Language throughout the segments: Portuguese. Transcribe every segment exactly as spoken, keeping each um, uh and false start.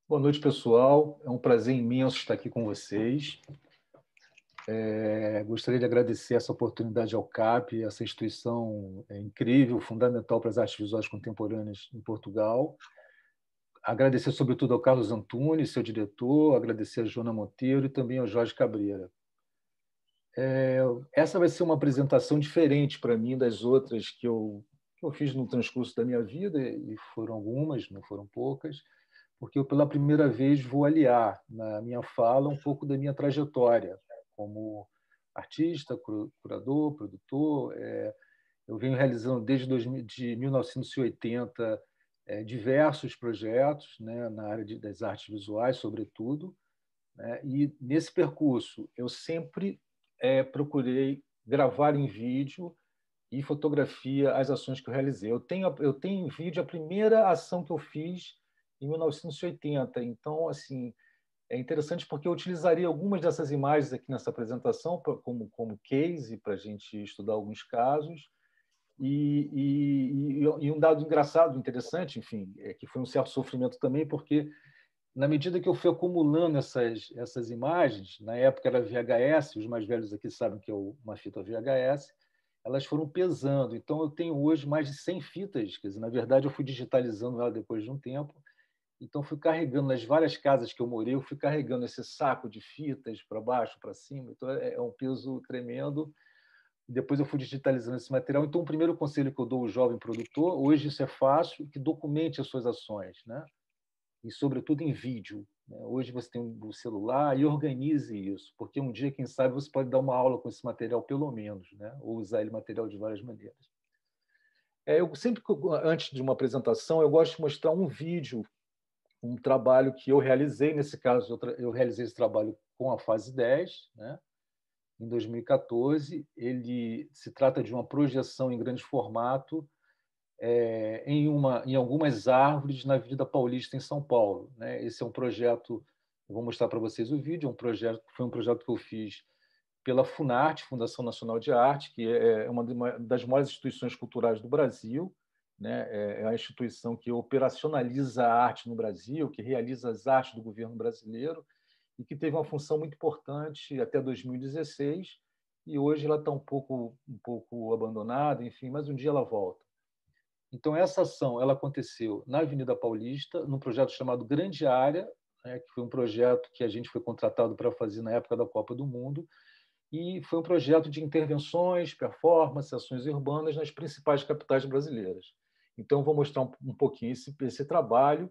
Boa noite, pessoal. É um prazer imenso estar aqui com vocês. É, gostaria de agradecer essa oportunidade ao C A P, essa instituição é incrível, fundamental para as artes visuais contemporâneas em Portugal. Agradecer, sobretudo, ao Carlos Antunes, seu diretor, agradecer a Joana Monteiro e também ao Jorge Cabreira. É, essa vai ser uma apresentação diferente para mim das outras que eu, que eu fiz no transcurso da minha vida, e foram algumas, não foram poucas, porque eu, pela primeira vez, vou aliar na minha fala um pouco da minha trajetória como artista, curador, produtor. É, eu venho realizando desde de mil novecentos e oitenta é, diversos projetos, né, na área de, das artes visuais, sobretudo, né, e nesse percurso eu sempre é, procurei gravar em vídeo e fotografia as ações que eu realizei. Eu tenho, eu tenho em vídeo a primeira ação que eu fiz em mil novecentos e oitenta. Então, assim, é interessante porque eu utilizaria algumas dessas imagens aqui nessa apresentação como, como case para a gente estudar alguns casos. E, e, e, um dado engraçado, interessante, enfim, é que foi um certo sofrimento também, porque na medida que eu fui acumulando essas, essas imagens, na época era V H S, os mais velhos aqui sabem que é uma fita V H S, elas foram pesando. Então, eu tenho hoje mais de cem fitas, quer dizer, na verdade, eu fui digitalizando ela depois de um tempo. Então, fui carregando nas várias casas que eu morei, eu fui carregando esse saco de fitas para baixo, para cima. Então, é um peso tremendo. Depois eu fui digitalizando esse material. Então, o primeiro conselho que eu dou ao jovem produtor, hoje isso é fácil, que documente as suas ações, né? E, sobretudo, em vídeo. Né? Hoje você tem o celular e organize isso, porque um dia, quem sabe, você pode dar uma aula com esse material, pelo menos, né? Ou usar ele material de várias maneiras. É, eu sempre, antes de uma apresentação, eu gosto de mostrar um vídeo, um trabalho que eu realizei. Nesse caso, eu, eu realizei esse trabalho com a Fase dez, né? Em dois mil e quatorze. Ele se trata de uma projeção em grande formato é, em, uma, em algumas árvores na Avenida Paulista, em São Paulo. Né? Esse é um projeto, eu vou mostrar para vocês o vídeo, é um projeto, foi um projeto que eu fiz pela Funarte, Fundação Nacional de Arte, que é uma das maiores instituições culturais do Brasil, né? É a instituição que operacionaliza a arte no Brasil, que realiza as artes do governo brasileiro, e que teve uma função muito importante até dois mil e dezesseis, e hoje ela está um pouco, um pouco abandonada, enfim, mas um dia ela volta. Então, essa ação ela aconteceu na Avenida Paulista, num projeto chamado Grande Área, né, que foi um projeto que a gente foi contratado para fazer na época da Copa do Mundo, e foi um projeto de intervenções, performances, ações urbanas nas principais capitais brasileiras. Então, vou mostrar um, um pouquinho esse, esse trabalho,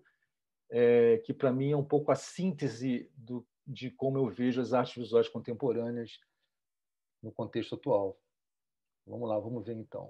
é, que, para mim, é um pouco a síntese do, de como eu vejo as artes visuais contemporâneas no contexto atual. Vamos lá, vamos ver, então.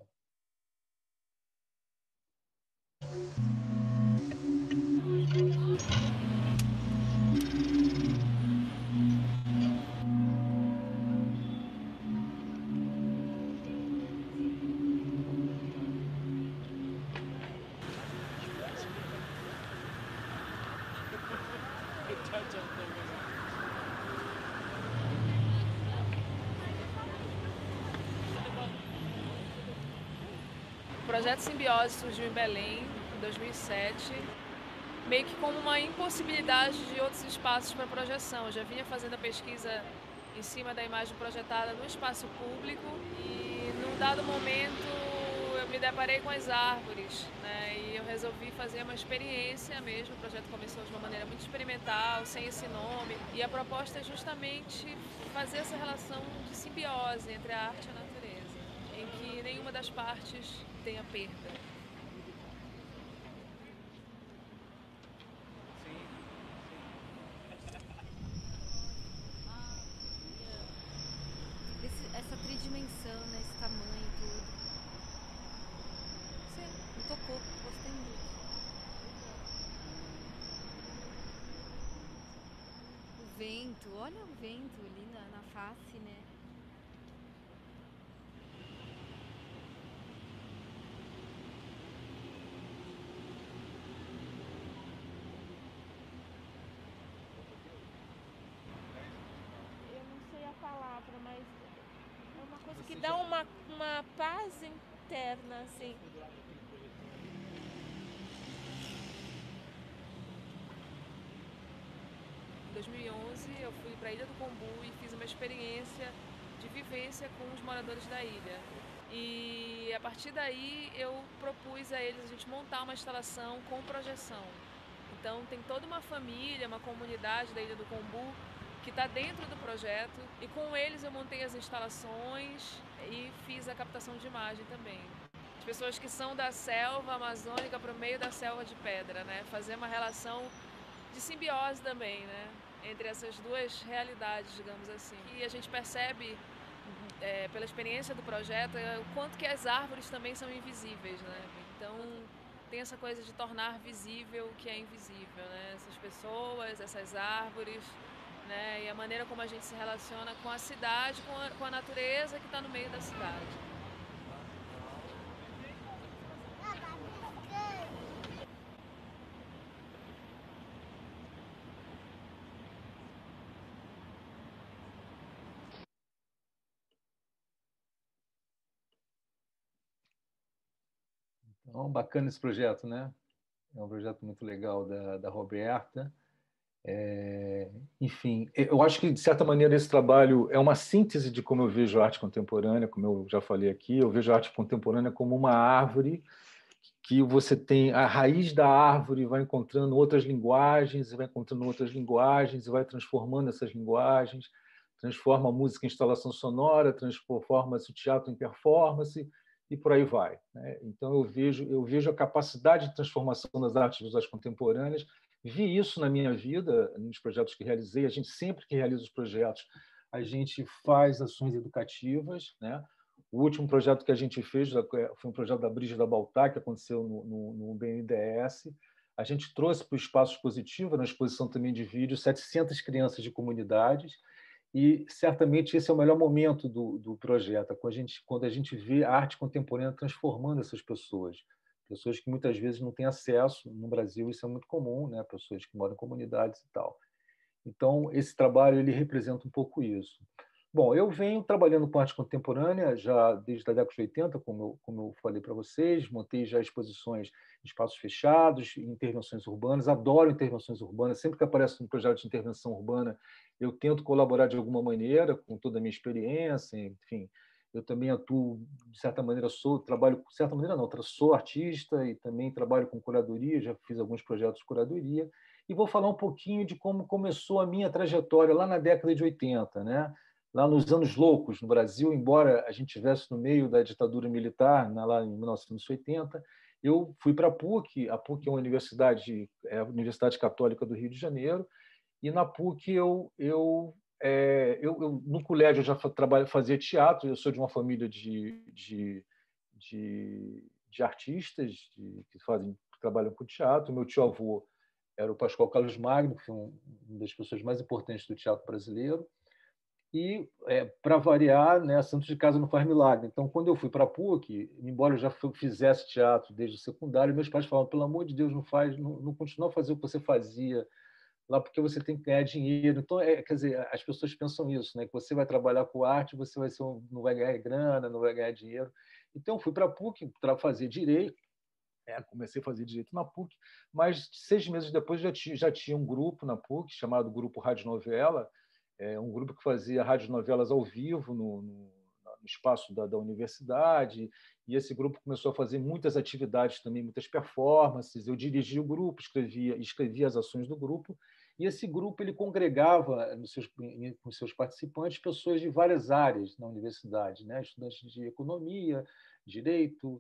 O projeto Simbiose surgiu em Belém, em dois mil e sete, meio que como uma impossibilidade de outros espaços para projeção. Eu já vinha fazendo a pesquisa em cima da imagem projetada no espaço público e, num dado momento, eu me deparei com as árvores, né? E eu resolvi fazer uma experiência mesmo. O projeto começou de uma maneira muito experimental, sem esse nome, e a proposta é justamente fazer essa relação de simbiose entre a arte e a natureza, em que nenhuma das partes tenha perda. Esse, essa tridimensão, né? Esse tamanho e tudo. Sim, me tocou, gostei muito. O vento, olha o vento ali na, na face, né? Palavra, mas é uma coisa que dá uma, uma paz interna, assim. dois mil e onze, eu fui para a Ilha do Combu e fiz uma experiência de vivência com os moradores da ilha. E a partir daí eu propus a eles a gente montar uma instalação com projeção. Então tem toda uma família, uma comunidade da Ilha do Combu que está dentro do projeto, e com eles eu montei as instalações e fiz a captação de imagem também. As pessoas que são da selva amazônica para o meio da selva de pedra, né? Fazer uma relação de simbiose também, né? Entre essas duas realidades, digamos assim. E a gente percebe, é, pela experiência do projeto, é, o quanto que as árvores também são invisíveis, né? Então tem essa coisa de tornar visível o que é invisível, né? Essas pessoas, essas árvores, né? E a maneira como a gente se relaciona com a cidade, com a, com a natureza que está no meio da cidade. Então, bacana esse projeto, né? É um projeto muito legal da, da Roberta. É, enfim, eu acho que, de certa maneira, esse trabalho é uma síntese de como eu vejo a arte contemporânea, como eu já falei aqui. Eu vejo a arte contemporânea como uma árvore que você tem a raiz da árvore, vai encontrando outras linguagens, e vai encontrando outras linguagens, e vai transformando essas linguagens, transforma a música em instalação sonora, transforma-se o teatro em performance, e por aí vai, né? Então, eu vejo, eu vejo a capacidade de transformação das artes visuais contemporâneas. Vi isso na minha vida, nos projetos que realizei. A gente, sempre que realiza os projetos, a gente faz ações educativas, né? O último projeto que a gente fez foi um projeto da Brígida Baltar, que aconteceu no, no, no B N D E S. A gente trouxe para o espaço expositivo, na exposição também de vídeo, setecentas crianças de comunidades, e certamente esse é o melhor momento do, do projeto, quando a, gente, quando a gente vê a arte contemporânea transformando essas pessoas. Pessoas que muitas vezes não têm acesso. No Brasil isso é muito comum, né? Pessoas que moram em comunidades e tal. Então, esse trabalho ele representa um pouco isso. Bom, eu venho trabalhando com arte contemporânea já desde a década de oitenta, como eu, como eu falei para vocês. Montei já exposições em espaços fechados, intervenções urbanas. Adoro intervenções urbanas. Sempre que aparece um projeto de intervenção urbana, eu tento colaborar de alguma maneira, com toda a minha experiência. Enfim, eu também atuo, de certa maneira, sou, trabalho, de certa maneira não, sou artista e também trabalho com curadoria, já fiz alguns projetos de curadoria, e vou falar um pouquinho de como começou a minha trajetória lá na década de oitenta, né? Lá nos anos loucos no Brasil, embora a gente estivesse no meio da ditadura militar, lá em mil novecentos e oitenta, eu fui para a PUC. A PUC é uma universidade, é a Universidade Católica do Rio de Janeiro, e na PUC eu, eu, é, eu, eu no colégio eu já trabalho, fazia teatro. Eu sou de uma família de, de, de, de artistas de, que fazem, que trabalham com teatro. Meu tio-avô era o Pascoal Carlos Magno, que foi uma das pessoas mais importantes do teatro brasileiro. E, é, para variar, né, Santos de Casa não faz milagre. Então, quando eu fui para a PUC, embora eu já fizesse teatro desde o secundário, meus pais falavam: pelo amor de Deus, não faz, não, não continua a fazer o que você fazia lá, porque você tem que ganhar dinheiro. Então, é, quer dizer, as pessoas pensam isso, né, que você vai trabalhar com arte, você vai ser um, não vai ganhar grana, não vai ganhar dinheiro. Então, eu fui para a PUC para fazer direito. É, comecei a fazer direito na PUC, mas seis meses depois já tinha, já tinha um grupo na PUC chamado Grupo Rádio Novela, é, um grupo que fazia radionovelas ao vivo no, no, no espaço da, da universidade, e esse grupo começou a fazer muitas atividades também, muitas performances. Eu dirigia o grupo, escrevia, escrevia as ações do grupo, e esse grupo ele congregava nos seus, com seus participantes pessoas de várias áreas na universidade, né? Estudantes de economia, direito,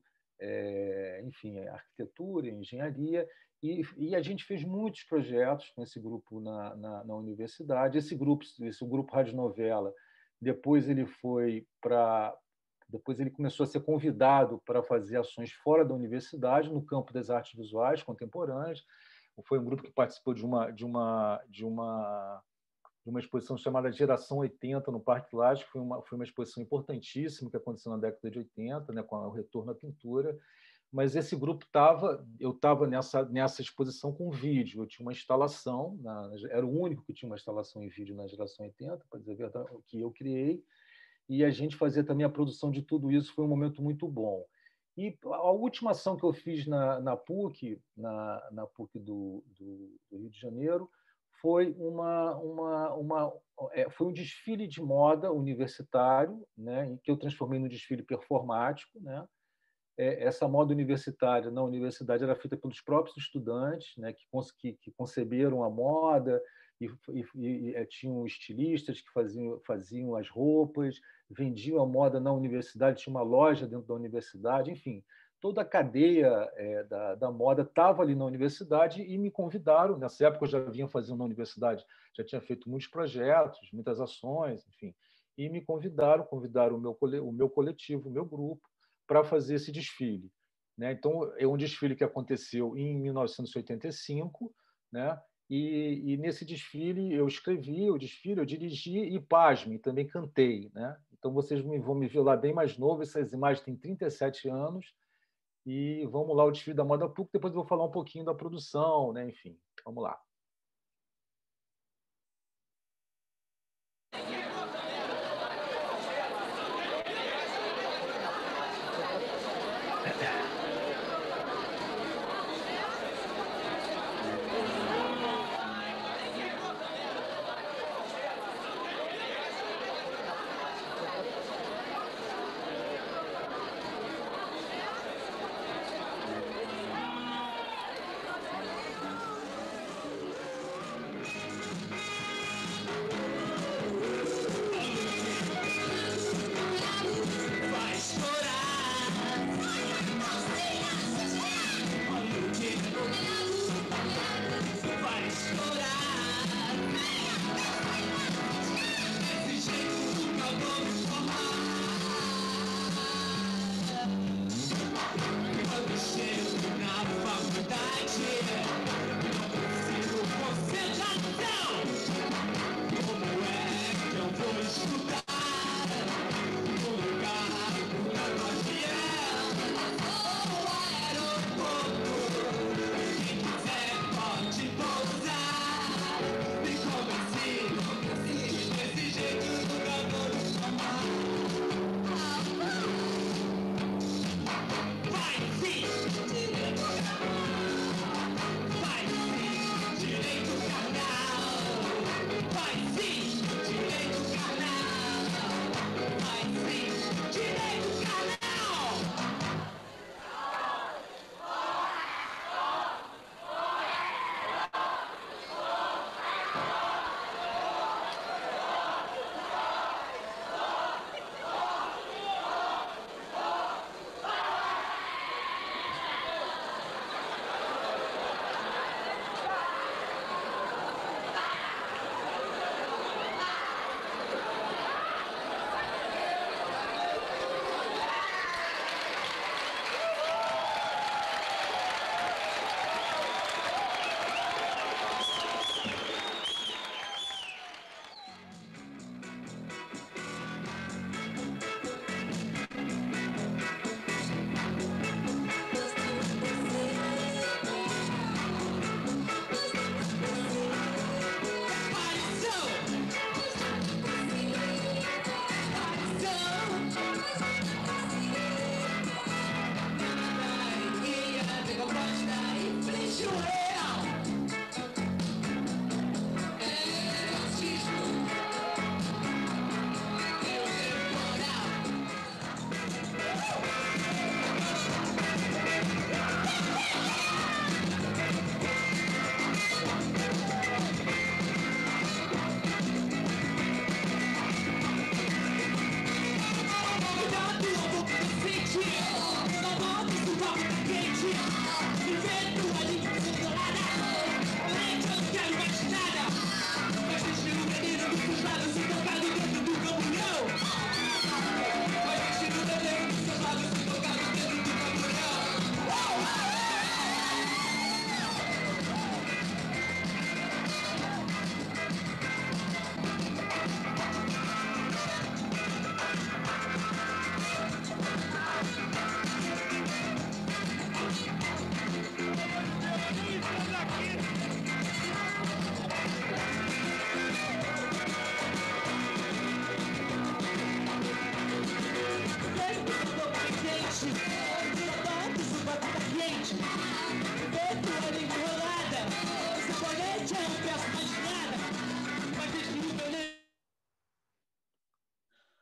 é, enfim, arquitetura, engenharia. E, e a gente fez muitos projetos com esse grupo na, na, na universidade. Esse grupo, esse grupo Radionovela, depois ele foi para, depois ele começou a ser convidado para fazer ações fora da universidade, no campo das artes visuais contemporâneas. Foi um grupo que participou de uma de uma de uma de uma exposição chamada Geração oitenta no Parque Lage, que foi uma foi uma exposição importantíssima que aconteceu na década de oitenta, né, com o retorno à pintura. Mas esse grupo estava, eu estava nessa, nessa exposição com vídeo. Eu tinha uma instalação, na, era o único que tinha uma instalação em vídeo na Geração oitenta, para dizer a verdade, que eu criei, e a gente fazia também a produção de tudo isso. Foi um momento muito bom. E a última ação que eu fiz na, na PUC, na, na PUC do, do, do Rio de Janeiro, foi, uma, uma, uma, é, foi um desfile de moda universitário, né, em que eu transformei num desfile performático, né? Essa moda universitária na universidade era feita pelos próprios estudantes, né, que, que, que conceberam a moda e, e, e tinham estilistas que faziam, faziam as roupas, vendiam a moda na universidade, tinha uma loja dentro da universidade, enfim, toda a cadeia é, da, da moda estava ali na universidade e me convidaram. Nessa época eu já vinha fazendo na universidade, já tinha feito muitos projetos, muitas ações, enfim, e me convidaram, convidaram o meu, o meu coletivo, o meu grupo, para fazer esse desfile, né? Então, é um desfile que aconteceu em mil novecentos e oitenta e cinco, né? E, e nesse desfile eu escrevi o desfile, eu dirigi e, pasme, também cantei, né? Então, vocês vão me ver lá bem mais novo, essas imagens têm trinta e sete anos, e vamos lá, o desfile da moda P U C, depois eu vou falar um pouquinho da produção, né? Enfim, vamos lá.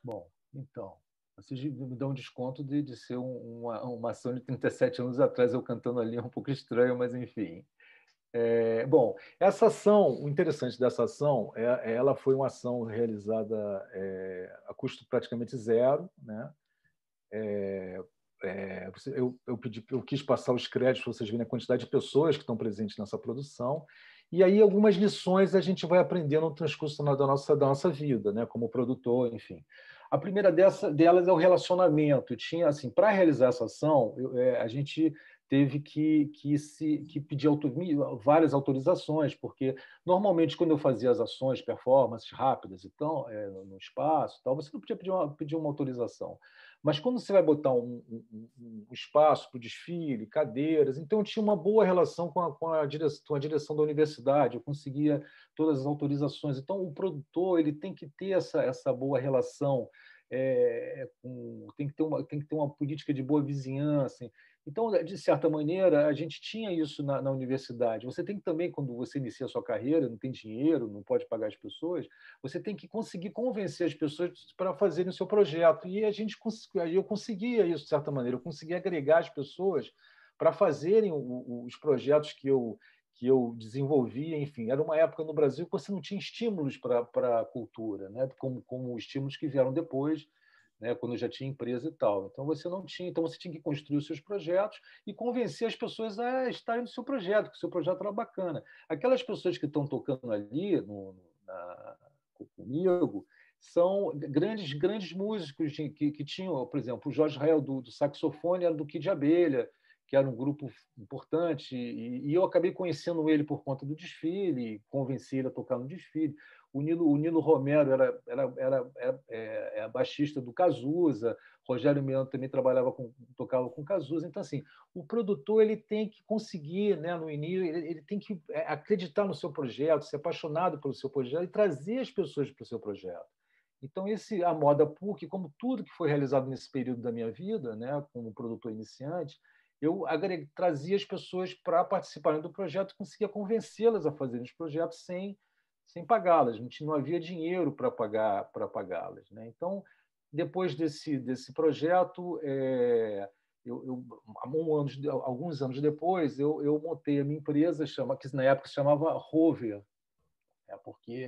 Bom, então, vocês me dão um desconto de, de ser um, uma, uma ação de trinta e sete anos atrás, eu cantando ali é um pouco estranho, mas enfim. É, bom, essa ação, o interessante dessa ação, é, ela foi uma ação realizada é, a custo praticamente zero, né? É, é, eu, eu, pedi, eu quis passar os créditos para vocês verem a quantidade de pessoas que estão presentes nessa produção, e aí algumas lições a gente vai aprendendo no transcurso da nossa, da nossa vida, né? Como produtor, enfim. A primeira dessa, delas é o relacionamento. Tinha, assim, para realizar essa ação, eu, é, a gente teve que, que, se, que pedir autor, várias autorizações, porque normalmente quando eu fazia as ações, performances rápidas, então, é, no espaço, tal, você não podia pedir uma, pedir uma autorização. Mas quando você vai botar um, um, um espaço para o desfile, cadeiras, então eu tinha uma boa relação com a, com, a direção, com a direção da universidade, eu conseguia todas as autorizações. Então, o produtor ele tem que ter essa, essa boa relação, é, com, tem, que ter uma, tem que ter uma política de boa vizinhança. Então, de certa maneira, a gente tinha isso na, na universidade. Você tem que também, quando você inicia a sua carreira, não tem dinheiro, não pode pagar as pessoas, você tem que conseguir convencer as pessoas para fazerem o seu projeto. E a gente, eu conseguia isso, de certa maneira. Eu conseguia agregar as pessoas para fazerem os projetos que eu, que eu desenvolvia. Enfim, era uma época no Brasil que você não tinha estímulos para, para a cultura, né? como, como estímulos que vieram depois, né, quando já tinha empresa e tal. Então você não tinha, então você tinha que construir os seus projetos e convencer as pessoas a estarem no seu projeto, que o seu projeto era bacana. Aquelas pessoas que estão tocando ali no, na, comigo são grandes grandes músicos de, que, que tinham, por exemplo, o Jorge Rael do, do saxofone era do Kid de Abelha, que era um grupo importante, e, e eu acabei conhecendo ele por conta do desfile, convenci ele a tocar no desfile. O Nilo, o Nilo Romero era, era, era, era é, é, baixista do Cazuza, Rogério Miano também trabalhava com, tocava com Cazuza. Então, assim, o produtor ele tem que conseguir, né, no início, ele, ele tem que acreditar no seu projeto, ser apaixonado pelo seu projeto e trazer as pessoas para o seu projeto. Então, esse, a Moda PUC, como tudo que foi realizado nesse período da minha vida, né, como produtor iniciante, eu agreguei, trazia as pessoas para participarem do projeto e conseguia convencê-las a fazerem os projetos sem sem pagá-las, não, não havia dinheiro para pagar para pagá-las, né? Então, depois desse desse projeto, é, eu, eu um ano, alguns anos depois, eu, eu montei a minha empresa, chama, que na época se chamava Rover, é, porque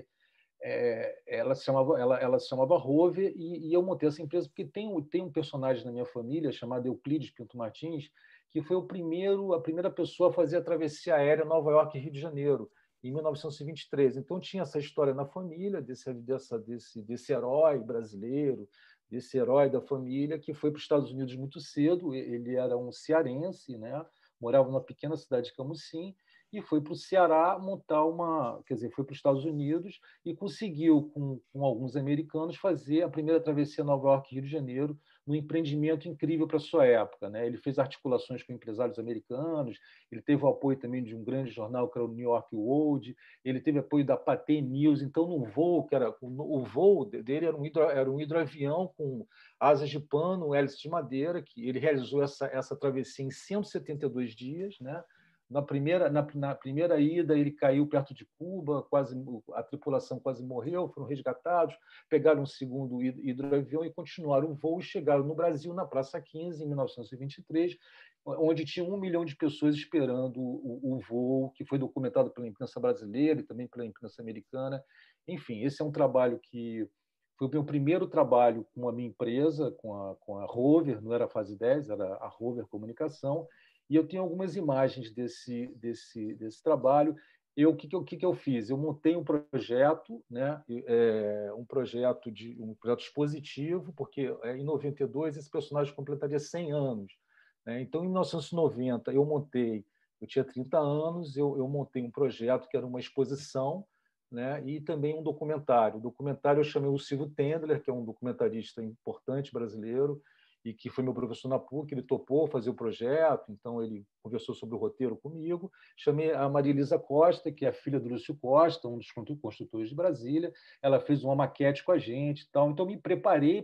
é, ela se chamava ela, ela se chamava Rover e, e eu montei essa empresa porque tem, tem um personagem na minha família chamado Euclides Pinto Martins, que foi o primeiro a primeira pessoa a fazer a travessia aérea Nova York e Rio de Janeiro em mil novecentos e vinte e três. Então tinha essa história na família desse dessa, desse desse herói brasileiro, desse herói da família que foi para os Estados Unidos muito cedo. Ele era um cearense, né? Morava numa pequena cidade de Camusim e foi para o Ceará montar uma, quer dizer, foi para os Estados Unidos e conseguiu, com, com alguns americanos, fazer a primeira travessia Nova York Rio de Janeiro, num empreendimento incrível para a sua época, né? Ele fez articulações com empresários americanos, ele teve o apoio também de um grande jornal que era o New York World, ele teve apoio da Pathé News. Então, no voo, que era o voo dele era um, hidro, era um hidroavião com asas de pano, hélice de madeira, que ele realizou essa, essa travessia em cento e setenta e dois dias, né? Na primeira, na, na primeira ida, ele caiu perto de Cuba, quase, a tripulação quase morreu, foram resgatados, pegaram um segundo hidroavião e continuaram o voo e chegaram no Brasil, na Praça quinze, em mil novecentos e vinte e três, onde tinha um milhão de pessoas esperando o, o voo, que foi documentado pela imprensa brasileira e também pela imprensa americana. Enfim, esse é um trabalho que foi o meu primeiro trabalho com a minha empresa, com a, com a Rover, não era a Fase dez, era a Rover Comunicação, e eu tenho algumas imagens desse, desse, desse trabalho. Eu, o que, que, eu, que, que eu fiz? Eu montei um projeto, né? é, um, projeto de, um projeto expositivo, porque em noventa e dois esse personagem completaria cem anos. Né? Então, em mil novecentos e noventa, eu montei, eu tinha trinta anos, eu, eu montei um projeto que era uma exposição, né? E também um documentário. O documentário eu chamei o Silvio Tendler, que é um documentarista importante brasileiro, e que foi meu professor na PUC, ele topou fazer o projeto, então ele conversou sobre o roteiro comigo. Chamei a Maria Elisa Costa, que é a filha do Lúcio Costa, um dos construtores de Brasília. Ela fez uma maquete com a gente e tal. Então, me preparei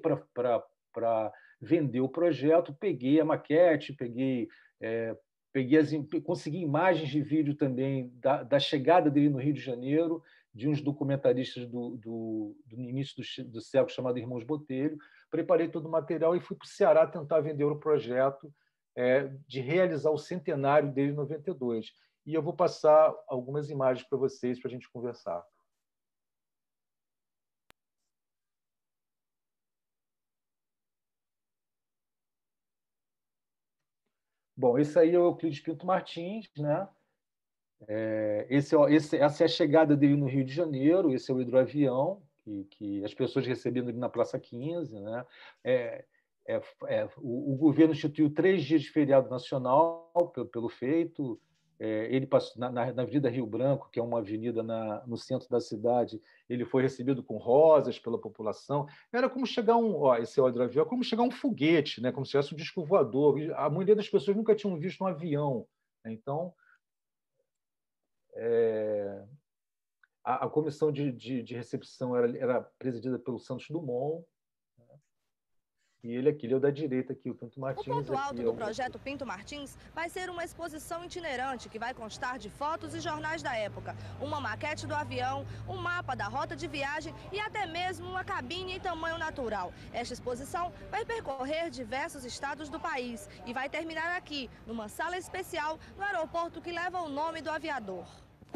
para vender o projeto, peguei a maquete, peguei, é, peguei as, consegui imagens de vídeo também da, da chegada dele no Rio de Janeiro. de uns documentaristas do, do, do início do, do século, chamado Irmãos Botelho. Preparei todo o material e fui para o Ceará tentar vender o projeto é, de realizar o centenário dele em noventa e dois. E eu vou passar algumas imagens para vocês, para a gente conversar. Bom, esse aí é o Euclides Pinto Martins, né? É, esse, esse, essa é a chegada dele no Rio de Janeiro, esse é o hidroavião, que, que as pessoas recebendo ele na Praça quinze. Né? É, é, é, o, o governo instituiu três dias de feriado nacional pelo, pelo feito. É, ele passou na, na, na Avenida Rio Branco, que é uma avenida na, no centro da cidade, ele foi recebido com rosas pela população. Era como chegar um, ó, esse é o hidroavião, como chegar um foguete, né? Como se tivesse um disco voador. A maioria das pessoas nunca tinham visto um avião. Né? Então, É, a, a comissão de, de, de recepção era, era presidida pelo Santos Dumont, né? E ele aqui, ele é o da direita aqui, o Pinto Martins. O ponto alto é do o... projeto Pinto Martins vai ser uma exposição itinerante que vai constar de fotos e jornais da época, uma maquete do avião, um mapa da rota de viagem e até mesmo uma cabine em tamanho natural. Esta exposição vai percorrer diversos estados do país e vai terminar aqui, numa sala especial no aeroporto que leva o nome do aviador.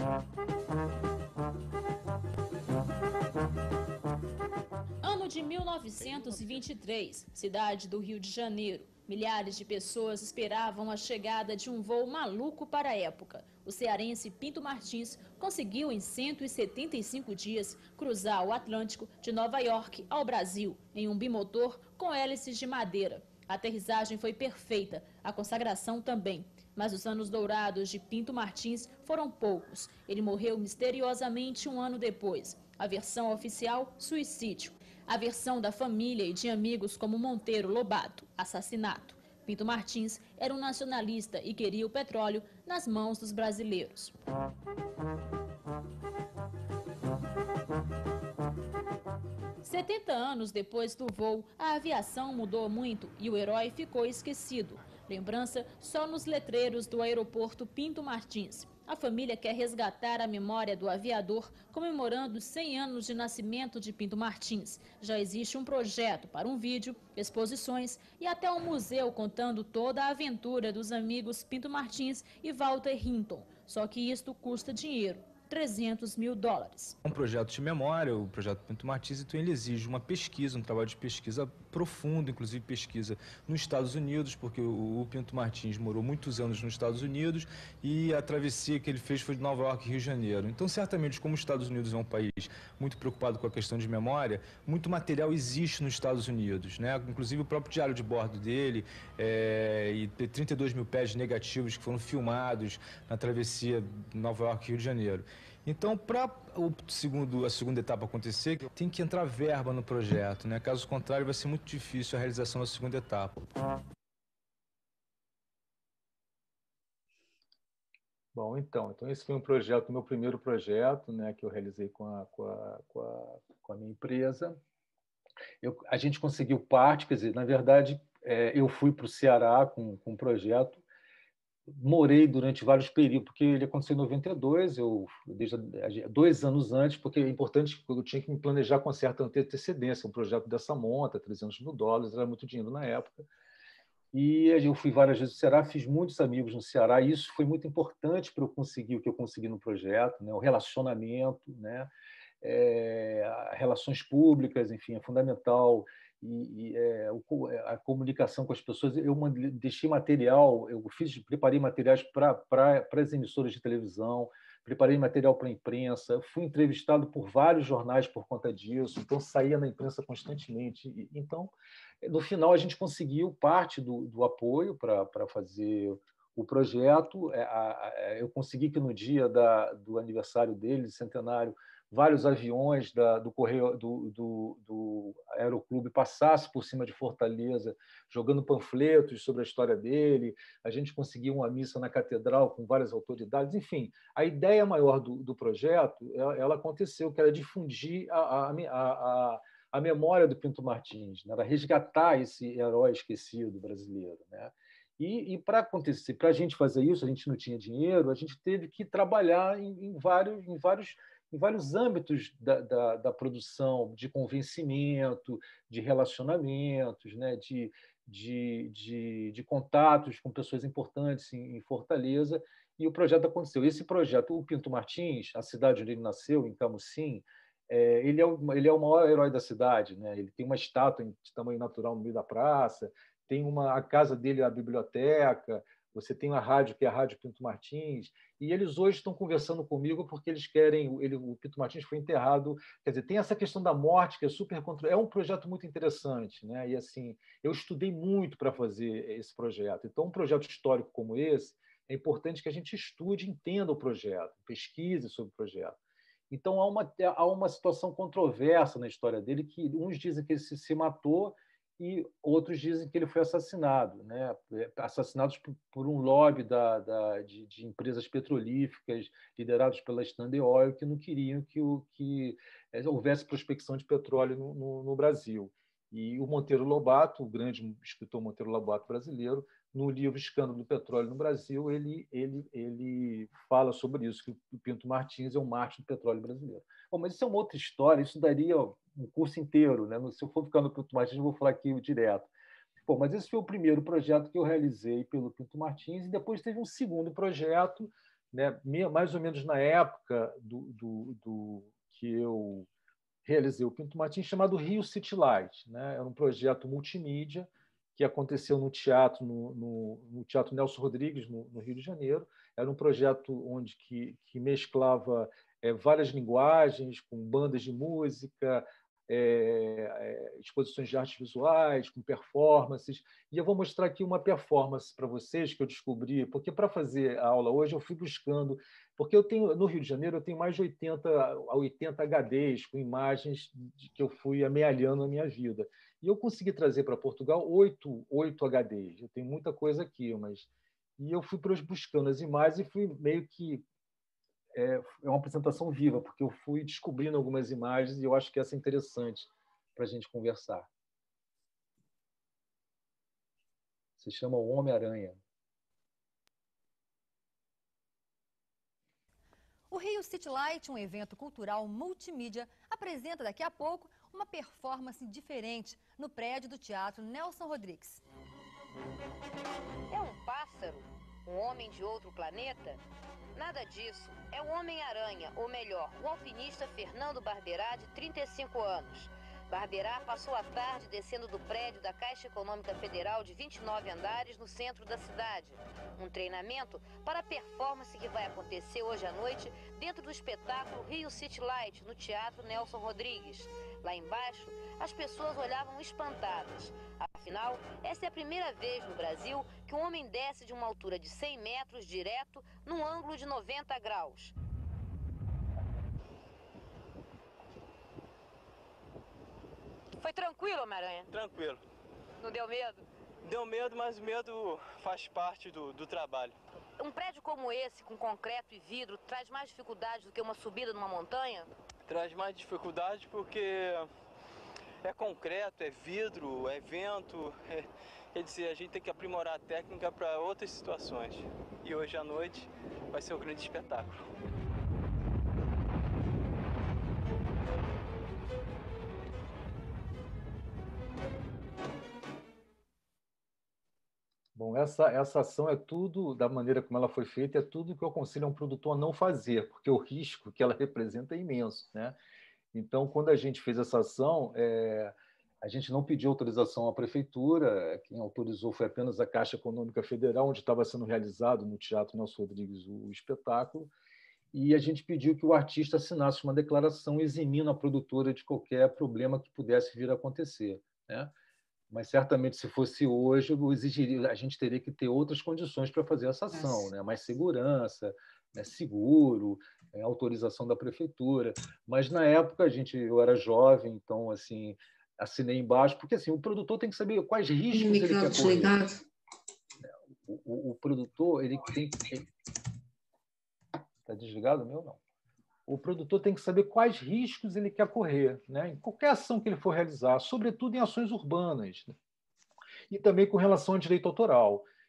Ano de mil novecentos e vinte e três, cidade do Rio de Janeiro. Milhares de pessoas esperavam a chegada de um voo maluco para a época. O cearense Pinto Martins conseguiu, em cento e setenta e cinco dias, cruzar o Atlântico de Nova York ao Brasil, em um bimotor com hélices de madeira. A aterrissagem foi perfeita, a consagração também. Mas os anos dourados de Pinto Martins foram poucos. Ele morreu misteriosamente um ano depois. A versão oficial, suicídio. A versão da família e de amigos como Monteiro Lobato, assassinato. Pinto Martins era um nacionalista e queria o petróleo nas mãos dos brasileiros. setenta anos depois do voo, a aviação mudou muito e o herói ficou esquecido. Lembrança só nos letreiros do aeroporto Pinto Martins. A família quer resgatar a memória do aviador, comemorando cem anos de nascimento de Pinto Martins. Já existe um projeto para um vídeo, exposições e até um museu contando toda a aventura dos amigos Pinto Martins e Walter Hinton. Só que isto custa dinheiro. trezentos mil dólares. Um projeto de memória, o projeto Pinto Martins, então ele exige uma pesquisa, um trabalho de pesquisa profundo, inclusive pesquisa nos Estados Unidos, porque o, o Pinto Martins morou muitos anos nos Estados Unidos e a travessia que ele fez foi de Nova York e Rio de Janeiro. Então, certamente, como os Estados Unidos é um país muito preocupado com a questão de memória, muito material existe nos Estados Unidos, né? Inclusive o próprio diário de bordo dele é, e trinta e dois mil pés negativos que foram filmados na travessia Nova York e Rio de Janeiro. Então, para segundo, a segunda etapa acontecer, tem que entrar verba no projeto, né? Caso contrário, vai ser muito difícil a realização da segunda etapa. Bom, então, então esse foi um projeto, o meu primeiro projeto, né, que eu realizei com a, com a, com a, com a minha empresa. Eu, a gente conseguiu parte, quer dizer, na verdade, é, eu fui para o Ceará com, com um projeto. Morei durante vários períodos, porque ele aconteceu em noventa e dois, eu, desde dois anos antes, porque é importante, eu tinha que me planejar com certa antecedência, um projeto dessa monta, trezentos mil dólares, era muito dinheiro na época. E eu fui várias vezes no Ceará, fiz muitos amigos no Ceará, e isso foi muito importante para eu conseguir o que eu consegui no projeto, né? O relacionamento, né? É, relações públicas, enfim, é fundamental. E, e é, a comunicação com as pessoas. Eu mandei, deixei material, eu fiz, preparei materiais para para as emissoras de televisão, preparei material para a imprensa, fui entrevistado por vários jornais por conta disso, então saía na imprensa constantemente. E, então, no final, a gente conseguiu parte do, do apoio para para fazer o projeto. Eu consegui que no dia da, do aniversário dele, centenário, vários aviões da, do Correio do, do, do Aeroclube passassem por cima de Fortaleza, jogando panfletos sobre a história dele. A gente conseguiu uma missa na catedral com várias autoridades. Enfim, a ideia maior do, do projeto, ela, ela aconteceu, que era difundir a, a, a, a memória do Pinto Martins, né? Era resgatar esse herói esquecido brasileiro, né? E, e para acontecer, para a gente fazer isso, a gente não tinha dinheiro, a gente teve que trabalhar em, em vários, em vários em vários âmbitos da, da, da produção, de convencimento, de relacionamentos, né? de, de, de, de contatos com pessoas importantes em, em Fortaleza, e o projeto aconteceu. Esse projeto, o Pinto Martins, a cidade onde ele nasceu, em Camusim, é, ele, é o, ele é o maior herói da cidade, né? Ele tem uma estátua de tamanho natural no meio da praça, tem uma, a casa dele, a biblioteca, você tem a rádio, que é a Rádio Pinto Martins, e eles hoje estão conversando comigo porque eles querem... Ele, o Pinto Martins foi enterrado... Quer dizer, tem essa questão da morte, que é super... É um projeto muito interessante, né? E, assim, eu estudei muito para fazer esse projeto. Então, um projeto histórico como esse, é importante que a gente estude, entenda o projeto, pesquise sobre o projeto. Então, há uma, há uma situação controversa na história dele, que uns dizem que ele se, se matou e outros dizem que ele foi assassinado, né? Assassinados por, por um lobby da, da, de, de empresas petrolíferas liderados pela Standard Oil, que não queriam que, o, que houvesse prospecção de petróleo no, no, no Brasil. E o Monteiro Lobato, o grande escritor Monteiro Lobato brasileiro, no livro Escândalo do Petróleo no Brasil, ele, ele, ele fala sobre isso, que o Pinto Martins é um mártir do petróleo brasileiro. Bom, mas isso é uma outra história, isso daria um curso inteiro, né? Se eu for ficar no Pinto Martins, eu vou falar aqui direto. Bom, mas esse foi o primeiro projeto que eu realizei pelo Pinto Martins, e depois teve um segundo projeto, né? Mais ou menos na época do, do, do que eu realizei o Pinto Martins, chamado Rio City Light, né? Era um projeto multimídia que aconteceu no teatro, no, no, no Teatro Nelson Rodrigues, no, no Rio de Janeiro. Era um projeto onde que, que mesclava é, várias linguagens, com bandas de música, é, é, exposições de artes visuais, com performances. E eu vou mostrar aqui uma performance para vocês que eu descobri, porque para fazer a aula hoje eu fui buscando, porque eu tenho, no Rio de Janeiro eu tenho mais de oitenta a oitenta H Ds com imagens de que eu fui amealhando na minha vida. E eu consegui trazer para Portugal oito, oito H Ds. Eu tenho muita coisa aqui, mas... E eu fui buscando as imagens e fui meio que... É uma apresentação viva, porque eu fui descobrindo algumas imagens e eu acho que essa é interessante para a gente conversar. Se chama O Homem-Aranha. O Rio City Light, um evento cultural multimídia, apresenta daqui a pouco uma performance diferente no prédio do Teatro Nelson Rodrigues. É um pássaro? Um homem de outro planeta? Nada disso. É o Homem-Aranha, ou melhor, o alpinista Fernando Barberá, de trinta e cinco anos. Barberá passou a tarde descendo do prédio da Caixa Econômica Federal de vinte e nove andares no centro da cidade. Um treinamento para a performance que vai acontecer hoje à noite dentro do espetáculo Rio City Light, no Teatro Nelson Rodrigues. Lá embaixo, as pessoas olhavam espantadas. Afinal, essa é a primeira vez no Brasil que um homem desce de uma altura de cem metros direto num ângulo de noventa graus. Foi tranquilo, Homem-Aranha? Tranquilo. Não deu medo? Deu medo, mas o medo faz parte do, do trabalho. Um prédio como esse, com concreto e vidro, traz mais dificuldade do que uma subida numa montanha? Traz mais dificuldade porque é concreto, é vidro, é vento. É, quer dizer, a gente tem que aprimorar a técnica para outras situações. E hoje à noite vai ser um grande espetáculo. Bom, essa, essa ação é tudo, da maneira como ela foi feita, é tudo que eu aconselho a um produtor a não fazer, porque o risco que ela representa é imenso, né? Então, quando a gente fez essa ação, é, a gente não pediu autorização à prefeitura, quem autorizou foi apenas a Caixa Econômica Federal, onde estava sendo realizado no Teatro Nelson Rodrigues o espetáculo, e a gente pediu que o artista assinasse uma declaração eximindo a produtora de qualquer problema que pudesse vir a acontecer, né? Mas certamente, se fosse hoje, eu exigiria, a gente teria que ter outras condições para fazer essa ação, né? Mais segurança, né? Seguro, é, autorização da prefeitura. Mas na época a gente, eu era jovem, então assim assinei embaixo, porque assim o produtor tem que saber quais riscos ele quer correr. O, o, o produtor ele tem que está desligado o meu não. O produtor tem que saber quais riscos ele quer correr, né? Em qualquer ação que ele for realizar, sobretudo em ações urbanas, né? E também com relação ao direito autoral.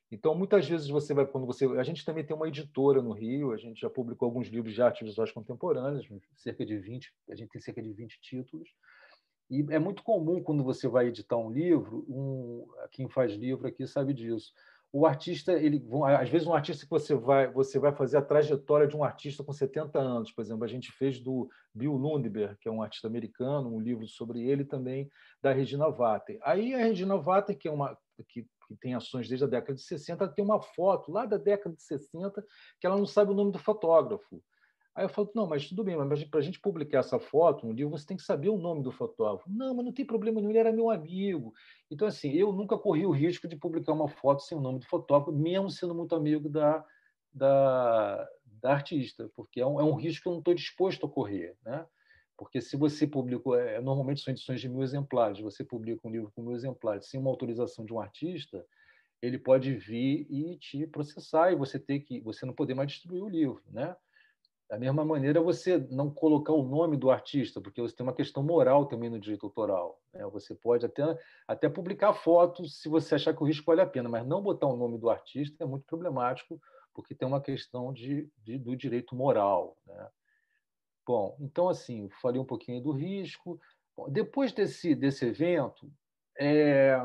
Então, muitas vezes você vai, quando você, a gente também tem uma editora no Rio, a gente já publicou alguns livros de artes visuais contemporâneas, cerca de vinte, a gente tem cerca de vinte títulos. E é muito comum quando você vai editar um livro, um, quem faz livro aqui sabe disso. O artista, ele, às vezes um artista que você vai, você vai fazer a trajetória de um artista com setenta anos, por exemplo, a gente fez do Bill Lundberg, que é um artista americano, um livro sobre ele também da Regina Vater. Aí a Regina Vater, que é uma que, que tem ações desde a década de sessenta, tem uma foto lá da década de sessenta que ela não sabe o nome do fotógrafo. Aí eu falo, não, mas tudo bem, mas para a gente publicar essa foto no livro, você tem que saber o nome do fotógrafo. Não, mas não tem problema nenhum, ele era meu amigo. Então, assim, eu nunca corri o risco de publicar uma foto sem o nome do fotógrafo, mesmo sendo muito amigo da, da, da artista, porque é um, é um risco que eu não estou disposto a correr, né? Porque se você publica, é, normalmente são edições de mil exemplares, você publica um livro com mil exemplares sem uma autorização de um artista, ele pode vir e te processar e você ter que, você não poder mais distribuir o livro, né? Da mesma maneira, você não colocar o nome do artista, porque você tem uma questão moral também no direito autoral, né? Você pode até, até publicar fotos se você achar que o risco vale a pena, mas não botar o nome do artista é muito problemático, porque tem uma questão de, de, do direito moral, né? Bom, então, assim, falei um pouquinho do risco. Bom, depois desse, desse evento, é...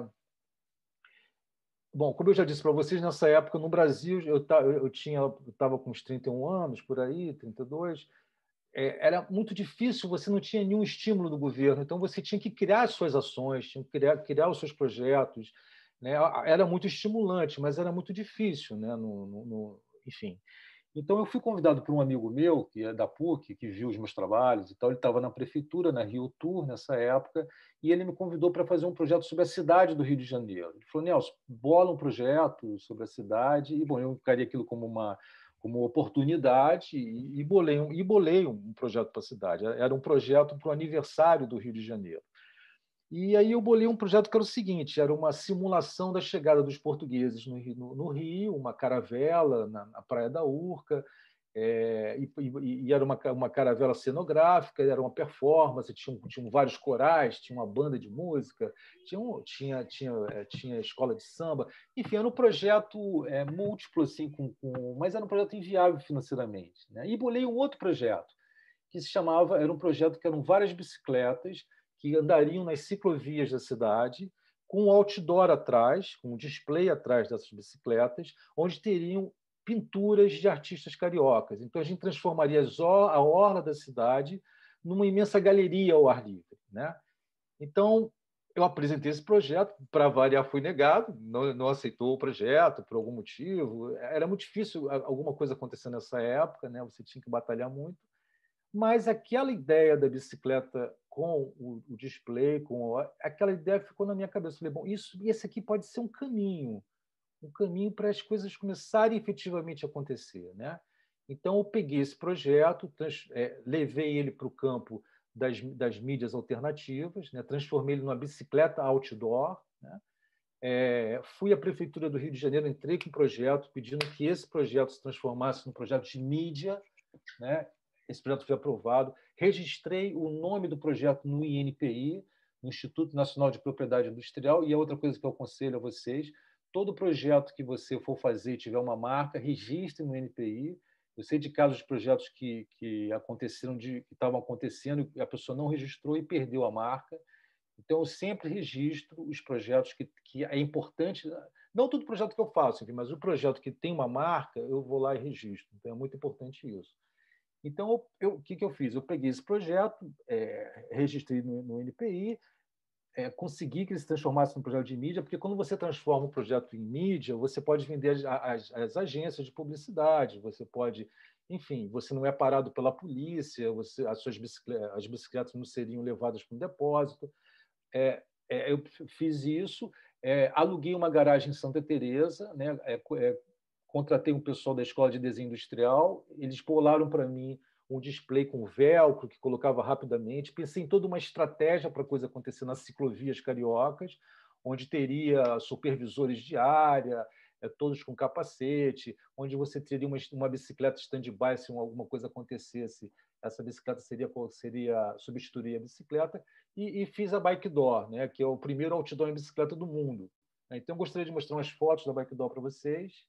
Bom, como eu já disse para vocês, nessa época, no Brasil, eu eu tinha, eu estava com uns trinta e um anos, por aí, trinta e dois, é, era muito difícil, você não tinha nenhum estímulo do governo, então você tinha que criar as suas ações, tinha que criar, criar os seus projetos, né? Era muito estimulante, mas era muito difícil, né? no, no, no, enfim. Então, eu fui convidado por um amigo meu, que é da PUC, que viu os meus trabalhos e tal. Ele estava na prefeitura, na Rio Tour, nessa época, e ele me convidou para fazer um projeto sobre a cidade do Rio de Janeiro. Ele falou, Nelson, bola um projeto sobre a cidade. E, bom, eu encarei aquilo como uma, como uma oportunidade e, e, bolei um, e bolei um projeto para a cidade. Era um projeto para o aniversário do Rio de Janeiro. E aí eu bolei um projeto que era o seguinte, era uma simulação da chegada dos portugueses no Rio, no, no Rio uma caravela na, na Praia da Urca, é, e, e, e era uma, uma caravela cenográfica, era uma performance, tinham, tinham vários corais, tinha uma banda de música, tinha, tinha, tinha, tinha escola de samba, enfim, era um projeto é, múltiplo, assim, com, com, mas era um projeto inviável financeiramente, né? E bolei um outro projeto, que se chamava, era um projeto que eram várias bicicletas, que andariam nas ciclovias da cidade, com um outdoor atrás, com um display atrás dessas bicicletas, onde teriam pinturas de artistas cariocas. Então, a gente transformaria a orla da cidade numa imensa galeria ao ar livre, né? Então, eu apresentei esse projeto, para variar, fui negado, não, não aceitou o projeto por algum motivo. Era muito difícil alguma coisa acontecer nessa época, né? Você tinha que batalhar muito. Mas aquela ideia da bicicleta com o, o display, com a, aquela ideia ficou na minha cabeça. Eu falei, bom, isso, esse aqui pode ser um caminho, um caminho para as coisas começarem efetivamente a acontecer, né? Então, eu peguei esse projeto, trans, é, levei ele para o campo das, das mídias alternativas, né? Transformei ele numa bicicleta outdoor, né? É, fui à Prefeitura do Rio de Janeiro, entrei com um projeto, pedindo que esse projeto se transformasse num projeto de mídia, né? Esse projeto foi aprovado. Registrei o nome do projeto no I N P I, no Instituto Nacional de Propriedade Industrial, e a outra coisa que eu aconselho a vocês, todo projeto que você for fazer e tiver uma marca, registre no I N P I. Eu sei de casos de projetos que, que aconteceram, de, que estavam acontecendo e a pessoa não registrou e perdeu a marca. Então, eu sempre registro os projetos que, que é importante, não todo projeto que eu faço, enfim, mas o projeto que tem uma marca, eu vou lá e registro. Então, é muito importante isso. Então, eu, o que, que eu fiz? Eu peguei esse projeto, é, registrei no, no I N P I, é, consegui que ele se transformasse num projeto de mídia, porque quando você transforma um projeto em mídia, você pode vender as, as agências de publicidade, você pode, enfim, você não é parado pela polícia, você, as suas bicicletas, as bicicletas não seriam levadas para um depósito. É, é, eu fiz isso, é, aluguei uma garagem em Santa Teresa, né, é, é, contratei um pessoal da Escola de Desenho Industrial, eles bolaram para mim um display com velcro que colocava rapidamente. Pensei em toda uma estratégia para a coisa acontecer nas ciclovias cariocas, onde teria supervisores de área, todos com capacete, onde você teria uma, uma bicicleta stand-by se alguma coisa acontecesse. Essa bicicleta seria, seria substituir a bicicleta. E, e fiz a Bike Door, né, que é o primeiro outdoor em bicicleta do mundo. Então, eu gostaria de mostrar umas fotos da Bike Doll para vocês.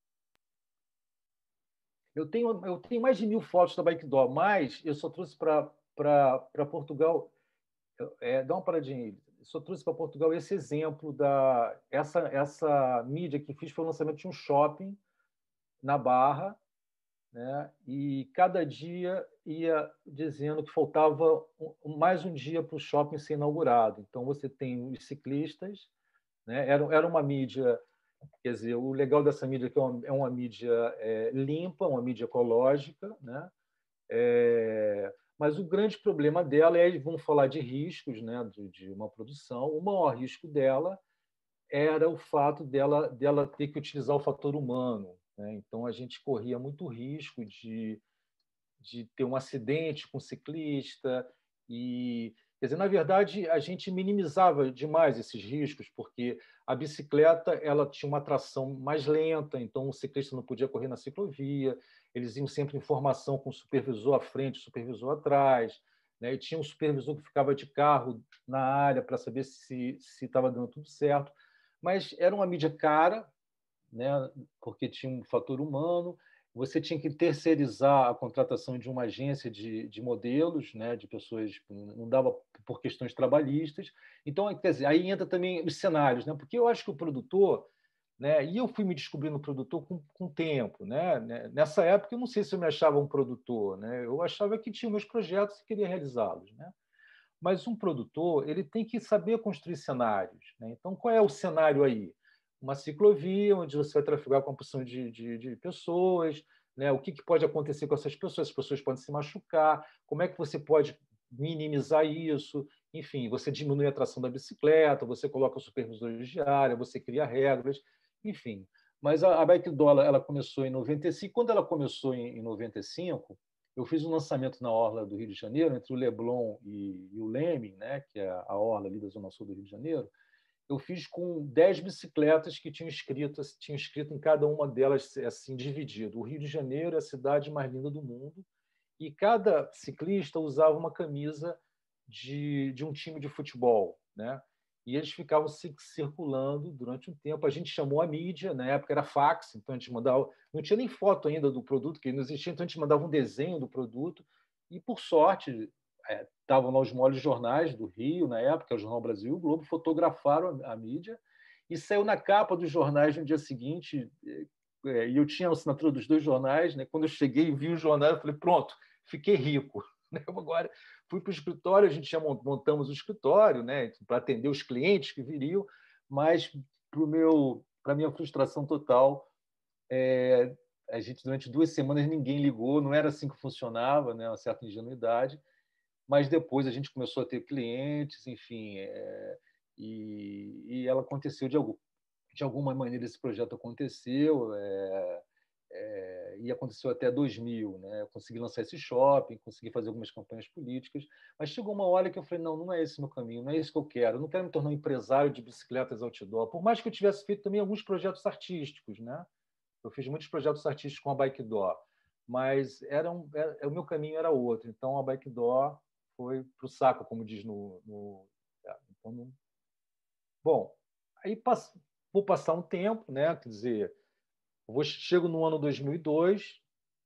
Eu tenho, eu tenho mais de mil fotos da Bike Doll, mas eu só trouxe para Portugal... É, dá uma paradinha aí. Eu só trouxe para Portugal esse exemplo da... Essa, essa mídia que fiz foi o lançamento de um shopping na Barra, né? E cada dia ia dizendo que faltava mais um dia para o shopping ser inaugurado. Então, você tem os ciclistas, né? Era, era uma mídia... Quer dizer, o legal dessa mídia é que é uma, é uma mídia é, limpa, uma mídia ecológica, né? É, mas o grande problema dela é, vamos falar de riscos, né? de, de uma produção, o maior risco dela era o fato dela, dela ter que utilizar o fator humano, né? Então, a gente corria muito risco de, de ter um acidente com o ciclista e... Quer dizer, na verdade, a gente minimizava demais esses riscos, porque a bicicleta ela tinha uma tração mais lenta, então o ciclista não podia correr na ciclovia, eles iam sempre em formação com o supervisor à frente, o supervisor atrás, né? E tinha um supervisor que ficava de carro na área para saber se se estava dando tudo certo. Mas era uma mídia cara, né? Porque tinha um fator humano, você tinha que terceirizar a contratação de uma agência de, de modelos, né, de pessoas, não dava por questões trabalhistas. Então, quer dizer, aí entra também os cenários, né, porque eu acho que o produtor, né, e eu fui me descobrindo produtor com, com o tempo. Né, nessa época, eu não sei se eu me achava um produtor, né, eu achava que tinha meus projetos e queria realizá-los. Né, mas um produtor ele tem que saber construir cenários. Né, então, qual é o cenário aí? Uma ciclovia, onde você vai trafegar com a porção de, de, de pessoas, né? O que, que pode acontecer com essas pessoas? As pessoas podem se machucar, como é que você pode minimizar isso? Enfim, você diminui a tração da bicicleta, você coloca supervisores de área, você cria regras, enfim. Mas a, a Bike Doll ela começou em noventa e cinco. Quando ela começou em, em noventa e cinco, eu fiz um lançamento na Orla do Rio de Janeiro, entre o Leblon e, e o Leme, né? Que é a Orla ali da Zona Sul do Rio de Janeiro. Eu fiz com dez bicicletas que tinham escrito, tinham escrito em cada uma delas, assim, dividido. O Rio de Janeiro é a cidade mais linda do mundo, e cada ciclista usava uma camisa de, de um time de futebol. Né? E eles ficavam circulando durante um tempo. A gente chamou a mídia, na época era fax, então a gente mandava... Não tinha nem foto ainda do produto, que não existia, então a gente mandava um desenho do produto, e, por sorte... Estavam lá os maiores jornais do Rio, na época, o Jornal Brasil e o Globo, fotografaram a, a mídia e saiu na capa dos jornais no dia seguinte. É, e eu tinha a assinatura dos dois jornais. Né? Quando eu cheguei e vi o jornal, eu falei, pronto, fiquei rico. Agora fui para o escritório, a gente já montamos o escritório, né, para atender os clientes que viriam, mas, para a minha frustração total, é, a gente, durante duas semanas, ninguém ligou, não era assim que funcionava, né, uma certa ingenuidade. Mas depois a gente começou a ter clientes, enfim, é, e, e ela aconteceu de, algum, de alguma maneira, esse projeto aconteceu, é, é, e aconteceu até dois mil. Né? Eu consegui lançar esse shopping, consegui fazer algumas campanhas políticas, mas chegou uma hora que eu falei, não, não é esse o meu caminho, não é isso que eu quero, eu não quero me tornar um empresário de bicicletas outdoor, por mais que eu tivesse feito também alguns projetos artísticos. Né? Eu fiz muitos projetos artísticos com a Bike Doll, mas era um, era, o meu caminho era outro, então a Bike Doll foi para o saco, como diz no... no, então, no... Bom, aí passo, vou passar um tempo, né? Quer dizer, eu vou, chego no ano dois mil e dois,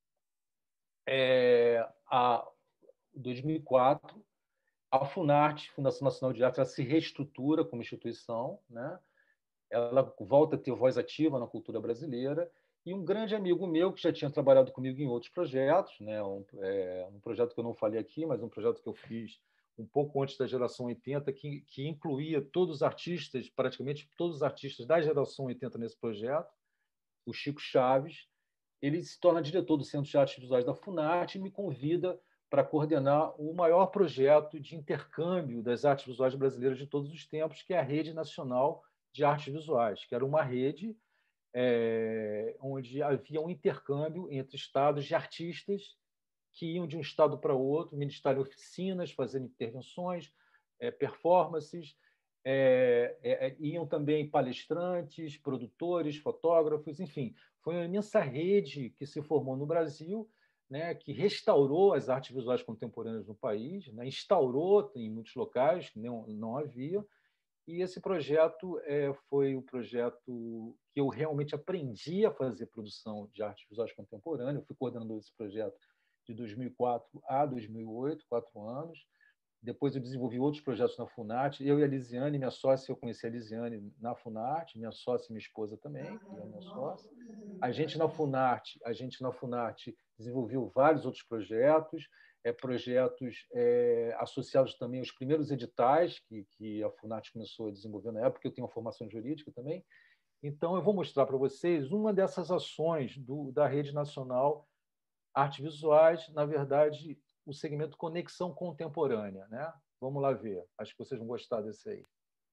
é, a dois mil e quatro, a Funarte, Fundação Nacional de Arte, ela se reestrutura como instituição, né? Ela volta a ter voz ativa na cultura brasileira, e um grande amigo meu, que já tinha trabalhado comigo em outros projetos, né? um, é, um projeto que eu não falei aqui, mas um projeto que eu fiz um pouco antes da geração oitenta, que, que incluía todos os artistas, praticamente todos os artistas da geração oitenta nesse projeto, o Chico Chaves. Ele se torna diretor do Centro de Artes Visuais da Funarte e me convida para coordenar o maior projeto de intercâmbio das artes visuais brasileiras de todos os tempos, que é a Rede Nacional de Artes Visuais, que era uma rede É, onde havia um intercâmbio entre estados de artistas que iam de um estado para outro, ministrarem oficinas, fazendo intervenções, é, performances, é, é, iam também palestrantes, produtores, fotógrafos, enfim. Foi uma imensa rede que se formou no Brasil, né, que restaurou as artes visuais contemporâneas no país, né, instaurou em muitos locais que não, não havia, E esse projeto é, foi o projeto que eu realmente aprendi a fazer produção de artes visuais contemporâneas. Eu fui coordenador desse projeto de dois mil e quatro a dois mil e oito, quatro anos. Depois eu desenvolvi outros projetos na Funarte. Eu e a Lisiane, minha sócia, eu conheci a Lisiane na Funarte, minha sócia e minha esposa também, que é minha sócia. A gente na Funarte, a gente na Funarte desenvolveu vários outros projetos, é, projetos é, associados também aos primeiros editais que, que a Funarte começou a desenvolver na época, eu tenho uma formação jurídica também. Então, eu vou mostrar para vocês uma dessas ações do, da Rede Nacional Artes Visuais, na verdade, o segmento Conexão Contemporânea, né? Vamos lá ver. Acho que vocês vão gostar desse aí.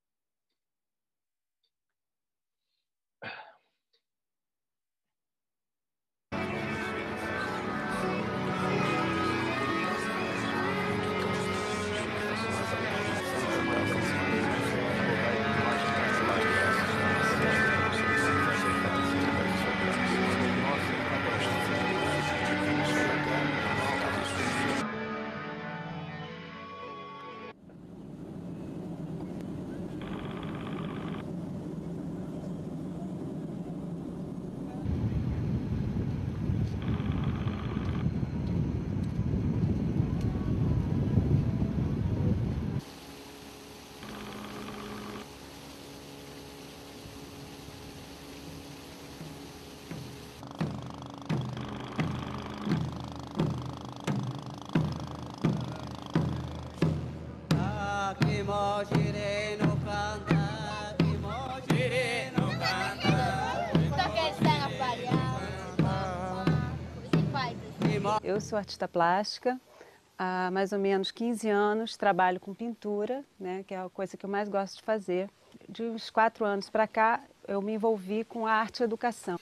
Eu sou artista plástica, há mais ou menos quinze anos trabalho com pintura, né, que é a coisa que eu mais gosto de fazer. De uns quatro anos para cá, eu me envolvi com a arte e educação.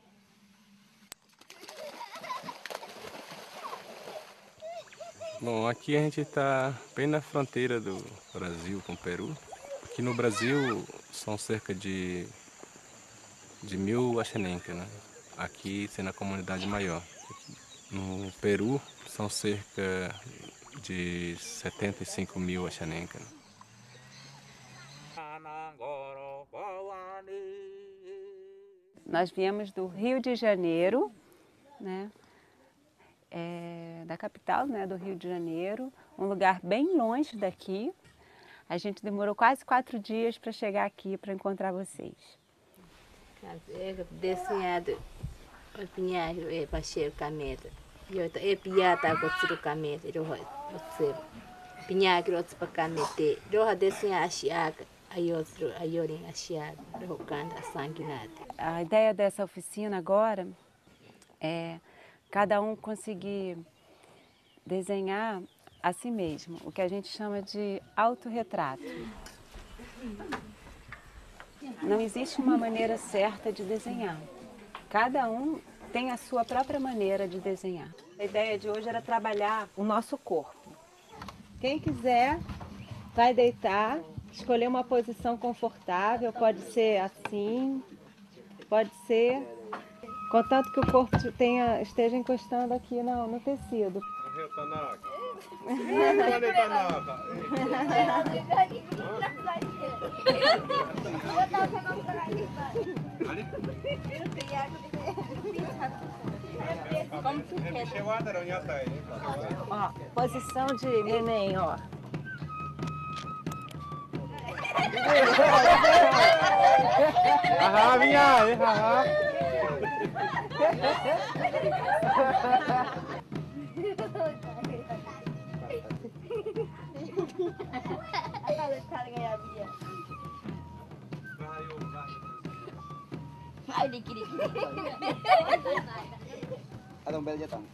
Bom, aqui a gente está bem na fronteira do Brasil com o Peru. Aqui no Brasil são cerca de, de mil Axenenca, né? Aqui sendo a comunidade maior. No Peru são cerca de setenta e cinco mil Axenenca. Né? Nós viemos do Rio de Janeiro, né? É, da capital, né, do Rio de Janeiro, um lugar bem longe daqui. A gente demorou quase quatro dias para chegar aqui para encontrar vocês. Desenhado, pinhado é baixo cameta. Eu é piada com o cameta, eu você pinhado outro para camete. Eu desenho a chiaga, aí outro aí orin a chiaga, eu canta sanguinado. A ideia dessa oficina agora é cada um conseguir desenhar a si mesmo, o que a gente chama de autorretrato. Não existe uma maneira certa de desenhar. Cada um tem a sua própria maneira de desenhar. A ideia de hoje era trabalhar o nosso corpo. Quem quiser vai deitar, escolher uma posição confortável, pode ser assim, pode ser... Contanto que o corpo tenha, esteja encostando aqui no, no tecido. Como tu quer? Ó, posição de neném, ó. Haha, minha, haha. Ada um belo dia.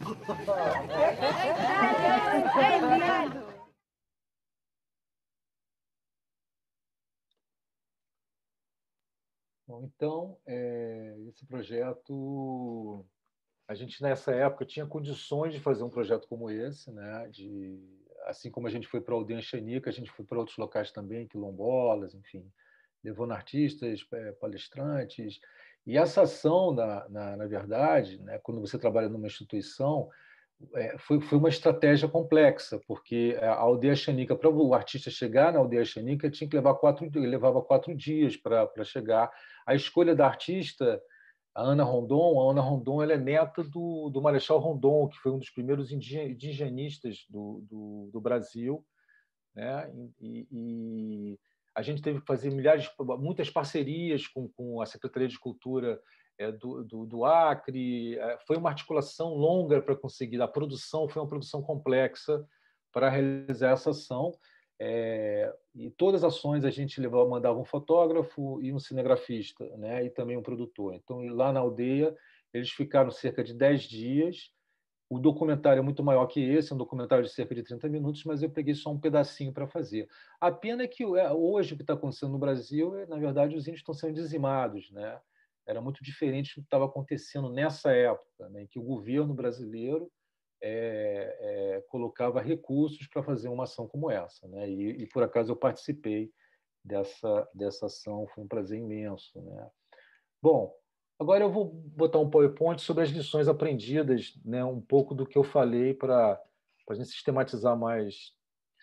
Bom, então, é, esse projeto, a gente nessa época tinha condições de fazer um projeto como esse, né? De, assim como a gente foi para a Aldeia Xanica, a gente foi para outros locais também, quilombolas, enfim, levando artistas, palestrantes. E essa ação, na, na, na verdade, né, quando você trabalha numa instituição, é, foi, foi uma estratégia complexa, porque a aldeia xanica, para o artista chegar na aldeia xanica, tinha que levar quatro, ele levava quatro dias para chegar. A escolha da artista, a Ana Rondon, a Ana Rondon ela é neta do, do Marechal Rondon, que foi um dos primeiros indigenistas do, do, do Brasil, né? E, e a gente teve que fazer milhares, muitas parcerias com, com a Secretaria de Cultura é, do, do, do Acre. Foi uma articulação longa para conseguir. A produção foi uma produção complexa para realizar essa ação. É, e todas as ações a gente levava, mandava um fotógrafo e um cinegrafista, né? E também um produtor. Então, lá na aldeia, eles ficaram cerca de dez dias. O documentário é muito maior que esse, é um documentário de cerca de trinta minutos, mas eu peguei só um pedacinho para fazer. A pena é que hoje o que está acontecendo no Brasil, é, na verdade, os índios estão sendo dizimados, né? Era muito diferente do que estava acontecendo nessa época, né? Em que o governo brasileiro é, é, colocava recursos para fazer uma ação como essa, né? E, e, por acaso, eu participei dessa, dessa ação, foi um prazer imenso, né? Bom, agora eu vou botar um PowerPoint sobre as lições aprendidas, né? Um pouco do que eu falei para a gente sistematizar mais.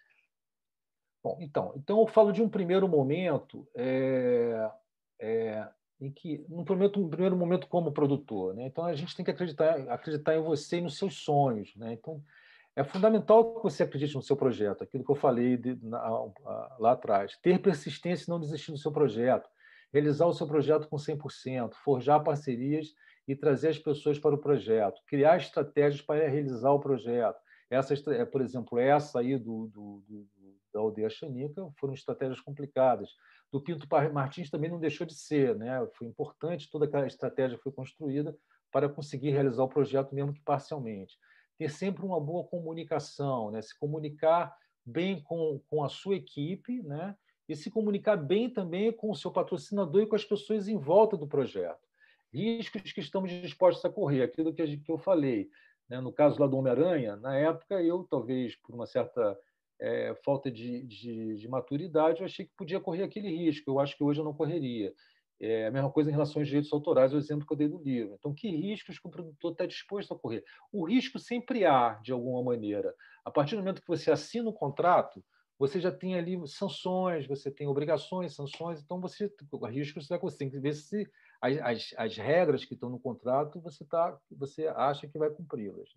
Bom, então, então eu falo de um primeiro momento é, é, em que, num primeiro, um primeiro momento como produtor, né? Então a gente tem que acreditar, acreditar em você e nos seus sonhos, né? Então é fundamental que você acredite no seu projeto, aquilo que eu falei de, na, lá atrás. Ter persistência e não desistir do seu projeto. Realizar o seu projeto com cem por cento, forjar parcerias e trazer as pessoas para o projeto, criar estratégias para realizar o projeto. Essa, por exemplo, essa aí do, do, do, da aldeia xanica foram estratégias complicadas. Do Pinto Martins também não deixou de ser, né? Foi importante, toda aquela estratégia foi construída para conseguir realizar o projeto, mesmo que parcialmente. Ter sempre uma boa comunicação, né? Se comunicar bem com, com a sua equipe, né? E se comunicar bem também com o seu patrocinador e com as pessoas em volta do projeto. Riscos que estamos dispostos a correr, aquilo que eu falei. Né? No caso lá do Homem-Aranha, na época, eu, talvez por uma certa é, falta de, de, de maturidade, eu achei que podia correr aquele risco. Eu acho que hoje eu não correria. É a mesma coisa em relação aos direitos autorais, o exemplo que eu dei do livro. Então, que riscos que o produtor está disposto a correr? O risco sempre há, de alguma maneira. A partir do momento que você assina o contrato, você já tem ali sanções, você tem obrigações, sanções, então você riscos você tem que ver se as, as, as regras que estão no contrato você, tá, você acha que vai cumpri-las.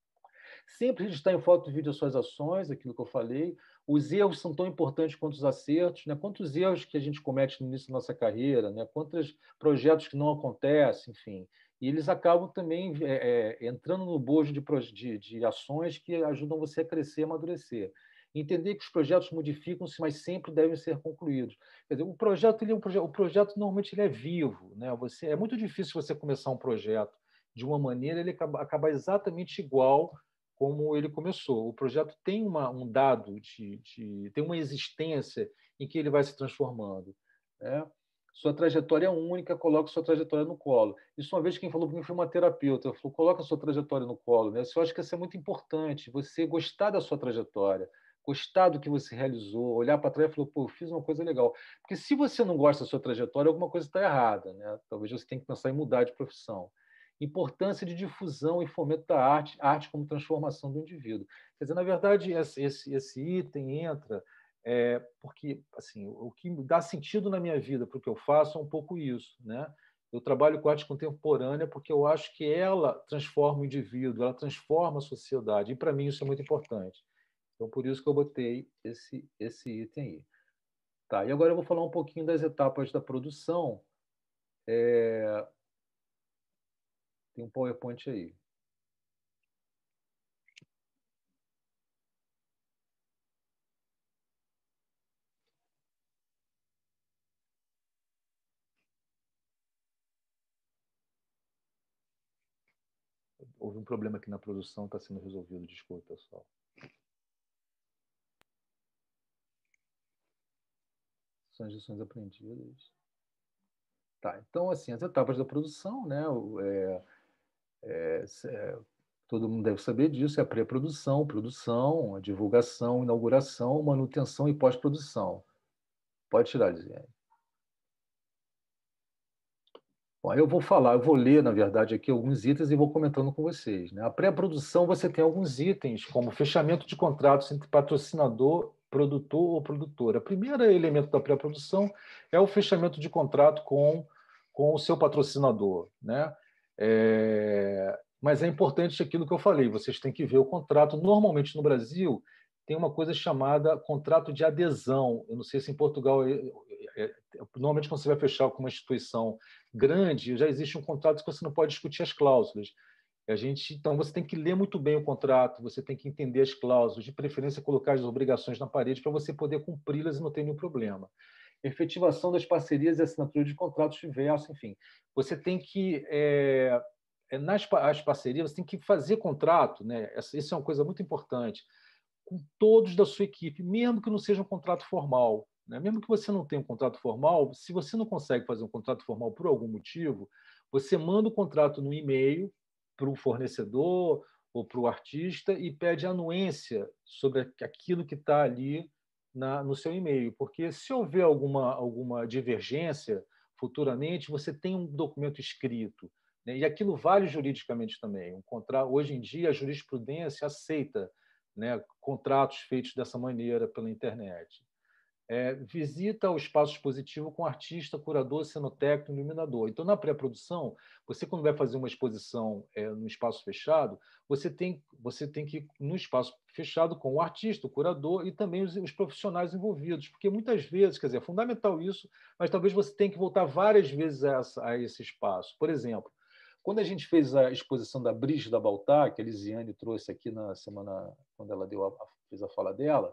Sempre registrar em foto e vídeo as suas ações, aquilo que eu falei. Os erros são tão importantes quanto os acertos, né? Quantos erros que a gente comete no início da nossa carreira, né? Quantos projetos que não acontecem, enfim. E eles acabam também é, é, entrando no bojo de, de, de ações que ajudam você a crescer e amadurecer. Entender que os projetos modificam-se, mas sempre devem ser concluídos. Quer dizer, o projeto, ele é um projeto, o projeto normalmente ele é vivo, né? Você, é muito difícil você começar um projeto de uma maneira ele acaba, acaba exatamente igual como ele começou. O projeto tem uma, um dado, de, de, tem uma existência em que ele vai se transformando. Né? Sua trajetória é única, coloque sua trajetória no colo. Isso uma vez quem falou para mim foi uma terapeuta, ela falou, coloca a sua trajetória no colo. Né? Eu acho que isso é muito importante, você gostar da sua trajetória, gostar do que você realizou, olhar para trás e falar, pô, eu fiz uma coisa legal. Porque se você não gosta da sua trajetória, alguma coisa está errada. Né? Talvez você tenha que pensar em mudar de profissão. Importância de difusão e fomento da arte, arte como transformação do indivíduo. Quer dizer, na verdade, esse, esse, esse item entra é, porque assim, o que dá sentido na minha vida para o que eu faço é um pouco isso. Né? Eu trabalho com arte contemporânea porque eu acho que ela transforma o indivíduo, ela transforma a sociedade, e para mim isso é muito importante. Então, por isso que eu botei esse, esse item aí. Tá, e agora eu vou falar um pouquinho das etapas da produção. É... Tem um PowerPoint aí. Houve um problema aqui na produção, está sendo resolvido. Desculpa, pessoal. São as lições aprendidas. Tá, então, assim, as etapas da produção, né? É, é, é, todo mundo deve saber disso, é a pré-produção, produção, a divulgação, inauguração, manutenção e pós-produção. Pode tirar, Lisiane. Bom, eu vou falar, eu vou ler, na verdade, aqui alguns itens e vou comentando com vocês, né? A pré-produção, você tem alguns itens, como fechamento de contratos entre patrocinador, produtor ou produtora. O primeiro elemento da pré-produção é o fechamento de contrato com, com o seu patrocinador, né? É, mas é importante aquilo que eu falei, vocês têm que ver o contrato. Normalmente, no Brasil, tem uma coisa chamada contrato de adesão. Eu não sei se em Portugal... É, é, normalmente, quando você vai fechar com uma instituição grande, já existe um contrato que você não pode discutir as cláusulas. A gente, então, você tem que ler muito bem o contrato, você tem que entender as cláusulas, de preferência colocar as obrigações na parede para você poder cumpri-las e não ter nenhum problema. Efetivação das parcerias e assinatura de contratos diversos, enfim. Você tem que... É, nas as parcerias, você tem que fazer contrato, né? Isso é uma coisa muito importante, com todos da sua equipe, mesmo que não seja um contrato formal. Né? Mesmo que você não tenha um contrato formal, se você não consegue fazer um contrato formal por algum motivo, você manda o contrato no e-mail para o fornecedor ou para o artista e pede anuência sobre aquilo que está ali na, no seu e-mail. Porque se houver alguma, alguma divergência futuramente, você tem um documento escrito. Né? E aquilo vale juridicamente também. Um contrato, hoje em dia, a jurisprudência aceita, né, contratos feitos dessa maneira pela internet. É, visita o espaço expositivo com artista, curador, cenotécnico, iluminador. Então, na pré-produção, você, quando vai fazer uma exposição é, no espaço fechado, você tem, você tem que ir no espaço fechado com o artista, o curador e também os, os profissionais envolvidos, porque muitas vezes, quer dizer, é fundamental isso, mas talvez você tenha que voltar várias vezes a, essa, a esse espaço. Por exemplo, quando a gente fez a exposição da Brígida Baltar, que a Lisiane trouxe aqui na semana, quando ela deu a, fez a fala dela,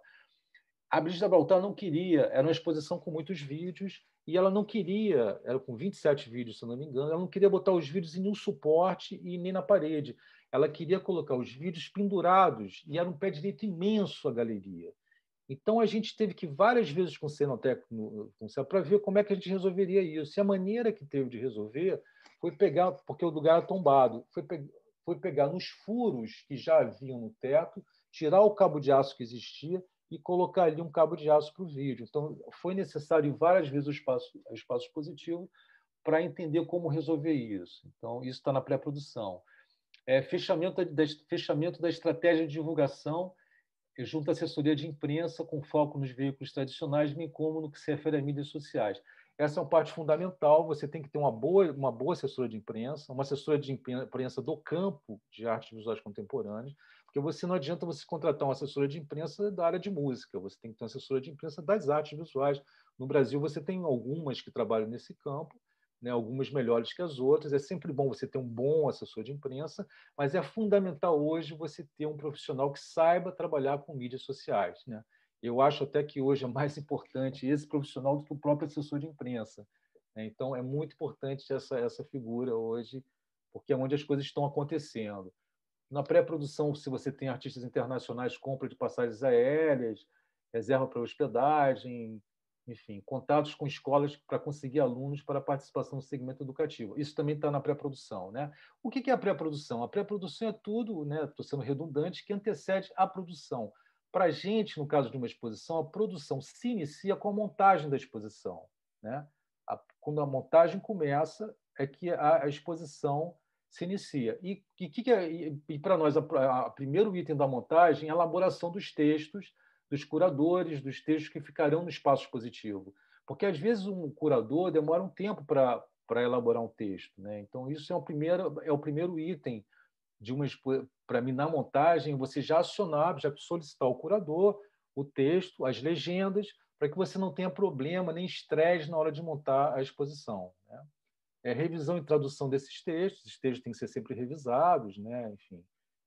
a Brígida Baltar não queria, era uma exposição com muitos vídeos, e ela não queria, era com vinte e sete vídeos, se eu não me engano, ela não queria botar os vídeos em nenhum suporte e nem na parede. Ela queria colocar os vídeos pendurados, e era um pé direito imenso a galeria. Então, a gente teve que ir várias vezes com o cenotécnico para ver como é que a gente resolveria isso. E a maneira que teve de resolver foi pegar, porque o lugar era tombado, foi, pe foi pegar nos furos que já haviam no teto, tirar o cabo de aço que existia e colocar ali um cabo de aço para o vídeo. Então, foi necessário várias vezes o espaço, o espaço expositivo para entender como resolver isso. Então, isso está na pré-produção. É, fechamento, da, fechamento da estratégia de divulgação junto à assessoria de imprensa, com foco nos veículos tradicionais, bem como no que se refere a mídias sociais. Essa é uma parte fundamental, você tem que ter uma boa, uma boa assessora de imprensa, uma assessora de imprensa do campo de artes visuais contemporâneas, porque você não adianta você contratar uma assessora de imprensa da área de música, você tem que ter uma assessora de imprensa das artes visuais. No Brasil, você tem algumas que trabalham nesse campo, né, algumas melhores que as outras. É sempre bom você ter um bom assessor de imprensa, mas é fundamental hoje você ter um profissional que saiba trabalhar com mídias sociais. Né? Eu acho até que hoje é mais importante esse profissional do que o próprio assessor de imprensa. Né? Então, é muito importante essa, essa figura hoje, porque é onde as coisas estão acontecendo. Na pré-produção, se você tem artistas internacionais, compra de passagens aéreas, reserva para hospedagem, enfim, contatos com escolas para conseguir alunos para a participação no segmento educativo. Isso também está na pré-produção. Né? O que é a pré-produção? A pré-produção é tudo, né, estou sendo redundante, que antecede a produção. Para a gente, no caso de uma exposição, a produção se inicia com a montagem da exposição. Né? A, quando a montagem começa, é que a, a exposição se inicia. E, e, que é, e, e para nós, o primeiro item da montagem é a elaboração dos textos, dos curadores, dos textos que ficarão no espaço expositivo. Porque, às vezes, um curador demora um tempo para para elaborar um texto. Né? Então, isso é o primeiro, é o primeiro item de uma para mim, na montagem, você já acionar, já solicitar ao curador o texto, as legendas, para que você não tenha problema nem estresse na hora de montar a exposição. Né? É, revisão e tradução desses textos, esses textos têm que ser sempre revisados, né? Enfim.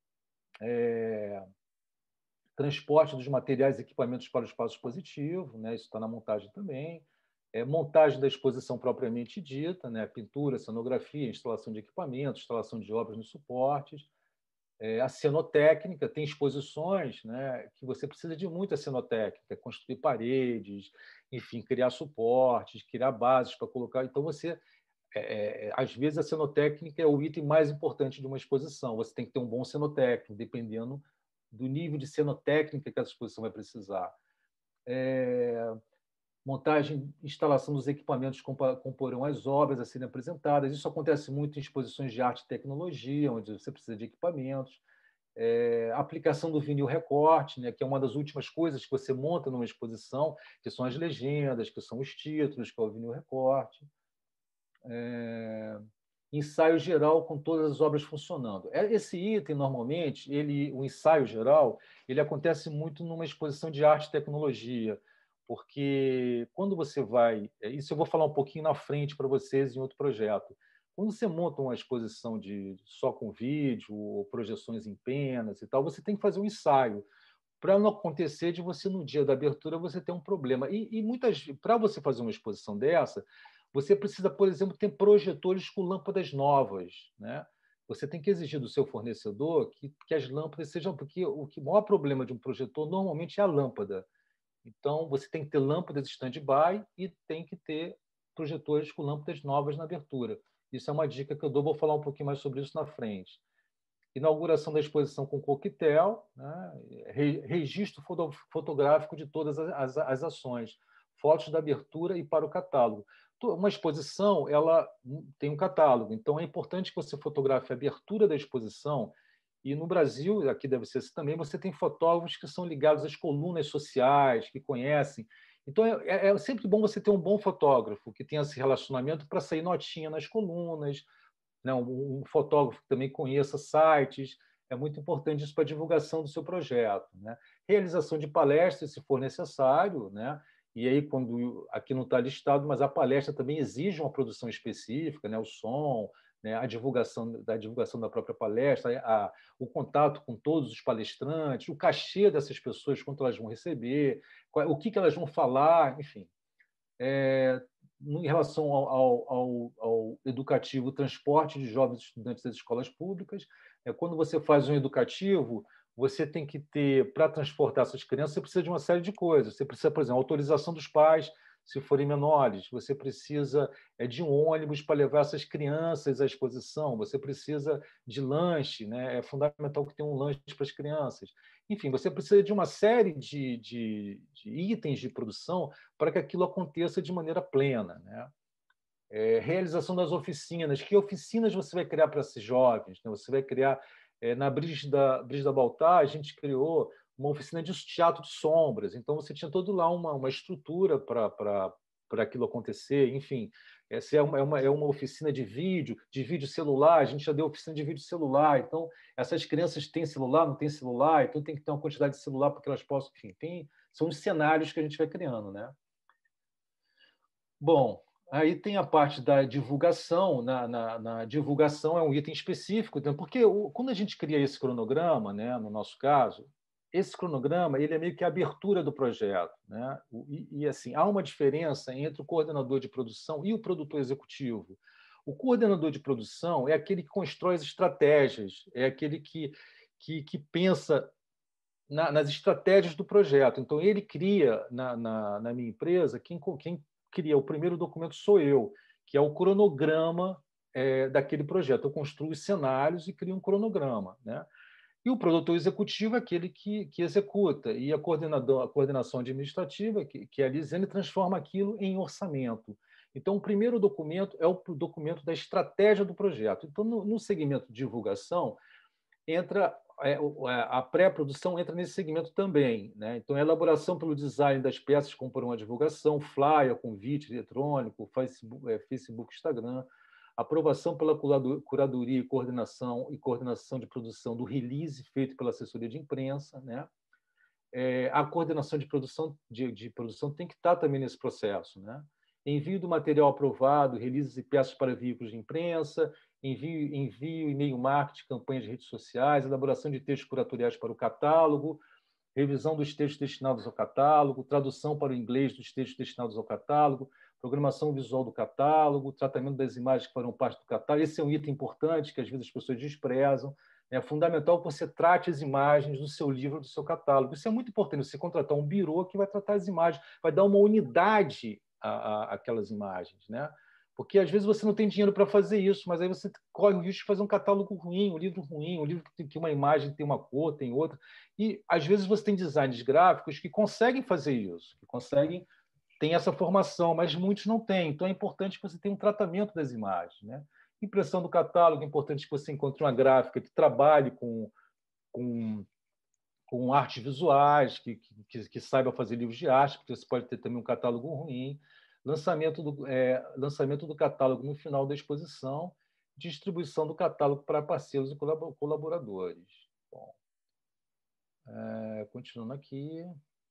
É, transporte dos materiais e equipamentos para o espaço expositivo, né? Isso está na montagem também. É, montagem da exposição propriamente dita, né? Pintura, cenografia, instalação de equipamentos, instalação de obras nos suportes. É, a cenotécnica, tem exposições, né, que você precisa de muita cenotécnica, construir paredes, enfim, criar suportes, criar bases para colocar. Então, você... É, às vezes, a cenotécnica é o item mais importante de uma exposição. Você tem que ter um bom cenotécnico, dependendo do nível de cenotécnica que a exposição vai precisar. É, montagem e instalação dos equipamentos que comporão as obras a serem apresentadas. Isso acontece muito em exposições de arte e tecnologia, onde você precisa de equipamentos. É, aplicação do vinil recorte, né, que é uma das últimas coisas que você monta numa exposição, que são as legendas, que são os títulos, que é o vinil recorte. É, ensaio geral com todas as obras funcionando. Esse item, normalmente, ele, o ensaio geral, ele acontece muito numa exposição de arte e tecnologia, porque quando você vai... Isso eu vou falar um pouquinho na frente para vocês em outro projeto. Quando você monta uma exposição de, só com vídeo, ou projeções em penas e tal, você tem que fazer um ensaio, para não acontecer de você, no dia da abertura, você ter um problema. E, e muitas, para você fazer uma exposição dessa, você precisa, por exemplo, ter projetores com lâmpadas novas, né? Você tem que exigir do seu fornecedor que, que as lâmpadas sejam... Porque o, que, o maior problema de um projetor, normalmente, é a lâmpada. Então, você tem que ter lâmpadas stand-by e tem que ter projetores com lâmpadas novas na abertura. Isso é uma dica que eu dou, vou falar um pouquinho mais sobre isso na frente. Inauguração da exposição com coquetel, né? Registro fotográfico de todas as, as ações, fotos da abertura e para o catálogo. Uma exposição, ela tem um catálogo, então é importante que você fotografe a abertura da exposição, e no Brasil, aqui deve ser assim também, você tem fotógrafos que são ligados às colunas sociais, que conhecem. Então, é, é sempre bom você ter um bom fotógrafo que tenha esse relacionamento para sair notinha nas colunas, né? um, um fotógrafo que também conheça sites. É muito importante isso para a divulgação do seu projeto, né? Realização de palestras, se for necessário, né? E aí, quando aqui não está listado, mas a palestra também exige uma produção específica, né? O som, né? a divulgação da divulgação da própria palestra, a, o contato com todos os palestrantes, o cachê dessas pessoas, quanto elas vão receber, qual, o que, que elas vão falar, enfim. É, em relação ao, ao, ao, ao educativo, transporte de jovens estudantes das escolas públicas, é, quando você faz um educativo, você tem que ter, para transportar essas crianças, você precisa de uma série de coisas. Você precisa, por exemplo, autorização dos pais, se forem menores. Você precisa é, de um ônibus para levar essas crianças à exposição. Você precisa de lanche, né? É fundamental que tenha um lanche para as crianças. Enfim, você precisa de uma série de, de, de itens de produção para que aquilo aconteça de maneira plena, né? É, realização das oficinas. Que oficinas você vai criar para esses jovens, né? Você vai criar... É, na Brígida, Brígida Baltar, a gente criou uma oficina de teatro de sombras. Então, você tinha todo lá uma, uma estrutura para aquilo acontecer. Enfim, essa é uma, é, uma, é uma oficina de vídeo, de vídeo celular. A gente já deu oficina de vídeo celular. Então, essas crianças têm celular, não têm celular, então tem que ter uma quantidade de celular para que elas possam... Enfim, tem, são os cenários que a gente vai criando, né? Bom, aí tem a parte da divulgação. Na, na, na divulgação é um item específico, porque o, quando a gente cria esse cronograma, né, no nosso caso, esse cronograma ele é meio que a abertura do projeto, né? E, e assim, há uma diferença entre o coordenador de produção e o produtor executivo. O coordenador de produção é aquele que constrói as estratégias, é aquele que, que, que pensa na, nas estratégias do projeto. Então, ele cria, na, na, na minha empresa, quem, quem cria o primeiro documento sou eu, que é o cronograma é, daquele projeto. Eu construo os cenários e crio um cronograma, né? E o produtor executivo é aquele que, que executa, e a, coordenador, a coordenação administrativa, que, que é a Lisane, transforma aquilo em orçamento. Então, o primeiro documento é o documento da estratégia do projeto. Então, no, no segmento de divulgação, entra é, a pré-produção entra nesse segmento também, né? Então, a elaboração pelo design das peças com uma divulgação, flyer, convite eletrônico, Facebook, é, Facebook, Instagram, aprovação pela curadoria e coordenação e coordenação de produção do release feito pela assessoria de imprensa, né? É, a coordenação de produção, de, de produção tem que estar também nesse processo, né? Envio do material aprovado, releases e peças para veículos de imprensa, envio, envio e-mail marketing, campanhas de redes sociais, elaboração de textos curatoriais para o catálogo, revisão dos textos destinados ao catálogo, tradução para o inglês dos textos destinados ao catálogo, programação visual do catálogo, tratamento das imagens que farão parte do catálogo. Esse é um item importante que, às vezes, as pessoas desprezam. É fundamental que você trate as imagens do seu livro, do seu catálogo. Isso é muito importante. Você contratar um birô que vai tratar as imagens, vai dar uma unidade a, a, aquelas imagens, né? Porque, às vezes, você não tem dinheiro para fazer isso, mas aí você corre o risco de fazer um catálogo ruim, um livro ruim, um livro que, tem, que uma imagem tem uma cor, tem outra. E, às vezes, você tem designers gráficos que conseguem fazer isso, que conseguem têm essa formação, mas muitos não têm. Então, é importante que você tenha um tratamento das imagens, né? Impressão do catálogo, é importante que você encontre uma gráfica que trabalhe com, com, com artes visuais, que, que, que saiba fazer livros de arte, porque você pode ter também um catálogo ruim. Lançamento do, é, lançamento do catálogo no final da exposição, distribuição do catálogo para parceiros e colaboradores. Bom, é, continuando aqui.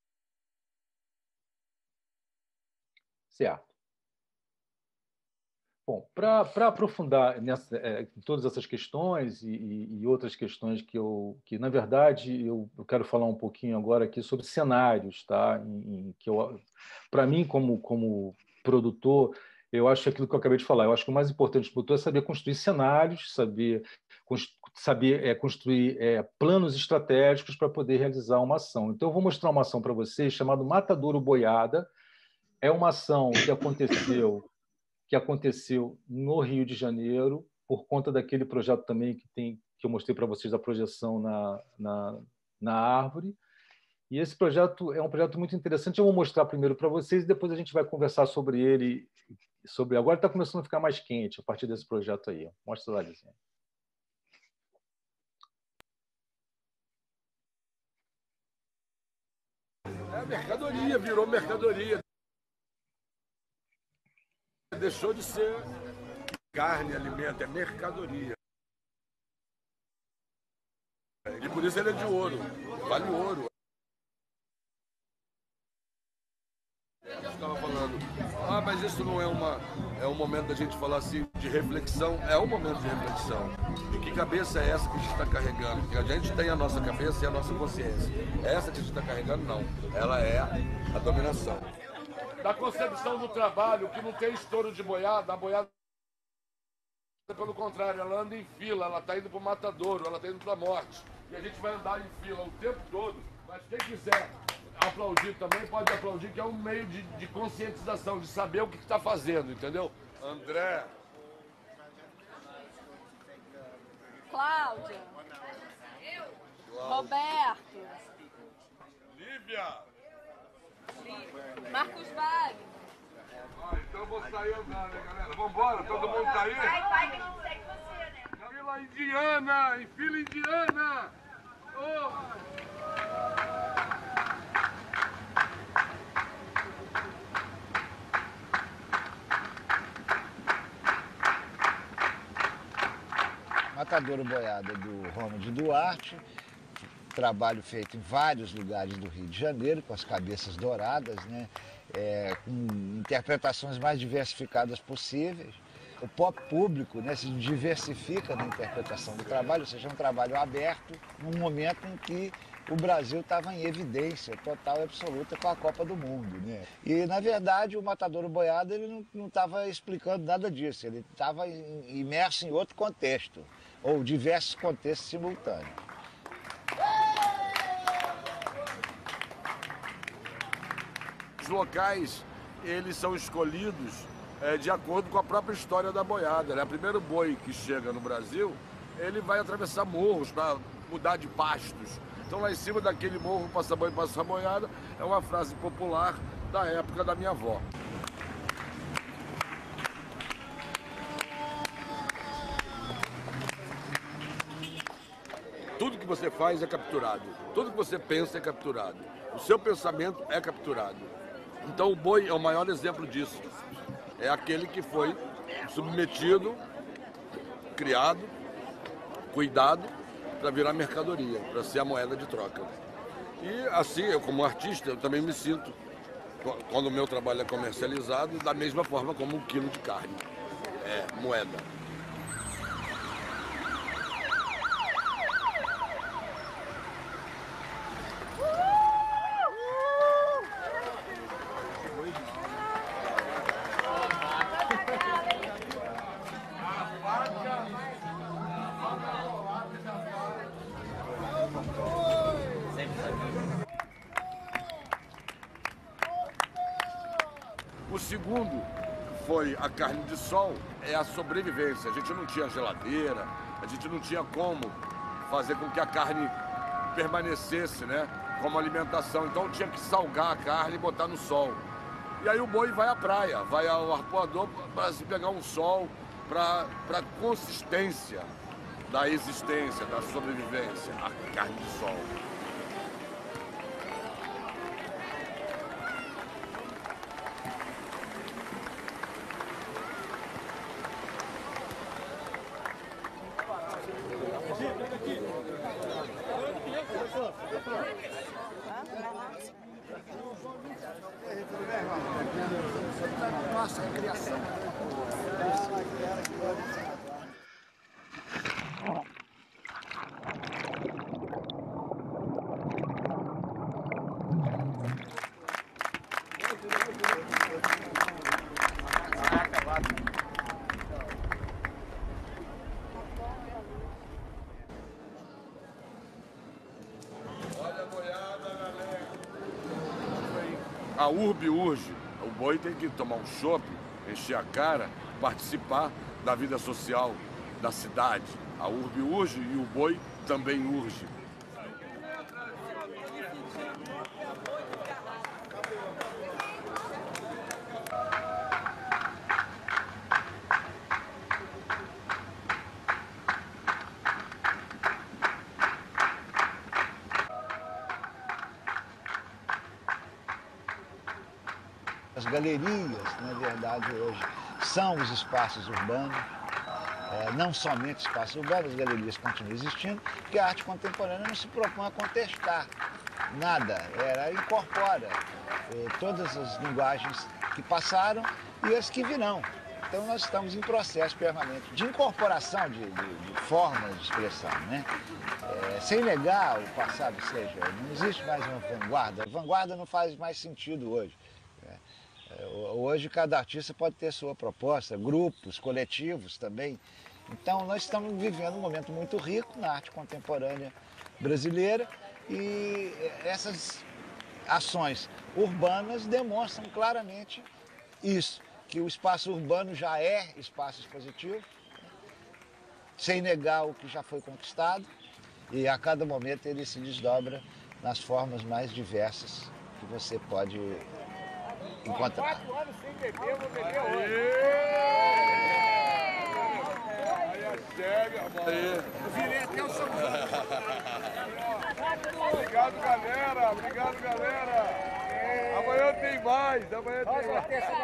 Certo. Bom, para aprofundar nessa, é, todas essas questões e, e, e outras questões que, eu, que na verdade, eu, eu quero falar um pouquinho agora aqui sobre cenários, tá? Em, em, que para mim, como, como produtor, eu acho aquilo que eu acabei de falar. Eu acho que o mais importante do produtor é saber construir cenários, saber, saber é, construir é, planos estratégicos para poder realizar uma ação. Então, eu vou mostrar uma ação para vocês chamada Matadouro Boiada. É uma ação que aconteceu que aconteceu no Rio de Janeiro, por conta daquele projeto também que, tem, que eu mostrei para vocês, da projeção na, na, na árvore. E esse projeto é um projeto muito interessante. Eu vou mostrar primeiro para vocês e depois a gente vai conversar sobre ele. Sobre... Agora está começando a ficar mais quente a partir desse projeto aí. Mostra lá, Lizinha. É mercadoria, virou mercadoria. Deixou de ser carne, alimento, é mercadoria. E por isso ele é de ouro, vale ouro. Eu estava falando, ah, mas isso não é, uma, é um momento da gente falar assim de reflexão, é um momento de reflexão. De que cabeça é essa que a gente está carregando? Porque a gente tem a nossa cabeça e a nossa consciência. Essa que a gente está carregando, não. Ela é a dominação. Da concepção do trabalho, que não tem estouro de boiada, a boiada, pelo contrário, ela anda em fila, ela está indo para o matadouro, ela está indo para a morte. E a gente vai andar em fila o tempo todo, mas quem quiser aplaudir também pode aplaudir, que é um meio de, de conscientização, de saber o que está fazendo, entendeu? André. Cláudia. Roberto. Lívia. Marcos Wagner. Ah, então eu vou sair andando, hein, galera? Vambora, todo mundo tá aí? Vai, vai, que não segue você, né? Fila indiana, em fila indiana! Oh. Matadouro Boiada do Ronald Duarte. Trabalho feito em vários lugares do Rio de Janeiro, com as cabeças douradas, né? É, com interpretações mais diversificadas possíveis. O pop público, né, se diversifica na interpretação do trabalho, ou seja, é um trabalho aberto num momento em que o Brasil estava em evidência total e absoluta com a Copa do Mundo, né? E, na verdade, o Matadouro Boiada ele não estava explicando nada disso, ele estava imerso em outro contexto, ou diversos contextos simultâneos. Os locais, eles são escolhidos é, de acordo com a própria história da boiada, né? O primeiro boi que chega no Brasil, ele vai atravessar morros para mudar de pastos. Então lá em cima daquele morro, passa boi, passa boiada, é uma frase popular da época da minha avó. Tudo que você faz é capturado, tudo que você pensa é capturado, o seu pensamento é capturado. Então o boi é o maior exemplo disso. É aquele que foi submetido, criado, cuidado para virar mercadoria, para ser a moeda de troca. E assim, eu como artista, eu também me sinto, quando o meu trabalho é comercializado, da mesma forma como um quilo de carne. É moeda. O segundo foi a carne de sol, é a sobrevivência. A gente não tinha geladeira, a gente não tinha como fazer com que a carne permanecesse, né, como alimentação. Então tinha que salgar a carne e botar no sol. E aí o boi vai à praia, vai ao arpoador para se pegar um sol, para a consistência da existência, da sobrevivência, a carne de sol. Nossa criação. A urbe urge. O boi tem que tomar um chopp, encher a cara, participar da vida social da cidade. A urbe urge e o boi também urge. As galerias, na verdade, hoje são os espaços urbanos, é, não somente espaços urbanos, as galerias continuam existindo, porque a arte contemporânea não se propõe a contestar nada, ela incorpora é, todas as linguagens que passaram e as que virão. Então nós estamos em processo permanente de incorporação de, de, de formas de expressão, né? É, sem negar o passado, ou seja, não existe mais uma vanguarda, a vanguarda não faz mais sentido hoje. Hoje cada artista pode ter sua proposta, grupos, coletivos também. Então nós estamos vivendo um momento muito rico na arte contemporânea brasileira e essas ações urbanas demonstram claramente isso, que o espaço urbano já é espaço expositivo, sem negar o que já foi conquistado, e a cada momento ele se desdobra nas formas mais diversas que você pode encontrar. Quatro anos sem beber, eu vou beber hoje. Aí a chega, Eu virei até o São João. Obrigado, galera. Obrigado, galera. Amanhã tem mais. Amanhã tem mais.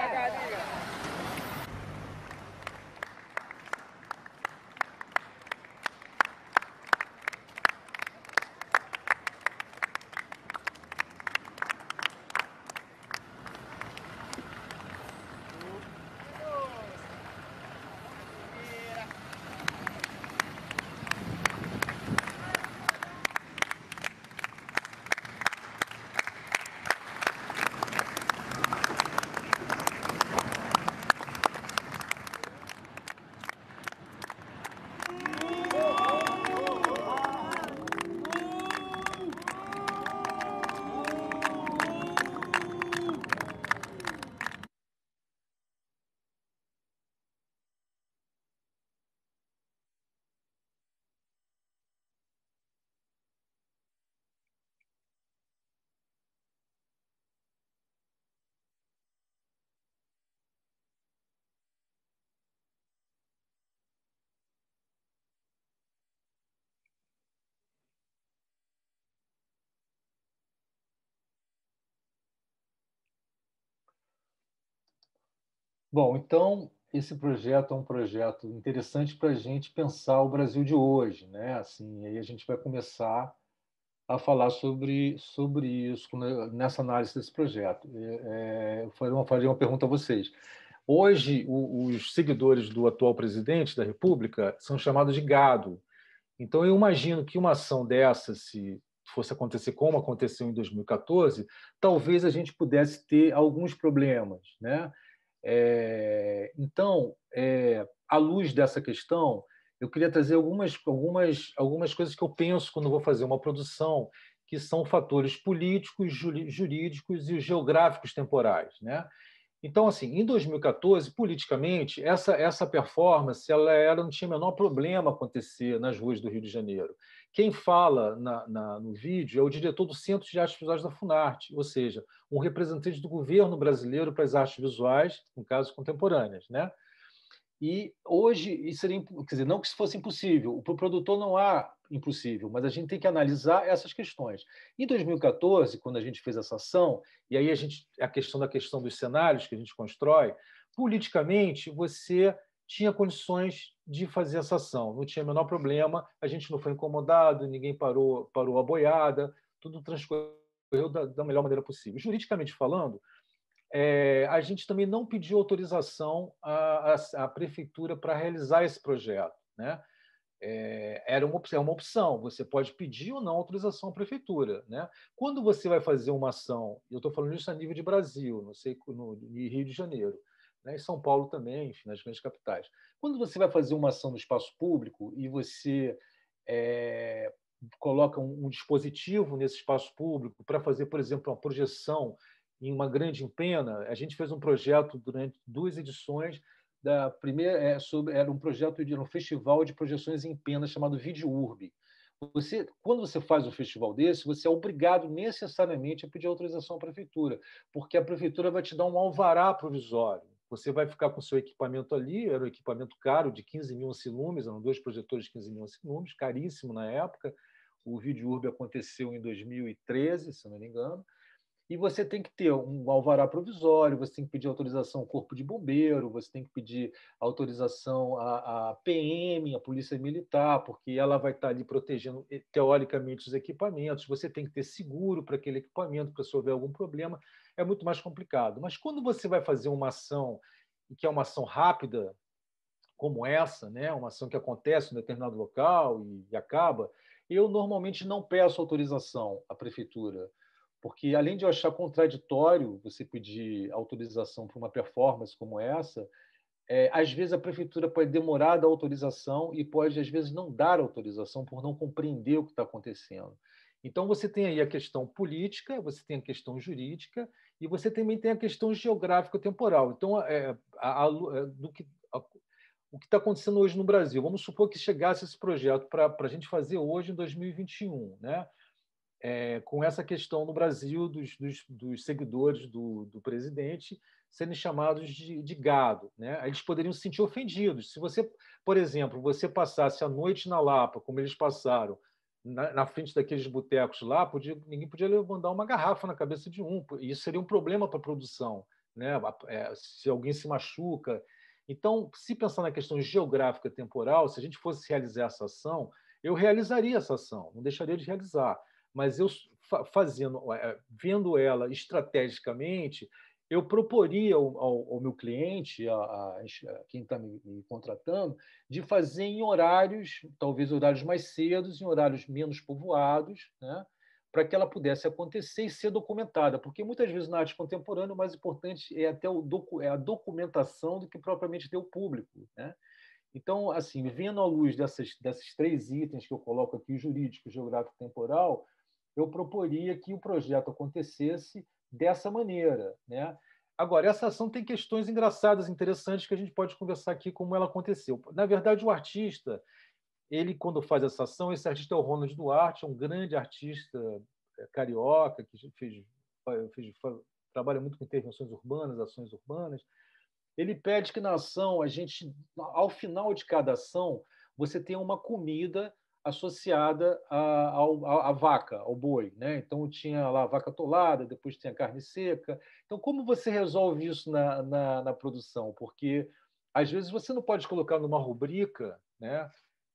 Bom, então esse projeto é um projeto interessante para a gente pensar o Brasil de hoje, né? Assim, aí a gente vai começar a falar sobre, sobre isso nessa análise desse projeto. É, eu faria uma, faria uma pergunta a vocês. Hoje, o, os seguidores do atual presidente da República são chamados de gado. Então, eu imagino que uma ação dessa, se fosse acontecer como aconteceu em dois mil e quatorze, talvez a gente pudesse ter alguns problemas, né? É, então, é, à luz dessa questão, eu queria trazer algumas, algumas, algumas coisas que eu penso quando vou fazer uma produção, que são fatores políticos, jurídicos e geográficos temporais, né? Então, assim, em dois mil e quatorze, politicamente, essa, essa performance ela era, não tinha o menor problema acontecer nas ruas do Rio de Janeiro. quem fala na, na, no vídeo é o diretor do Centro de Artes Visuais da Funarte, ou seja, um representante do governo brasileiro para as artes visuais, no caso, contemporâneas, né? E hoje, isso seria, quer dizer, não que isso fosse impossível, para o produtor não há impossível, mas a gente tem que analisar essas questões. Em dois mil e quatorze, quando a gente fez essa ação, e aí a gente, a questão da questão dos cenários que a gente constrói, politicamente você tinha condições de fazer essa ação, não tinha o menor problema, a gente não foi incomodado, ninguém parou, parou a boiada, tudo transcorreu da, da melhor maneira possível. Juridicamente falando, É, a gente também não pediu autorização à, à, à prefeitura para realizar esse projeto, né? É, era uma, é uma opção, você pode pedir ou não autorização à prefeitura, né? Quando você vai fazer uma ação, eu estou falando isso a nível de Brasil, não sei, no, no Rio de Janeiro, né? Em São Paulo também, enfim, nas grandes capitais. Quando você vai fazer uma ação no espaço público e você é, coloca um, um dispositivo nesse espaço público para fazer, por exemplo, uma projeção em uma grande empena, a gente fez um projeto durante duas edições da primeira é, sobre era um projeto de um festival de projeções em pena chamado VideoUrb. Você, quando você faz um festival desse, você é obrigado necessariamente a pedir autorização à prefeitura, porque a prefeitura vai te dar um alvará provisório. Você vai ficar com o seu equipamento ali, era um equipamento caro de quinze mil ancilumes, eram dois projetores de quinze mil ancilumes, caríssimo na época. O VideoUrb aconteceu em dois mil e treze, se não me engano. E você tem que ter um alvará provisório, você tem que pedir autorização ao Corpo de Bombeiro, você tem que pedir autorização à, à P M, à Polícia Militar, porque ela vai estar ali protegendo, teoricamente, os equipamentos. Você tem que ter seguro para aquele equipamento, para se houver algum problema. É muito mais complicado. Mas quando você vai fazer uma ação, que é uma ação rápida, como essa, né? Uma ação que acontece em um determinado local e, e acaba, eu normalmente não peço autorização à prefeitura, porque, além de eu achar contraditório você pedir autorização para uma performance como essa, é, às vezes a prefeitura pode demorar a dar autorização e pode, às vezes, não dar autorização por não compreender o que está acontecendo. Então, você tem aí a questão política, você tem a questão jurídica e você também tem a questão geográfico-temporal. Então, é, a, a, do que, a, o que está acontecendo hoje no Brasil? Vamos supor que chegasse esse projeto para a gente fazer hoje, em dois mil e vinte e um, né? É, com essa questão no Brasil dos, dos, dos seguidores do, do presidente serem chamados de, de gado, né? Eles poderiam se sentir ofendidos. Se você, por exemplo, você passasse a noite na Lapa, como eles passaram, na, na frente daqueles botecos lá, podia, ninguém podia mandar uma garrafa na cabeça de um. E isso seria um problema para a produção, né? É, se alguém se machuca. Então, se pensar na questão geográfica temporal, se a gente fosse realizar essa ação, eu realizaria essa ação, não deixaria de realizar. Mas eu fazendo, vendo ela estrategicamente, eu proporia ao, ao, ao meu cliente, a, a, a quem está me, me contratando, de fazer em horários, talvez horários mais cedos, em horários menos povoados, né, para que ela pudesse acontecer e ser documentada, porque muitas vezes na arte contemporânea o mais importante é até o docu, é a documentação do que propriamente ter o público, né? Então, assim, vendo à luz dessas, desses três itens que eu coloco aqui, jurídico, geográfico e temporal, eu proporia que o projeto acontecesse dessa maneira, né? Agora, essa ação tem questões engraçadas, interessantes, que a gente pode conversar aqui como ela aconteceu. Na verdade, o artista, ele, quando faz essa ação, esse artista é o Ronald Duarte, um grande artista carioca, que fez, fez, trabalha muito com intervenções urbanas, ações urbanas. Ele pede que na ação, a gente, ao final de cada ação, você tenha uma comida associada à, à, à vaca, ao boi, né? Então, tinha lá a vaca atolada, depois tinha a carne seca. Então, como você resolve isso na, na, na produção? Porque, às vezes, você não pode colocar numa rubrica, né?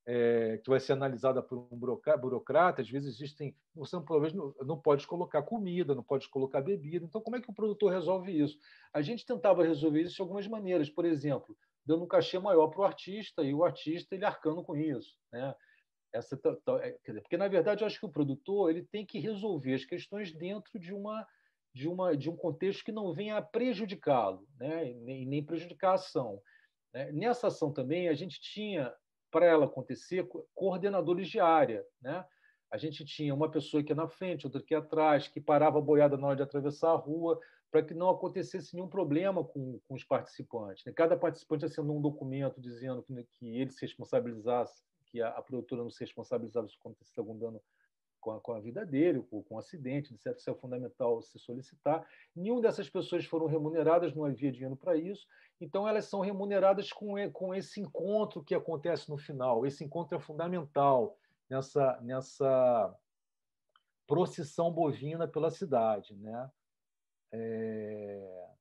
É, que vai ser analisada por um burocrata, às vezes existem... Você não, não, não pode colocar comida, não pode colocar bebida. Então, como é que o produtor resolve isso? A gente tentava resolver isso de algumas maneiras. Por exemplo, dando um cachê maior para o artista e o artista ele arcando com isso, né? Essa, porque, na verdade, eu acho que o produtor ele tem que resolver as questões dentro de, uma, de, uma, de um contexto que não venha a prejudicá-lo, né? nem, nem prejudicar a ação. Né? Nessa ação também, a gente tinha, para ela acontecer, coordenadores de área. Né? A gente tinha uma pessoa que ia na frente, outra que ia atrás, que parava a boiada na hora de atravessar a rua, para que não acontecesse nenhum problema com, com os participantes. Né? Cada participante assinando um documento dizendo que, que ele se responsabilizasse, que a, a produtora não se responsabilizava se acontecesse algum dano com a, com a vida dele, ou com um acidente, etcétera. Isso é fundamental se solicitar. Nenhuma dessas pessoas foram remuneradas, não havia dinheiro para isso. Então, elas são remuneradas com, com esse encontro que acontece no final. Esse encontro é fundamental nessa, nessa procissão bovina pela cidade, né? É...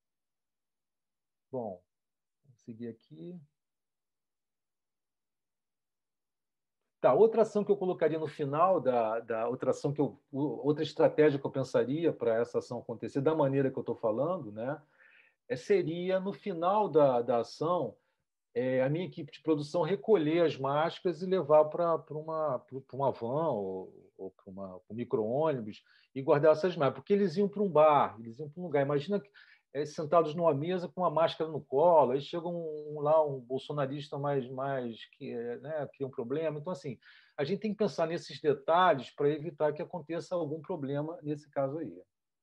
Bom, vamos seguir aqui. Tá, outra ação que eu colocaria no final, da, da outra ação que eu, outra estratégia que eu pensaria para essa ação acontecer da maneira que eu estou falando, né, é, seria, no final da, da ação, é, a minha equipe de produção recolher as máscaras e levar para uma, uma van ou, ou para um micro-ônibus e guardar essas máscaras, porque eles iam para um bar, eles iam para um lugar. Imagina que É, sentados numa mesa com uma máscara no colo, aí chega um, um, lá um bolsonarista mais, mais que, né, que tem um problema. Então, assim, a gente tem que pensar nesses detalhes para evitar que aconteça algum problema nesse caso aí.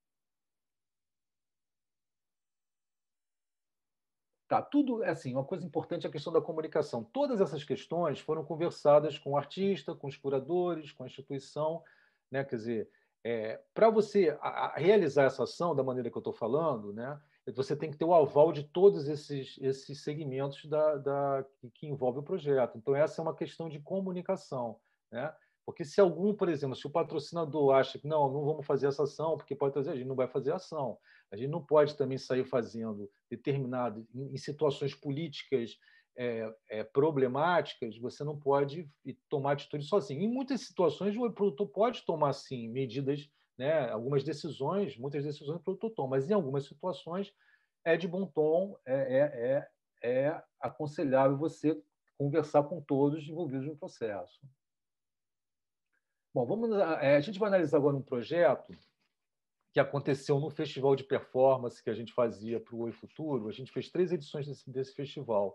Tá, tudo, assim, uma coisa importante é a questão da comunicação. Todas essas questões foram conversadas com o artista, com os curadores, com a instituição, né? Quer dizer, É, para você a, a realizar essa ação da maneira que eu estou falando, né, você tem que ter o aval de todos esses, esses segmentos da, da, que, que envolvem o projeto. Então, essa é uma questão de comunicação, né? Porque se algum, por exemplo, se o patrocinador acha que não, não vamos fazer essa ação, porque pode trazer, a gente não vai fazer ação. A gente não pode também sair fazendo determinado, em, em situações políticas É, é, problemáticas, você não pode tomar atitude sozinho. Em muitas situações, o produtor pode tomar, sim, medidas, né, algumas decisões, muitas decisões o produtor toma, mas em algumas situações é de bom tom, é, é, é, é aconselhável você conversar com todos envolvidos no processo. Bom, vamos, a gente vai analisar agora um projeto que aconteceu no festival de performance que a gente fazia para o Oi Futuro. A gente fez três edições desse, desse festival.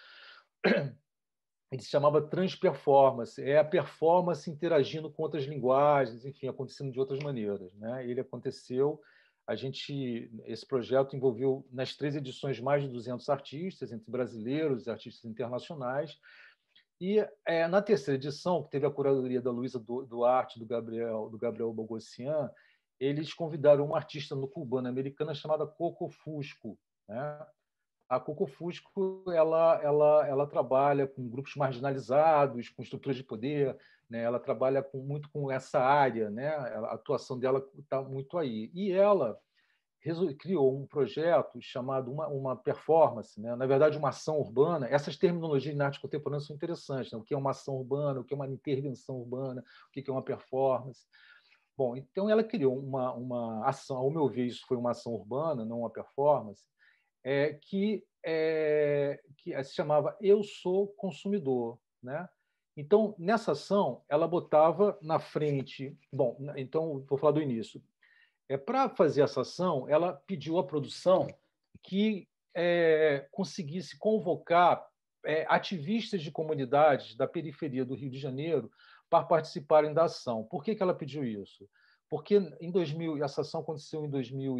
Ele se chamava Transperformance, é a performance interagindo com outras linguagens, enfim, acontecendo de outras maneiras, né? Ele aconteceu, a gente, esse projeto envolveu nas três edições mais de duzentos artistas, entre brasileiros e artistas internacionais, e é, na terceira edição, que teve a curadoria da Luísa Duarte, do Gabriel, do Gabriel Bogossian, eles convidaram uma artista no cubana americana chamada Coco Fusco, né? A Coco Fusco ela, ela, ela trabalha com grupos marginalizados, com estruturas de poder, né? Ela trabalha com, muito com essa área, né? A atuação dela está muito aí. E ela criou um projeto chamado uma, uma performance, né? Na verdade, uma ação urbana. Essas terminologias na arte contemporânea são interessantes, né? O que é uma ação urbana, o que é uma intervenção urbana, o que é uma performance. Bom, então ela criou uma, uma ação, ao meu ver, isso foi uma ação urbana, não uma performance, É, que, é, que se chamava Eu Sou Consumidor, né? Então, nessa ação, ela botava na frente... Bom, então, vou falar do início. É, para fazer essa ação, ela pediu à produção que é, conseguisse convocar é, ativistas de comunidades da periferia do Rio de Janeiro para participarem da ação. Por que que ela pediu isso? Porque em dois mil, essa ação aconteceu em dois mil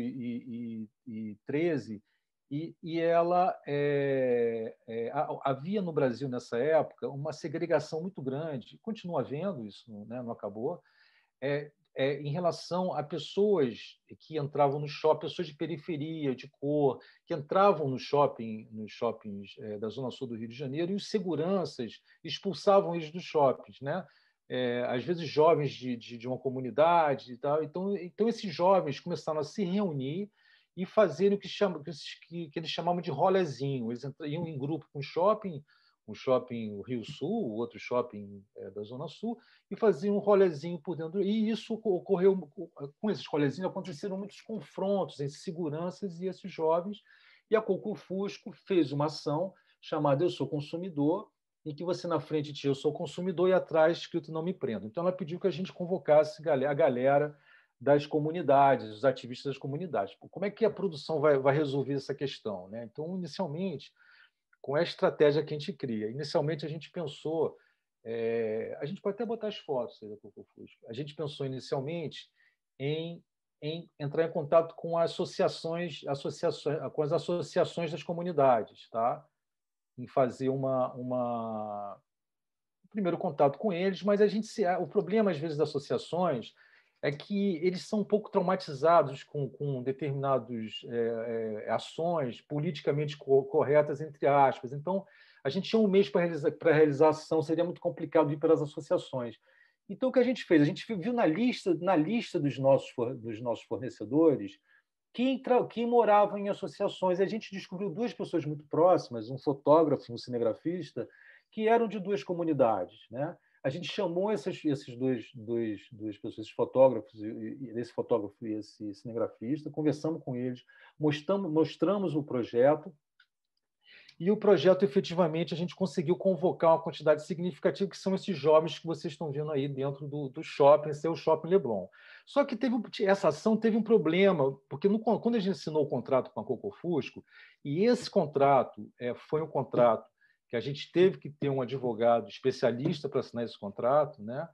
e treze, E, e ela é, é, havia no Brasil nessa época uma segregação muito grande, continua havendo isso, né, não acabou, é, é, em relação a pessoas que entravam no shopping, pessoas de periferia, de cor, que entravam no shopping, nos shoppings é, da Zona Sul do Rio de Janeiro, e os seguranças expulsavam eles dos shoppings, né? É, às vezes jovens de, de, de uma comunidade e tal. Então, então esses jovens começaram a se reunir e fazer o que, chama, que, que eles chamavam de rolezinho. Eles iam em grupo com o shopping, um shopping Rio Sul, outro shopping é, da Zona Sul, e faziam um rolezinho por dentro. E isso ocorreu, com esses rolezinhos, aconteceram muitos confrontos entre seguranças e esses jovens, e a Coco Fusco fez uma ação chamada Eu Sou Consumidor, em que você na frente tinha Eu Sou Consumidor e atrás escrito Não Me Prenda. Então ela pediu que a gente convocasse a galera das comunidades, os ativistas das comunidades. Como é que a produção vai, vai resolver essa questão, né? Então, inicialmente, com a estratégia que a gente cria, inicialmente a gente pensou, é, a gente pode até botar as fotos aí da Coco Fusco, a gente pensou inicialmente em, em entrar em contato com associações, associações, com as associações das comunidades, tá? Em fazer uma, uma primeiro contato com eles, mas a gente se, o problema, às vezes, das associações é que eles são um pouco traumatizados com, com determinadas é, é, ações politicamente co corretas, entre aspas. Então, a gente tinha um mês para realizar, para realizar a ação, seria muito complicado ir pelas associações. Então, o que a gente fez? A gente viu na lista, na lista dos, nossos, dos nossos fornecedores quem, quem morava em associações. A gente descobriu duas pessoas muito próximas, um fotógrafo e um cinegrafista, que eram de duas comunidades, né? A gente chamou esses, esses dois, dois, duas pessoas, esses fotógrafos, esse fotógrafo e esse cinegrafista, conversamos com eles, mostramos, mostramos o projeto, e o projeto, efetivamente, a gente conseguiu convocar uma quantidade significativa, que são esses jovens que vocês estão vendo aí dentro do, do shopping, esse é o Shopping Leblon. Só que teve, essa ação teve um problema, porque no, quando a gente assinou o contrato com a Cocofusco, e esse contrato é, foi um contrato que a gente teve que ter um advogado especialista para assinar esse contrato, né?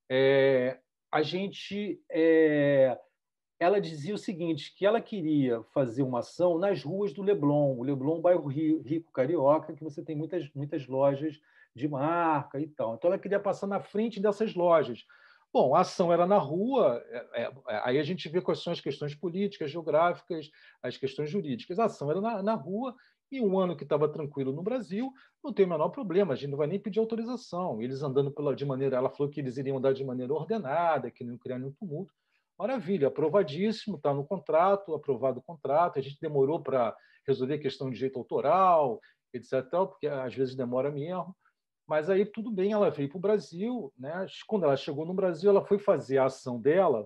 É, a gente, é, ela dizia o seguinte, que ela queria fazer uma ação nas ruas do Leblon, o Leblon é um bairro rico, carioca, que você tem muitas, muitas lojas de marca e tal. Então, ela queria passar na frente dessas lojas. Bom, a ação era na rua, é, é, aí a gente vê quais são as questões políticas, geográficas, as questões jurídicas. A ação era na, na rua, e um ano que estava tranquilo no Brasil, não tem o menor problema, a gente não vai nem pedir autorização. Eles andando pela, de maneira... Ela falou que eles iriam andar de maneira ordenada, que não iam criar nenhum tumulto. Maravilha, aprovadíssimo, está no contrato, aprovado o contrato. A gente demorou para resolver a questão de direito autoral, etcétera, porque às vezes demora mesmo. Mas aí tudo bem, ela veio para o Brasil, né? Quando ela chegou no Brasil, ela foi fazer a ação dela,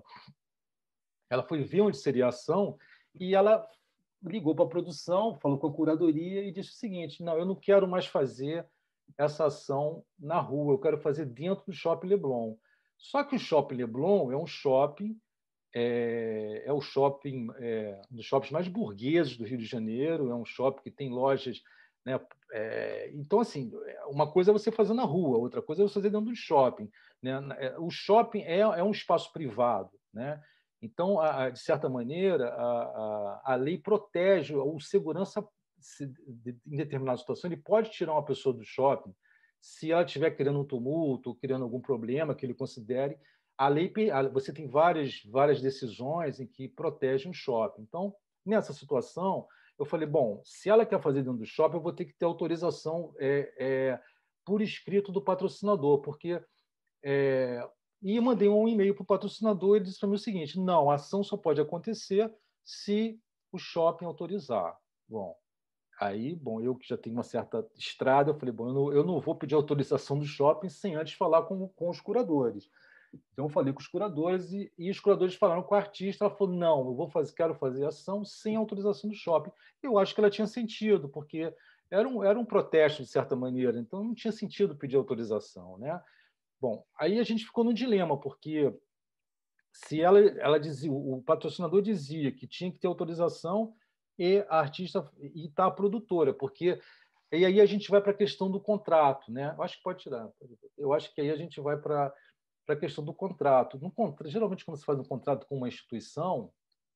ela foi ver onde seria a ação, e ela ligou para a produção, falou com a curadoria e disse o seguinte: não, eu não quero mais fazer essa ação na rua, eu quero fazer dentro do Shopping Leblon. Só que o Shopping Leblon é um shopping, é, é o shopping, é, um dos shoppings mais burgueses do Rio de Janeiro, é um shopping que tem lojas, né? É, então, assim, uma coisa é você fazer na rua, outra coisa é você fazer dentro do shopping, né? O shopping é, é um espaço privado, né? Então, a, de certa maneira, a, a, a lei protege, o segurança, se, de, em determinada situação, ele pode tirar uma pessoa do shopping se ela estiver criando um tumulto, criando algum problema que ele considere. A lei, você tem várias, várias decisões em que protegem o shopping. Então, nessa situação, eu falei, bom, se ela quer fazer dentro do shopping, eu vou ter que ter autorização é, é, por escrito do patrocinador, porque... É, e mandei um e-mail para o patrocinador e ele disse para mim o seguinte: não, a ação só pode acontecer se o shopping autorizar. Bom, aí, bom, eu que já tenho uma certa estrada, eu falei, bom, eu não, eu não vou pedir autorização do shopping sem antes falar com, com os curadores. Então, eu falei com os curadores e, e os curadores falaram com a artista. Ela falou, não, eu vou fazer, quero fazer a ação sem autorização do shopping. Eu acho que ela tinha sentido, porque era um, era um protesto, de certa maneira, então não tinha sentido pedir autorização, né? Bom, aí a gente ficou no dilema, porque se ela, ela dizia, o patrocinador dizia que tinha que ter autorização e a artista e tá a produtora, porque e aí a gente vai para a questão do contrato, né? Eu acho que pode tirar. Eu acho que aí a gente vai para para a questão do contrato. No contrato, geralmente quando se faz um contrato com uma instituição,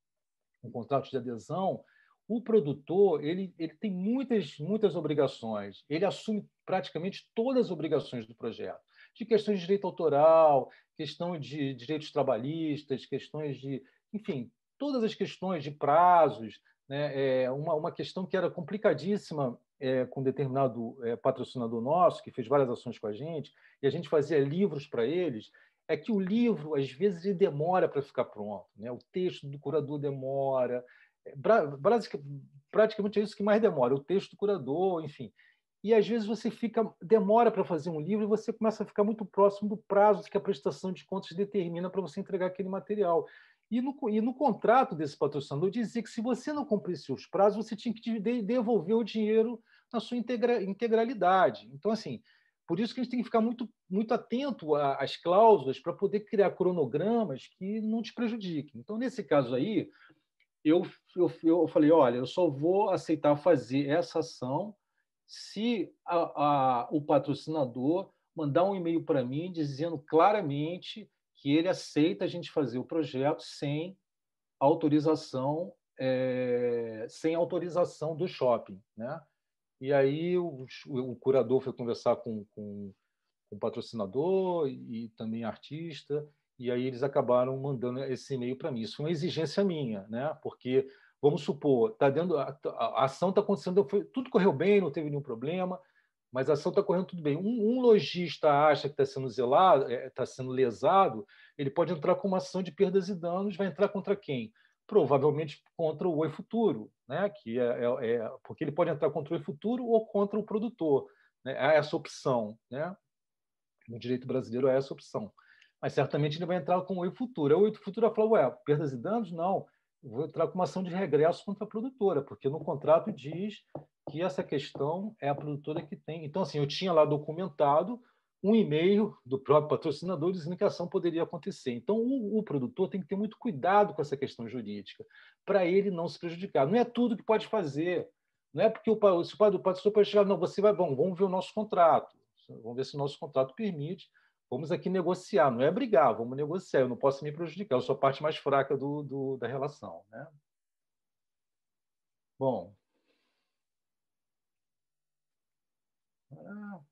um contrato de adesão, o produtor ele, ele tem muitas muitas obrigações. Ele assume praticamente todas as obrigações do projeto, de questões de direito autoral, questão de direitos trabalhistas, questões de, enfim, todas as questões de prazos, né? É uma, uma questão que era complicadíssima é, com determinado é, patrocinador nosso, que fez várias ações com a gente, e a gente fazia livros para eles, é que o livro, às vezes, ele demora para ficar pronto, né? O texto do curador demora, é, praticamente é isso que mais demora, o texto do curador, enfim. E, às vezes, você fica demora para fazer um livro e você começa a ficar muito próximo do prazo que a prestação de contas determina para você entregar aquele material. E no, e no contrato desse patrocinador dizia que, se você não cumprisse os prazos, você tinha que devolver o dinheiro na sua integra, integralidade. Então, assim, por isso que a gente tem que ficar muito, muito atento às cláusulas para poder criar cronogramas que não te prejudiquem. Então, nesse caso aí, eu, eu, eu falei, olha, eu só vou aceitar fazer essa ação se a, a, o patrocinador mandar um e-mail para mim dizendo claramente que ele aceita a gente fazer o projeto sem autorização, é, sem autorização do shopping, né? E aí o, o curador foi conversar com, com, com patrocinador e também artista, e aí eles acabaram mandando esse e-mail para mim. Isso foi uma exigência minha, né? Porque, vamos supor, tá dentro, a, a ação está acontecendo, foi, tudo correu bem, não teve nenhum problema, mas a ação está correndo tudo bem. Um, um lojista acha que está sendo zelado, está sendo lesado, ele pode entrar com uma ação de perdas e danos, vai entrar contra quem? Provavelmente contra o Oi Futuro, né? Que é, é, é, porque ele pode entrar contra o Oi Futuro ou contra o produtor. Né? Há essa opção, né? No direito brasileiro há essa opção. Mas certamente ele vai entrar com o Oi Futuro. O Oi Futuro vai falar, ué, perdas e danos? Não, eu vou entrar com uma ação de regresso contra a produtora, porque no contrato diz que essa questão é a produtora que tem. Então, assim, eu tinha lá documentado um e-mail do próprio patrocinador dizendo que a ação poderia acontecer. Então, o, o produtor tem que ter muito cuidado com essa questão jurídica, para ele não se prejudicar. Não é tudo que pode fazer. Não é porque o, se o patrocinador pode chegar, não, você vai, bom, vamos ver o nosso contrato. Vamos ver se o nosso contrato permite. Vamos aqui negociar. Não é brigar, vamos negociar. Eu não posso me prejudicar. Eu sou a parte mais fraca do, do, da relação. Né? Bom. Ah.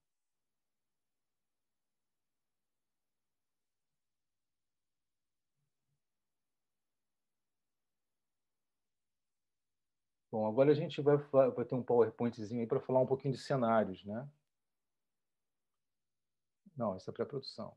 Bom, agora a gente vai, vai ter um PowerPointzinho aí para falar um pouquinho de cenários, né? Não, essa é pré-produção.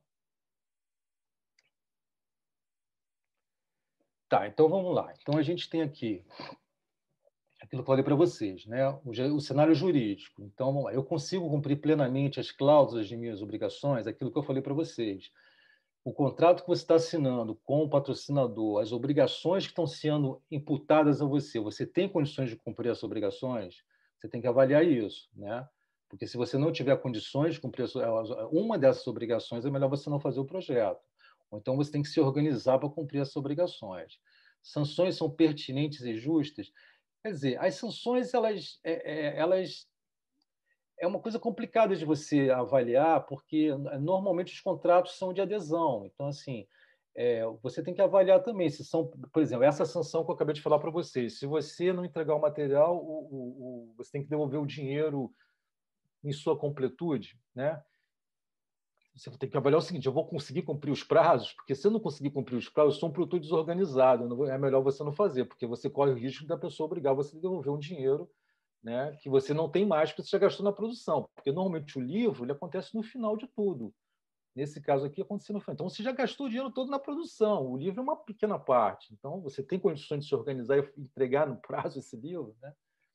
Tá, então vamos lá. Então a gente tem aqui aquilo que eu falei para vocês, né? O, o cenário jurídico. Então, vamos lá. Eu consigo cumprir plenamente as cláusulas de minhas obrigações, aquilo que eu falei para vocês. O contrato que você está assinando com o patrocinador, as obrigações que estão sendo imputadas a você, você tem condições de cumprir essas obrigações? Você tem que avaliar isso, né? Porque se você não tiver condições de cumprir uma dessas obrigações, é melhor você não fazer o projeto. Ou então você tem que se organizar para cumprir essas obrigações. Sanções são pertinentes e justas? Quer dizer, as sanções, elas, elas é uma coisa complicada de você avaliar, porque normalmente os contratos são de adesão. Então, assim, é, você tem que avaliar também se são, por exemplo, essa sanção que eu acabei de falar para vocês. Se você não entregar o material, o, o, o, você tem que devolver o dinheiro em sua completude, né? Você tem que avaliar o seguinte: eu vou conseguir cumprir os prazos, porque se eu não conseguir cumprir os prazos, eu sou um produtor desorganizado. Não vou, é melhor você não fazer, porque você corre o risco da pessoa obrigar você a devolver um dinheiro, né, que você não tem mais, porque você já gastou na produção. Porque normalmente o livro ele acontece no final de tudo. Nesse caso aqui, aconteceu no final. Então, você já gastou o dinheiro todo na produção. O livro é uma pequena parte. Então, você tem condições de se organizar e entregar no prazo esse livro, né?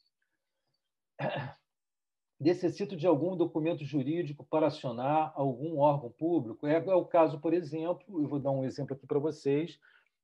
Necessito de algum documento jurídico para acionar algum órgão público? É, é o caso, por exemplo, eu vou dar um exemplo aqui para vocês.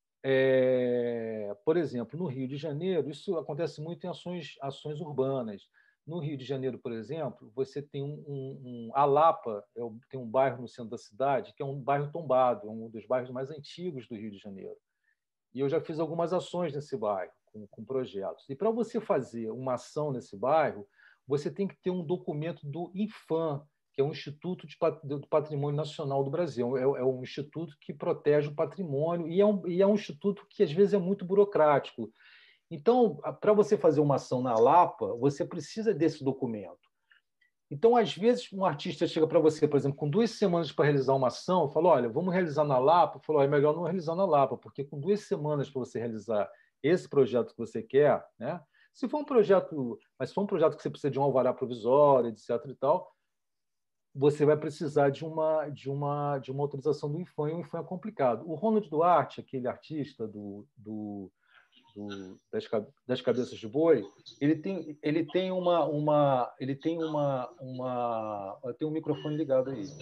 É, por exemplo, no Rio de Janeiro, isso acontece muito em ações, ações urbanas. No Rio de Janeiro, por exemplo, você tem um, um, um a Lapa, é, tem um bairro no centro da cidade que é um bairro tombado, é um dos bairros mais antigos do Rio de Janeiro. E eu já fiz algumas ações nesse bairro, com, com projetos. E para você fazer uma ação nesse bairro, você tem que ter um documento do INFAM, que é um Instituto de, do Patrimônio Nacional do Brasil. É, é um instituto que protege o patrimônio e é, um, e é um instituto que, às vezes, é muito burocrático. Então, para você fazer uma ação na Lapa, você precisa desse documento. Então, às vezes, um artista chega para você, por exemplo, com duas semanas para realizar uma ação, fala, olha, vamos realizar na Lapa. Falou, é melhor não realizar na Lapa, porque com duas semanas para você realizar esse projeto que você quer, né? Se for um projeto, mas se for um projeto que você precisa de um alvará provisório, etc e tal, você vai precisar de uma, de uma, de uma autorização do INFAM, e o INFAM é complicado. O Ronald Duarte, aquele artista do, do, do, das, das cabeças de boi, ele tem, ele tem uma, uma, ele tem uma, uma, tem um microfone ligado aí.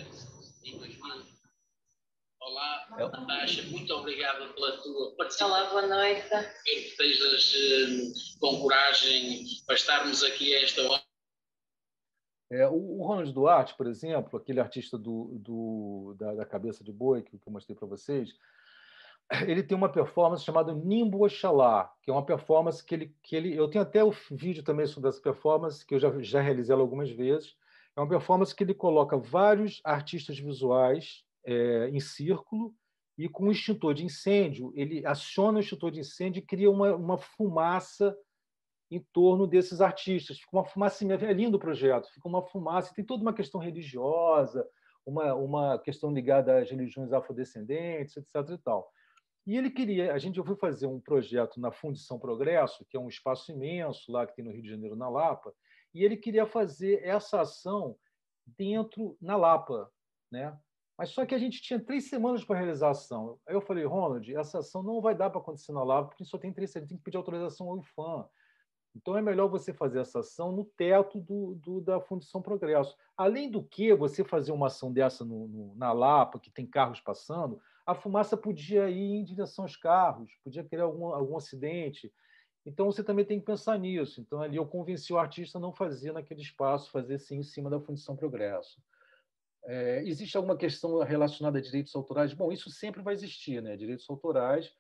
Olá, Natasha, muito obrigado pela tua participação. Olá, boa noite. Espero que estejas uh, com coragem para estarmos aqui a esta hora. É, o, o Ronald Duarte, por exemplo, aquele artista do, do, da, da cabeça de boi que, que eu mostrei para vocês, ele tem uma performance chamada Nimbo Oxalá, que é uma performance que ele, que ele... Eu tenho até o vídeo também sobre essa performance, que eu já, já realizei ela algumas vezes. É uma performance que ele coloca vários artistas visuais é, em círculo e com um extintor de incêndio, ele aciona o extintor de incêndio e cria uma, uma fumaça em torno desses artistas. Fica uma fumaça, é lindo o projeto, fica uma fumaça, tem toda uma questão religiosa, uma, uma questão ligada às religiões afrodescendentes, etc. E tal. E ele queria, a gente foi fazer um projeto na Fundição Progresso, que é um espaço imenso lá que tem no Rio de Janeiro, na Lapa, e ele queria fazer essa ação dentro, na Lapa, né? Mas só que a gente tinha três semanas para realizar a ação. Aí eu falei, Ronald, essa ação não vai dar para acontecer na Lapa, porque só tem três semanas, tem que pedir autorização ao IFAM. Então, é melhor você fazer essa ação no teto do, do, da Fundição Progresso. Além do que, você fazer uma ação dessa no, no, na Lapa, que tem carros passando, a fumaça podia ir em direção aos carros, podia criar algum, algum acidente. Então, você também tem que pensar nisso. Então, ali eu convenci o artista a não fazer naquele espaço, fazer sim em cima da Fundição Progresso. É, existe alguma questão relacionada a direitos autorais? Bom, isso sempre vai existir, né? Direitos autorais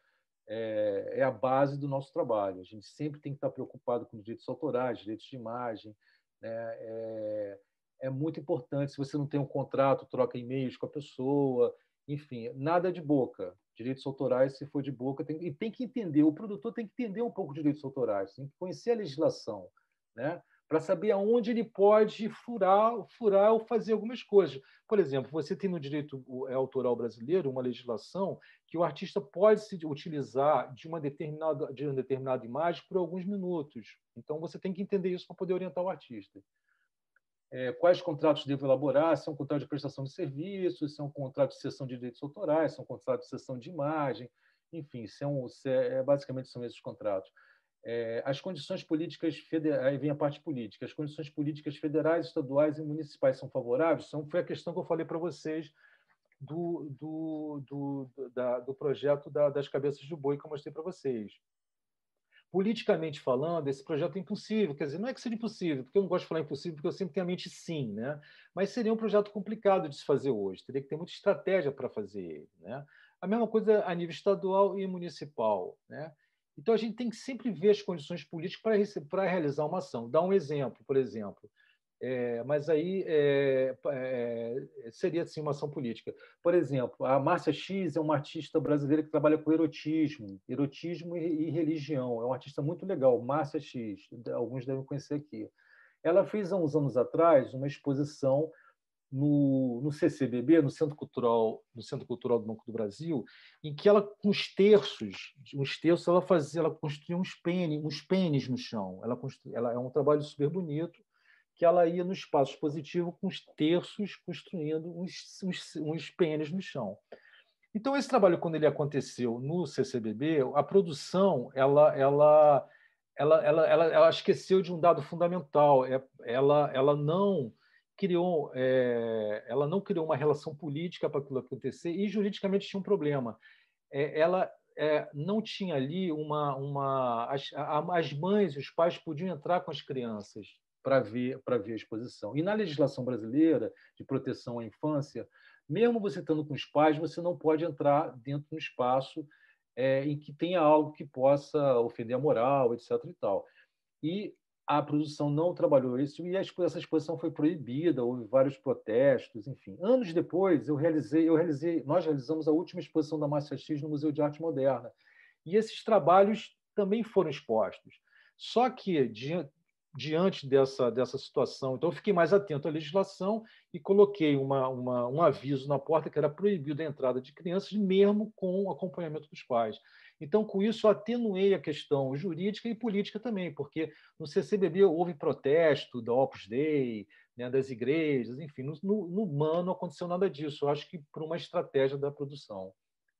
é, é a base do nosso trabalho. A gente sempre tem que estar preocupado com direitos autorais, direitos de imagem, né? É, é muito importante. Se você não tem um contrato, troca e-mails com a pessoa, enfim, nada de boca. Direitos autorais, se for de boca, tem, e tem que entender, o produtor tem que entender um pouco de direitos autorais, tem que conhecer a legislação, né? Para saber aonde ele pode furar, furar ou fazer algumas coisas. Por exemplo, você tem no direito autoral brasileiro uma legislação que o artista pode se utilizar de uma determinada, de uma determinada imagem por alguns minutos. Então, você tem que entender isso para poder orientar o artista. É, quais contratos devo elaborar, se é um contrato de prestação de serviços, se é um contrato de cessão de direitos autorais, se é um contrato de cessão de imagem, enfim, se é um, se é, basicamente são esses contratos. É, as condições políticas federais, aí vem a parte política, as condições políticas federais, estaduais e municipais são favoráveis? São, foi a questão que eu falei para vocês do, do, do, da, do projeto da, das cabeças de boi que eu mostrei para vocês. Politicamente falando, esse projeto é impossível, quer dizer, não é que seja impossível, porque eu não gosto de falar impossível, porque eu sempre tenho a mente sim, né? Mas seria um projeto complicado de se fazer hoje, teria que ter muita estratégia para fazer ele, né? A mesma coisa a nível estadual e municipal, né? Então, a gente tem que sempre ver as condições políticas para realizar uma ação. Dar um exemplo, por exemplo, é, mas aí é, é, seria assim, uma ação política. Por exemplo, a Márcia X é uma artista brasileira que trabalha com erotismo, erotismo e, e religião. É uma artista muito legal, Márcia X, alguns devem conhecer aqui. Ela fez, há uns anos atrás, uma exposição no, no C C B B, no Centro Cultural, no Centro Cultural do Banco do Brasil, em que ela, com os terços, uns terços, ela fazia, ela construía uns pênis, uns pênis no chão. Ela, constru, ela é um trabalho super bonito, que ela ia no espaço expositivo com os terços construindo uns, uns, uns pênis no chão. Então, esse trabalho, quando ele aconteceu no C C B B, a produção ela, ela, ela, ela, ela, ela esqueceu de um dado fundamental. Ela, ela não criou, é, ela não criou uma relação política para aquilo acontecer e juridicamente tinha um problema. É, ela é, não tinha ali uma, uma as, as mães e os pais podiam entrar com as crianças para ver para ver a exposição. E na legislação brasileira de proteção à infância, mesmo você estando com os pais, você não pode entrar dentro de um espaço é, em que tenha algo que possa ofender a moral, etc. E tal. E a produção não trabalhou isso e essa exposição foi proibida, houve vários protestos, enfim. Anos depois, eu realizei, eu realizei, nós realizamos a última exposição da Márcia X no Museu de Arte Moderna. E esses trabalhos também foram expostos. Só que, diante dessa, dessa situação, então eu fiquei mais atento à legislação e coloquei uma, uma, um aviso na porta que era proibido a entrada de crianças, mesmo com o acompanhamento dos pais. Então, com isso, eu atenuei a questão jurídica e política também, porque no C C B B houve protesto da Opus Dei, né, das igrejas, enfim, no, no humano não aconteceu nada disso. Eu acho que por uma estratégia da produção.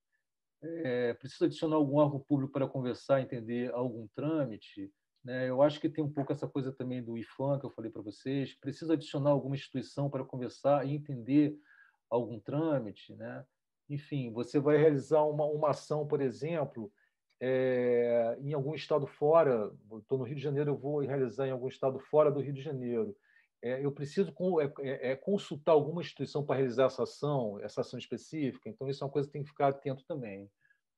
É, precisa adicionar algum órgão público para conversar, entender algum trâmite? Né? Eu acho que tem um pouco essa coisa também do IFAM, que eu falei para vocês. Precisa adicionar alguma instituição para conversar e entender algum trâmite, né? Enfim, você vai realizar uma, uma ação, por exemplo, é, em algum estado fora, estou no Rio de Janeiro, eu vou realizar em algum estado fora do Rio de Janeiro. É, eu preciso é, é, consultar alguma instituição para realizar essa ação, essa ação específica, então isso é uma coisa que tem que ficar atento também.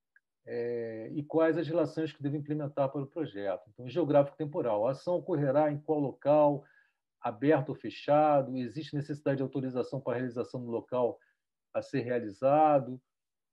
É, e quais as relações que devo implementar para o projeto. Então, geográfico temporal. A ação ocorrerá em qual local, aberto ou fechado? Existe necessidade de autorização para a realização no local a ser realizado?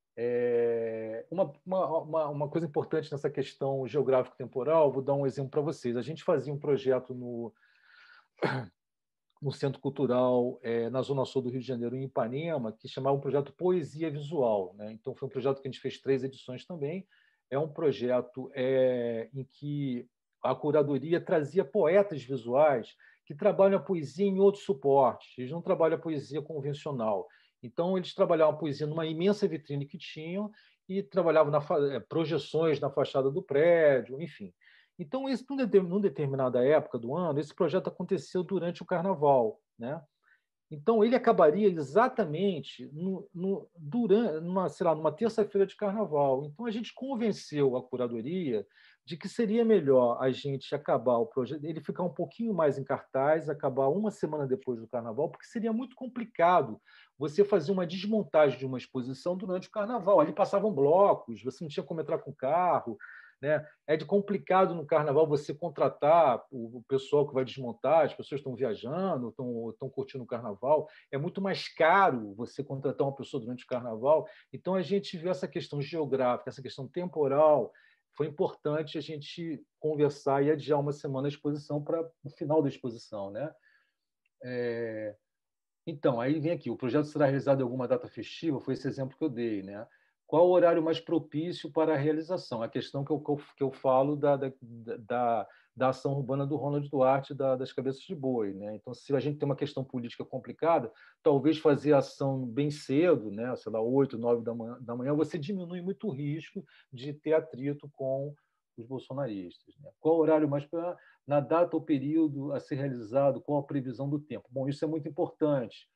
É, uma, uma, uma coisa importante nessa questão geográfico-temporal, vou dar um exemplo para vocês. A gente fazia um projeto no, no Centro Cultural, é, na Zona Sul do Rio de Janeiro, em Ipanema, que chamava um projeto Poesia Visual, né? Então, foi um projeto que a gente fez três edições também. É um projeto é, em que a curadoria trazia poetas visuais que trabalham a poesia em outros suportes. Eles não trabalham a poesia convencional. Então, eles trabalhavam a poesia numa imensa vitrine que tinham e trabalhavam na projeções na fachada do prédio, enfim. Então, isso, numa determinada época do ano, esse projeto aconteceu durante o Carnaval, né? Então, ele acabaria exatamente no, no, durante, numa, sei lá, numa terça-feira de Carnaval. Então, a gente convenceu a curadoria de que seria melhor a gente acabar o projeto, ele ficar um pouquinho mais em cartaz, acabar uma semana depois do Carnaval, porque seria muito complicado você fazer uma desmontagem de uma exposição durante o Carnaval. Ali passavam blocos, você não tinha como entrar com carro, né? É de complicado no Carnaval você contratar o pessoal que vai desmontar, as pessoas estão viajando, estão, estão curtindo o Carnaval. É muito mais caro você contratar uma pessoa durante o Carnaval. Então, a gente viu essa questão geográfica, essa questão temporal. Foi importante a gente conversar e adiar uma semana a exposição para o final da exposição, né? É... Então, aí vem aqui, o projeto será realizado em alguma data festiva, foi esse exemplo que eu dei, né? Qual o horário mais propício para a realização? A questão que eu, que eu falo da, da, da, da ação urbana do Ronald Duarte, da, das cabeças de boi, né? Então, se a gente tem uma questão política complicada, talvez fazer a ação bem cedo, né? Sei lá, oito, nove da manhã, da manhã, você diminui muito o risco de ter atrito com os bolsonaristas, né? Qual o horário mais para na data ou período a ser realizado? Qual a previsão do tempo? Bom, isso é muito importante.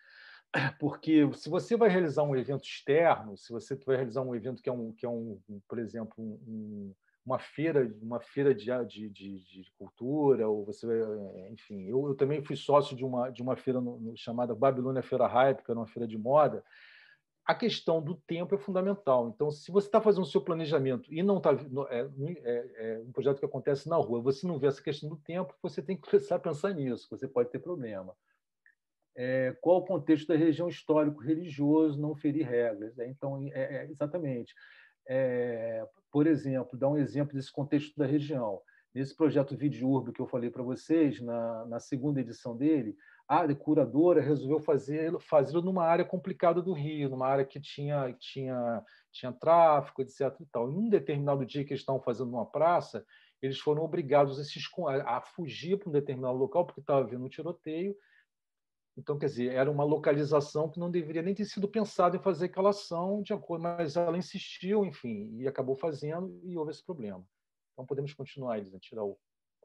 Porque se você vai realizar um evento externo, se você vai realizar um evento que é, um, que é um, por exemplo, um, uma feira, uma feira de, de, de, de cultura, ou você vai, enfim, eu, eu também fui sócio de uma, de uma feira no, no, chamada Babilônia Feira Hype, que era uma feira de moda. A questão do tempo é fundamental. Então, se você está fazendo o seu planejamento e não está é, é, é um projeto que acontece na rua, você não vê essa questão do tempo, você tem que começar a pensar nisso, você pode ter problema. É, qual o contexto da região histórico-religioso, não ferir regras. É, então, é, é, exatamente. É, por exemplo, dar um exemplo desse contexto da região. Nesse projeto Videurb que eu falei para vocês, na, na segunda edição dele, a curadora resolveu fazê-lo fazê-lo numa área complicada do Rio, numa área que tinha, tinha, tinha tráfico, etc. E tal. Em um determinado dia que eles estavam fazendo uma praça, eles foram obrigados a, se, a fugir para um determinado local, porque estava havendo um tiroteio. Então, quer dizer, era uma localização que não deveria nem ter sido pensado em fazer aquela ação de acordo, mas ela insistiu, enfim, e acabou fazendo e houve esse problema. Então, podemos continuar, Elisa, tirar o...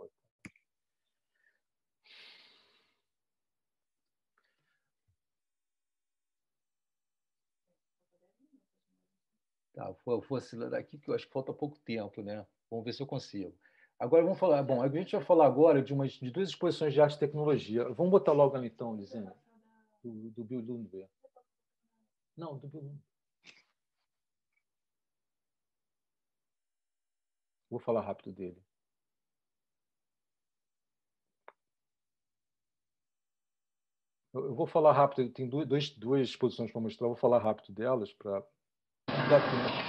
Tá, vou, vou acelerar aqui, que eu acho que falta pouco tempo, né? Vamos ver se eu consigo. Agora vamos falar, bom, a gente vai falar agora de, umas, de duas exposições de arte e tecnologia. Vamos botar logo ali, então, Lizinha, do, do Bill Lundberg. Não, do Bill Lundberg. Vou falar rápido dele. Eu, eu vou falar rápido, tem duas, dois, duas exposições para mostrar, eu vou falar rápido delas para dar tempo.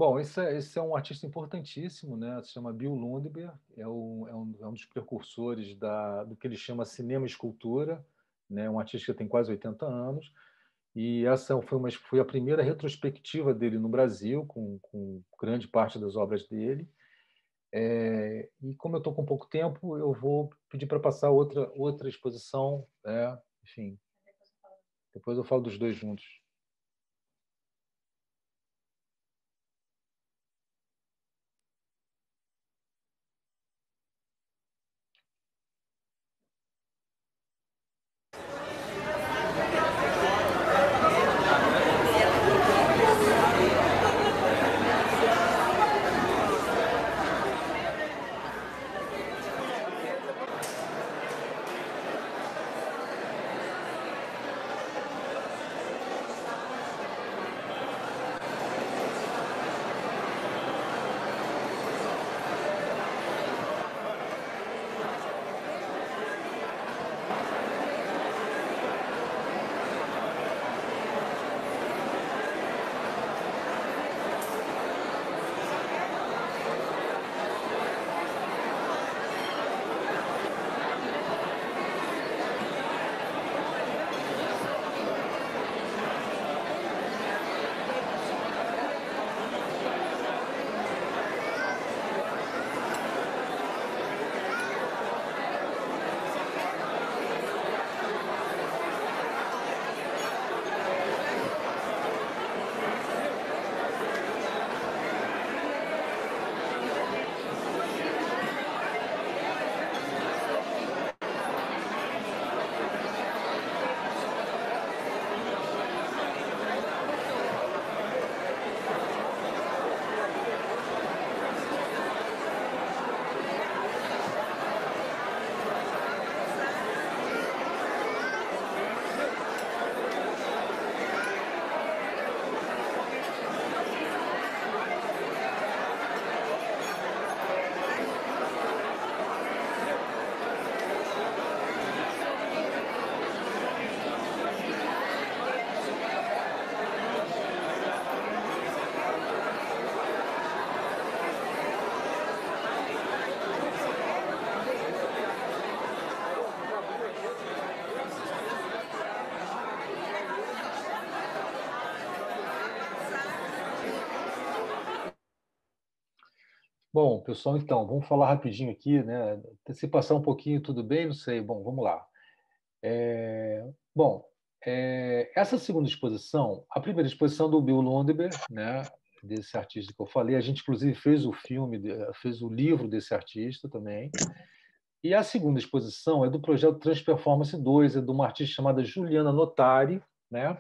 Bom, esse é, esse é um artista importantíssimo, né? Se chama Bill Lundberg, é, um, é, um, é um dos precursores da, do que ele chama cinema e escultura, né? Um artista que tem quase oitenta anos, e essa foi, uma, foi a primeira retrospectiva dele no Brasil, com, com grande parte das obras dele. É, e como eu estou com pouco tempo, eu vou pedir para passar outra, outra exposição, é, enfim, depois eu falo dos dois juntos. Bom, pessoal, então, vamos falar rapidinho aqui, né? Se passar um pouquinho, tudo bem? Não sei. Bom, vamos lá. É, bom, é, essa segunda exposição, a primeira exposição do Bill Lundberg, né? Desse artista que eu falei, a gente inclusive fez o filme, fez o livro desse artista também. E a segunda exposição é do projeto Transperformance dois, é de uma artista chamada Juliana Notari, né?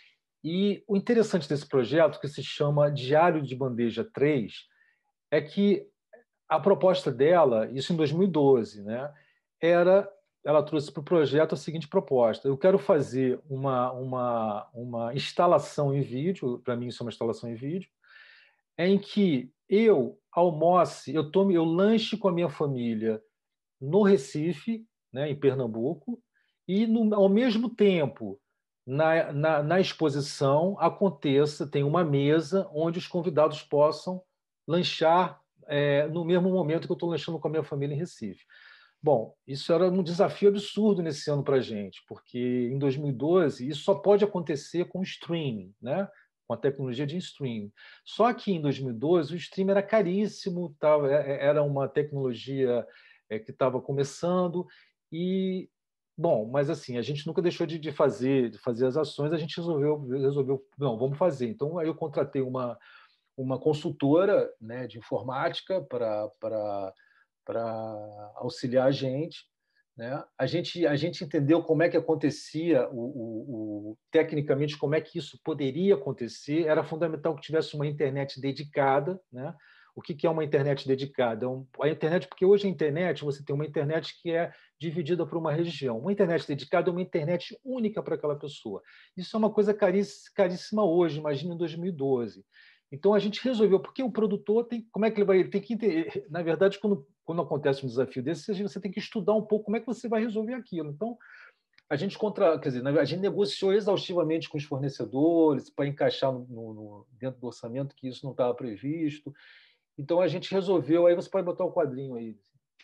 E o interessante desse projeto, que se chama Diário de Bandeja três, é que a proposta dela, isso em dois mil e doze, né, era, ela trouxe para o projeto a seguinte proposta: eu quero fazer uma, uma, uma instalação em vídeo, para mim isso é uma instalação em vídeo, em que eu almoce, eu tome, eu lanche com a minha família no Recife, né, em Pernambuco, e no, ao mesmo tempo na, na, na exposição aconteça, tem uma mesa onde os convidados possam lanchar é, no mesmo momento que eu estou lanchando com a minha família em Recife. Bom, isso era um desafio absurdo nesse ano para a gente, porque em dois mil e doze isso só pode acontecer com o streaming, né? Com a tecnologia de streaming. Só que em dois mil e doze o streaming era caríssimo, tava, era uma tecnologia é, que estava começando e bom, mas assim a gente nunca deixou de, de fazer, de fazer as ações. A gente resolveu, resolveu, não, vamos fazer. Então aí eu contratei uma uma consultora, né, de informática para para para auxiliar a gente, né? A gente a gente entendeu como é que acontecia o, o, o tecnicamente como é que isso poderia acontecer. Era fundamental que tivesse uma internet dedicada, né? O que que é uma internet dedicada? A internet, porque hoje a internet, você tem uma internet que é dividida por uma região. Uma internet dedicada é uma internet única para aquela pessoa. Isso é uma coisa caríssima hoje, imagina em dois mil e doze. Então a gente resolveu, porque o produtor tem, como é que ele vai, ele tem que entender, na verdade, quando, quando acontece um desafio desse, você tem que estudar um pouco como é que você vai resolver aquilo. Então a gente contra, quer dizer, a gente negociou exaustivamente com os fornecedores para encaixar no, no, dentro do orçamento que isso não estava previsto. Então a gente resolveu. Aí você pode botar o quadrinho aí.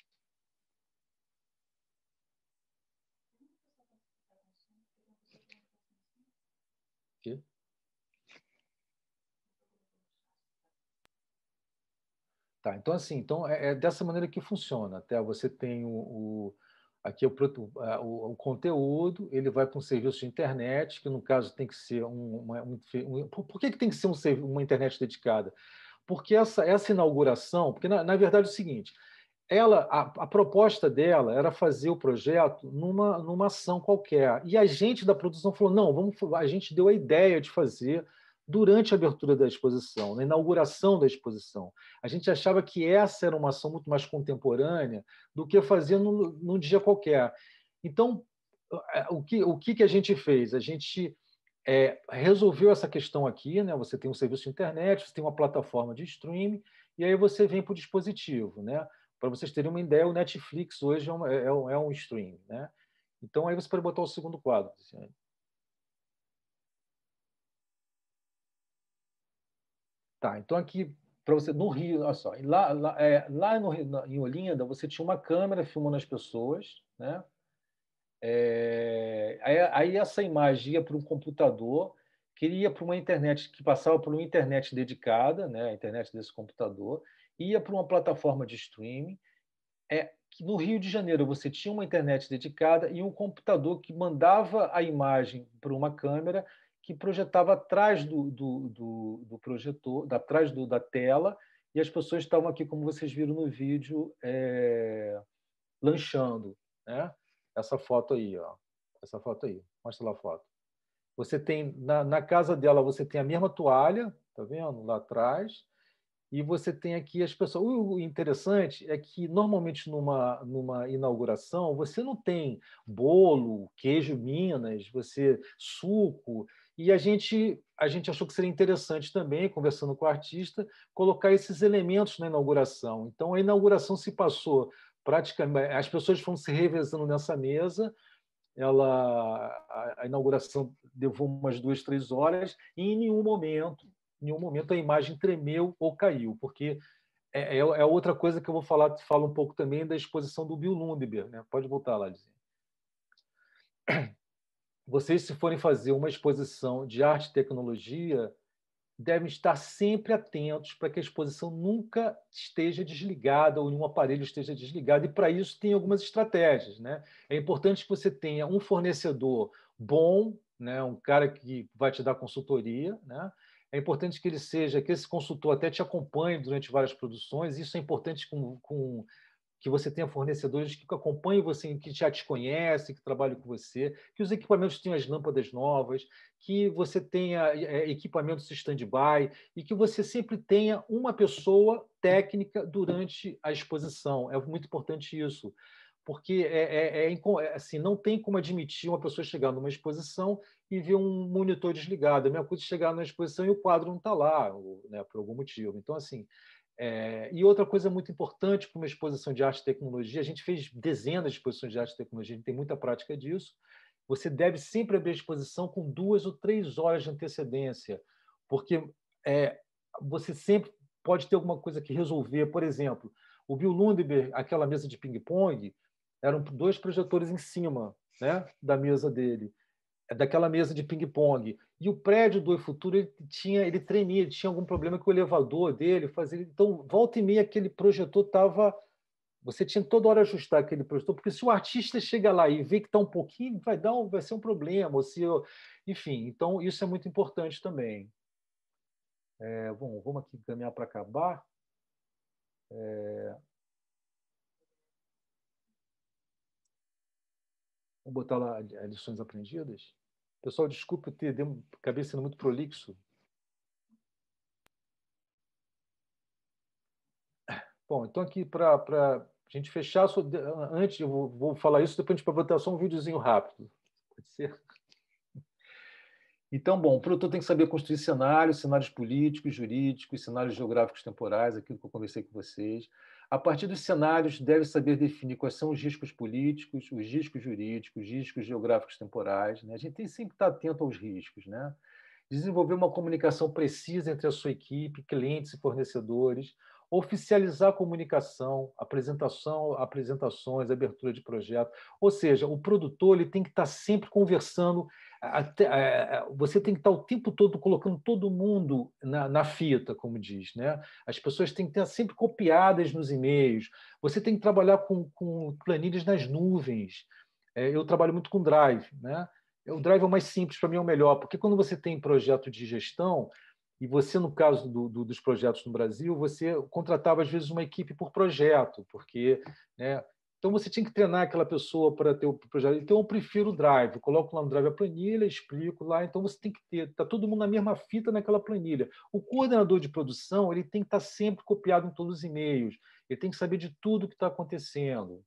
Aqui. Tá, então assim, então é, é dessa maneira que funciona. Até você tem o, o aqui é o, o, o conteúdo, ele vai para um serviço de internet, que no caso tem que ser um, uma, um, um por que, que tem que ser um, uma internet dedicada? Porque essa, essa inauguração, porque na, na verdade é o seguinte, ela, a, a proposta dela era fazer o projeto numa, numa ação qualquer. E a gente da produção falou, não, vamos, a gente deu a ideia de fazer durante a abertura da exposição, na inauguração da exposição. A gente achava que essa era uma ação muito mais contemporânea do que fazer num, num dia qualquer. Então, o que, o que a gente fez? A gente é, resolveu essa questão aqui, né? Você tem um serviço de internet, você tem uma plataforma de streaming, e aí você vem para o dispositivo, né? Para vocês terem uma ideia, o Netflix hoje é um, é um, é um streaming, né? Então, aí você pode botar o segundo quadro. Assim. Tá, então aqui, para você, no Rio, olha só, lá, lá, é, lá no, na, em Olinda, você tinha uma câmera filmando as pessoas, né? É, aí, aí essa imagem ia para um computador, que ia para uma internet, que passava por uma internet dedicada, né? A internet desse computador, ia para uma plataforma de streaming. É, que no Rio de Janeiro você tinha uma internet dedicada e um computador que mandava a imagem para uma câmera que projetava atrás do, do, do, do projetor, atrás do, da tela, e as pessoas estavam aqui, como vocês viram no vídeo, é, lanchando, né? Essa foto aí, ó. Essa foto aí, mostra lá a foto. Você tem, na, na casa dela, você tem a mesma toalha, tá vendo? Lá atrás. E você tem aqui as pessoas. O interessante é que, normalmente, numa, numa inauguração, você não tem bolo, queijo Minas, você suco. E a gente, a gente achou que seria interessante também, conversando com o artista, colocar esses elementos na inauguração. Então, a inauguração se passou praticamente. As pessoas foram se revezando nessa mesa. Ela, a, a inauguração levou umas duas, três horas, e em nenhum momento. Em nenhum momento a imagem tremeu ou caiu, porque é, é outra coisa que eu vou falar, falo um pouco também da exposição do Bill Lundberg, né? Pode voltar lá, Lizinha. Vocês, se forem fazer uma exposição de arte e tecnologia, devem estar sempre atentos para que a exposição nunca esteja desligada ou nenhum aparelho esteja desligado, e para isso tem algumas estratégias, né? É importante que você tenha um fornecedor bom, né? Um cara que vai te dar consultoria, né? É importante que ele seja, que esse consultor até te acompanhe durante várias produções. Isso é importante com, com que você tenha fornecedores que acompanhem você, que já te conhecem, que trabalham com você, que os equipamentos tenham as lâmpadas novas, que você tenha é, equipamentos stand-by e que você sempre tenha uma pessoa técnica durante a exposição. É muito importante isso, porque é, é, é, assim, não tem como admitir uma pessoa chegar numa exposição e ver um monitor desligado. A mesma coisa de chegar na exposição e o quadro não está lá, né, por algum motivo. Então, assim, é... e outra coisa muito importante para uma exposição de arte e tecnologia, a gente fez dezenas de exposições de arte e tecnologia, a gente tem muita prática disso, você deve sempre abrir a exposição com duas ou três horas de antecedência, porque é, você sempre pode ter alguma coisa que resolver. Por exemplo, o Bill Lundberg, aquela mesa de ping-pong, eram dois projetores em cima, né, da mesa dele, daquela mesa de ping-pong. E o prédio do eFuturo, ele tinha, ele tremia, ele tinha algum problema com o elevador dele, fazia, então volta e meia aquele projetor estava, você tinha toda hora ajustar aquele projetor, porque se o artista chega lá e vê que está um pouquinho, vai dar um, vai ser um problema, ou se, enfim, então isso é muito importante também. É, bom, vamos aqui caminhar para acabar. É... Vamos botar lá as lições aprendidas. Pessoal, desculpe eu ter, acabei sendo muito prolixo. Bom, então aqui para a gente fechar, antes eu vou, vou falar isso, depois a gente vai botar só um videozinho rápido. Pode ser? Então, bom, o produtor tem que saber construir cenários, cenários políticos, jurídicos, cenários geográficos temporais, aquilo que eu conversei com vocês. A partir dos cenários, deve saber definir quais são os riscos políticos, os riscos jurídicos, os riscos geográficos temporais, né? A gente tem sempre que estar atento aos riscos, né? Desenvolver uma comunicação precisa entre a sua equipe, clientes e fornecedores, oficializar a comunicação, apresentação, apresentações, abertura de projeto. Ou seja, o produtor ele tem que estar sempre conversando, até, você tem que estar o tempo todo colocando todo mundo na, na fita, como diz, né? As pessoas têm que estar sempre copiadas nos e-mails, você tem que trabalhar com, com planilhas nas nuvens. Eu trabalho muito com Drive, né? O Drive é o mais simples, para mim é o melhor, porque quando você tem projeto de gestão, e você, no caso do, do, dos projetos no Brasil, você contratava, às vezes, uma equipe por projeto, porque, né, então você tinha que treinar aquela pessoa para ter o projeto. Então, eu prefiro o Drive. Eu coloco lá no Drive a planilha, explico lá. Então, você tem que ter, está todo mundo na mesma fita naquela planilha. O coordenador de produção ele tem que estar sempre copiado em todos os e-mails. Ele tem que saber de tudo que está acontecendo.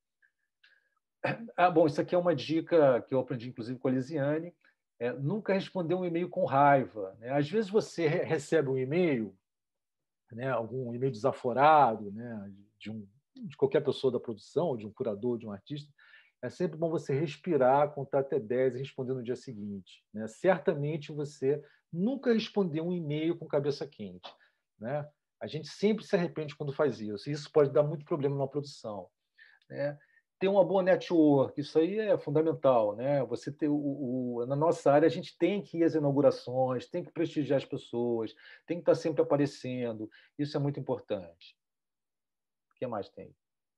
Ah, bom, isso aqui é uma dica que eu aprendi, inclusive, com a Lisiane. É, nunca responder um e-mail com raiva, né? Às vezes você re recebe um e-mail, né, algum e-mail desaforado, né, de, um, de qualquer pessoa da produção, de um curador, de um artista. É sempre bom você respirar, contar até dez e responder no dia seguinte, né? Certamente você nunca respondeu um e-mail com cabeça quente, né? A gente sempre se arrepende quando faz isso. E isso pode dar muito problema na produção, né? Ter uma boa network, isso aí é fundamental, né? Você ter o, o, na nossa área a gente tem que ir às inaugurações, tem que prestigiar as pessoas, tem que estar sempre aparecendo. Isso é muito importante. O que mais tem?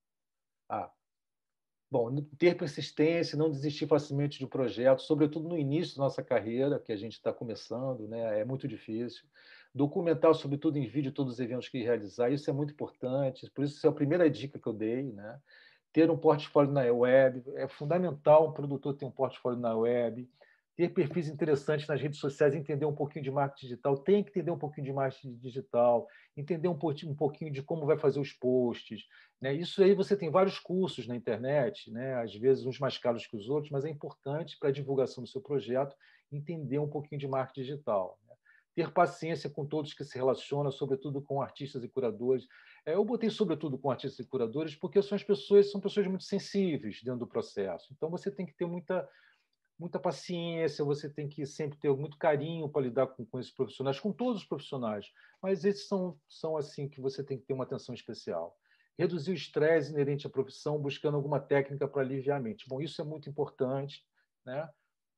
Ah, bom, ter persistência, não desistir facilmente de um projeto, sobretudo no início da nossa carreira, que a gente está começando, né? É muito difícil. Documentar, sobretudo em vídeo, todos os eventos que realizar, isso é muito importante. Por isso, essa é a primeira dica que eu dei, né? Ter um portfólio na web, é fundamental um produtor ter um portfólio na web, ter perfis interessantes nas redes sociais, entender um pouquinho de marketing digital, tem que entender um pouquinho de marketing digital, entender um pouquinho, um pouquinho de como vai fazer os posts, né? Isso aí você tem vários cursos na internet, né? Às vezes uns mais caros que os outros, mas é importante para a divulgação do seu projeto entender um pouquinho de marketing digital, né? Ter paciência com todos que se relacionam, sobretudo com artistas e curadores. Eu botei sobretudo com artistas e curadores porque são as pessoas, são pessoas muito sensíveis dentro do processo. Então você tem que ter muita, muita paciência, você tem que sempre ter muito carinho para lidar com, com esses profissionais, com todos os profissionais. Mas esses são, são assim que você tem que ter uma atenção especial. Reduzir o estresse inerente à profissão, buscando alguma técnica para aliviar a mente. Bom, isso é muito importante, né?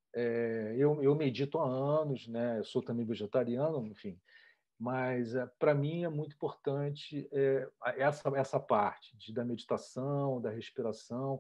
É, eu, eu medito há anos, né? Eu sou também vegetariano, enfim. Mas, para mim, é muito importante é, essa, essa parte de, da meditação, da respiração.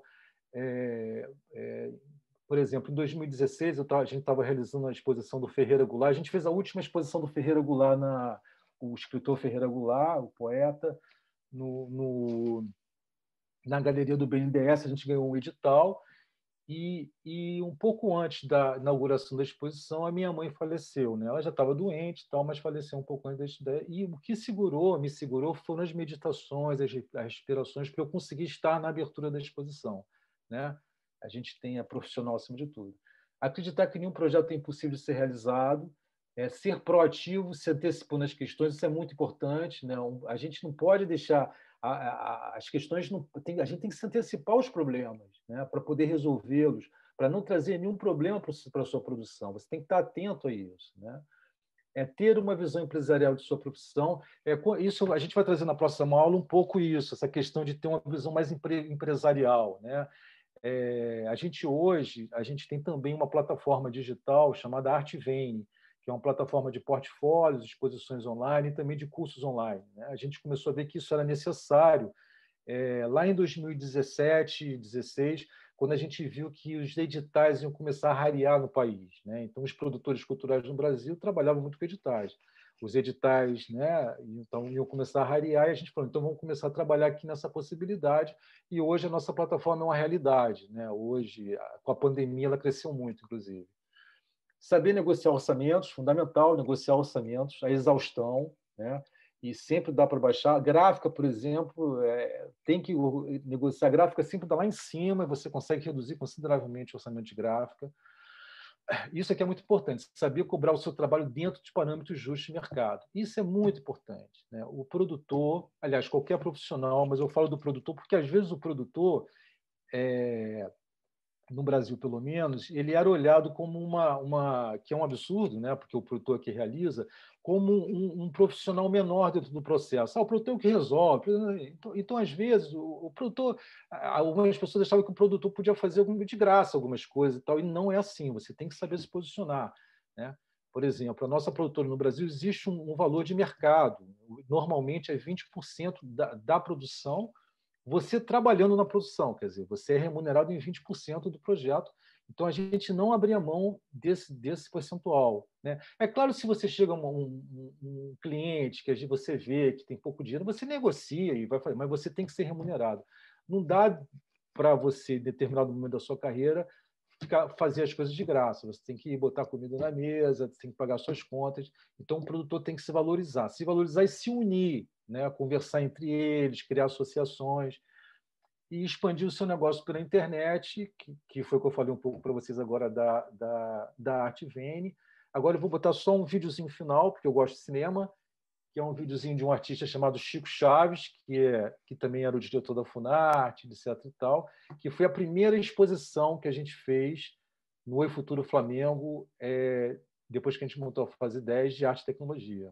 É, é, por exemplo, em dois mil e dezesseis, eu tava, a gente estava realizando a exposição do Ferreira Goulart. A gente fez a última exposição do Ferreira Goulart, na, o escritor Ferreira Goulart, o poeta, no, no, na Galeria do B N D E S. A gente ganhou um edital. E, e um pouco antes da inauguração da exposição, a minha mãe faleceu, né? Ela já estava doente e tal, mas faleceu um pouco antes da... E o que segurou, me segurou, foram as meditações, as respirações, para eu conseguir estar na abertura da exposição, né? A gente tem a profissional acima de tudo. Acreditar que nenhum projeto é impossível de ser realizado, é, ser proativo, se antecipando as questões, isso é muito importante, né? A gente não pode deixar... A, a, as questões não tem, a gente tem que se antecipar aos problemas, né, para poder resolvê-los, para não trazer nenhum problema para a sua produção. Você tem que estar atento a isso, né? É ter uma visão empresarial de sua profissão. É, isso a gente vai trazer na próxima aula um pouco isso, essa questão de ter uma visão mais empre, empresarial, né? É, a gente hoje a gente tem também uma plataforma digital chamada Artvane, que é uma plataforma de portfólios, exposições online e também de cursos online, né? A gente começou a ver que isso era necessário é, lá em dois mil e dezessete, dois mil e dezesseis, quando a gente viu que os editais iam começar a rarear no país, né? Então, os produtores culturais no Brasil trabalhavam muito com editais. Os editais, né, então, iam começar a rarear e a gente falou, então vamos começar a trabalhar aqui nessa possibilidade. E hoje a nossa plataforma é uma realidade, né? Hoje, com a pandemia, ela cresceu muito, inclusive. Saber negociar orçamentos, fundamental, negociar orçamentos, a exaustão, né? E sempre dá para baixar. Gráfica, por exemplo, é, tem que negociar. A gráfica sempre está lá em cima e você consegue reduzir consideravelmente o orçamento de gráfica. isso aqui é muito importante, saber cobrar o seu trabalho dentro de parâmetros justos de mercado. Isso é muito importante, né? O produtor, aliás, qualquer profissional, mas eu falo do produtor porque, às vezes, o produtor, é, no Brasil, pelo menos, ele era olhado como uma, uma... que é um absurdo, né? Porque o produtor que realiza, como um, um profissional menor dentro do processo. Ah, o produtor é o que resolve. Então, então às vezes, o, o produtor... Algumas pessoas achavam que o produtor podia fazer de graça algumas coisas e tal, e não é assim. Você tem que saber se posicionar, né? Por exemplo, a nossa produtora no Brasil existe um, um valor de mercado. Normalmente é vinte por cento da, da produção, você trabalhando na produção, quer dizer, você é remunerado em vinte por cento do projeto. Então, a gente não abria mão desse, desse percentual, né? É claro, se você chega a um, um, um cliente que você vê que tem pouco dinheiro, você negocia e vai fazer, mas você tem que ser remunerado. Não dá para você, em determinado momento da sua carreira, ficar, fazer as coisas de graça. Você tem que botar comida na mesa, tem que pagar suas contas. Então, o produtor tem que se valorizar. Se valorizar e se unir, né? Conversar entre eles, criar associações e expandir o seu negócio pela internet, que, que foi o que eu falei um pouco para vocês agora da, da, da Artvene. Agora eu vou botar só um videozinho final, porque eu gosto de cinema, que é um videozinho de um artista chamado Chico Chaves, que, é, que também era o diretor da Funarte, etc e tal, que foi a primeira exposição que a gente fez no Oi Futuro Flamengo, é, depois que a gente montou a fase dez de arte e tecnologia.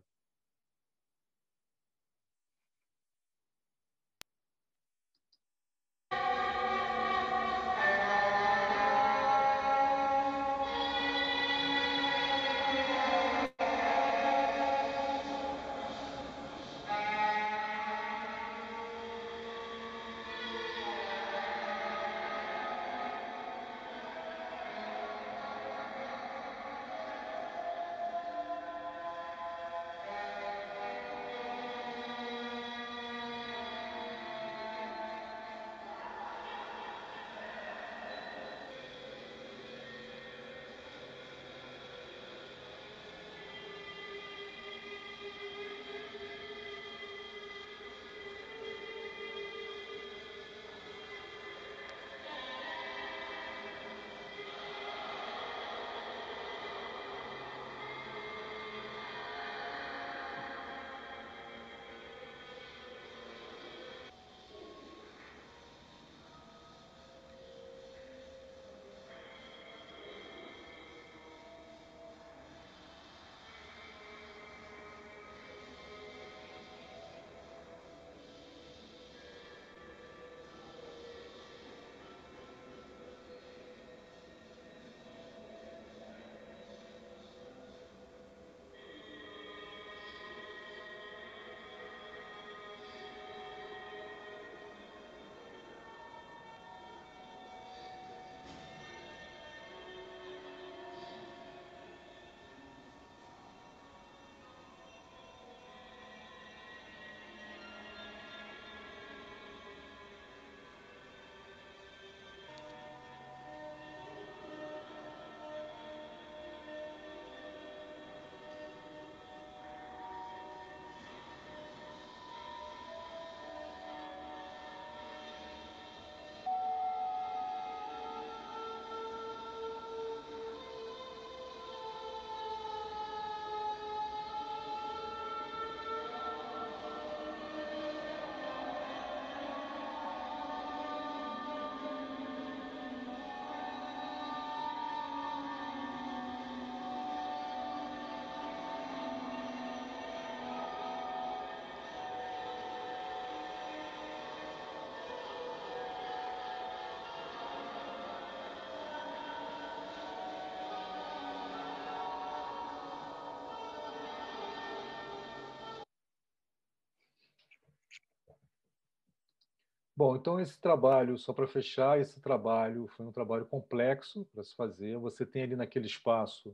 Bom, então esse trabalho, só para fechar, esse trabalho foi um trabalho complexo para se fazer. Você tem ali naquele espaço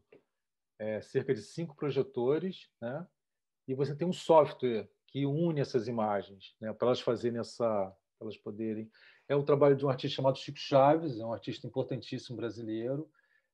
é, cerca de cinco projetores, né? E você tem um software que une essas imagens, né? Para elas fazerem essa, para elas poderem. É o trabalho de um artista chamado Chico Chaves, é um artista importantíssimo brasileiro,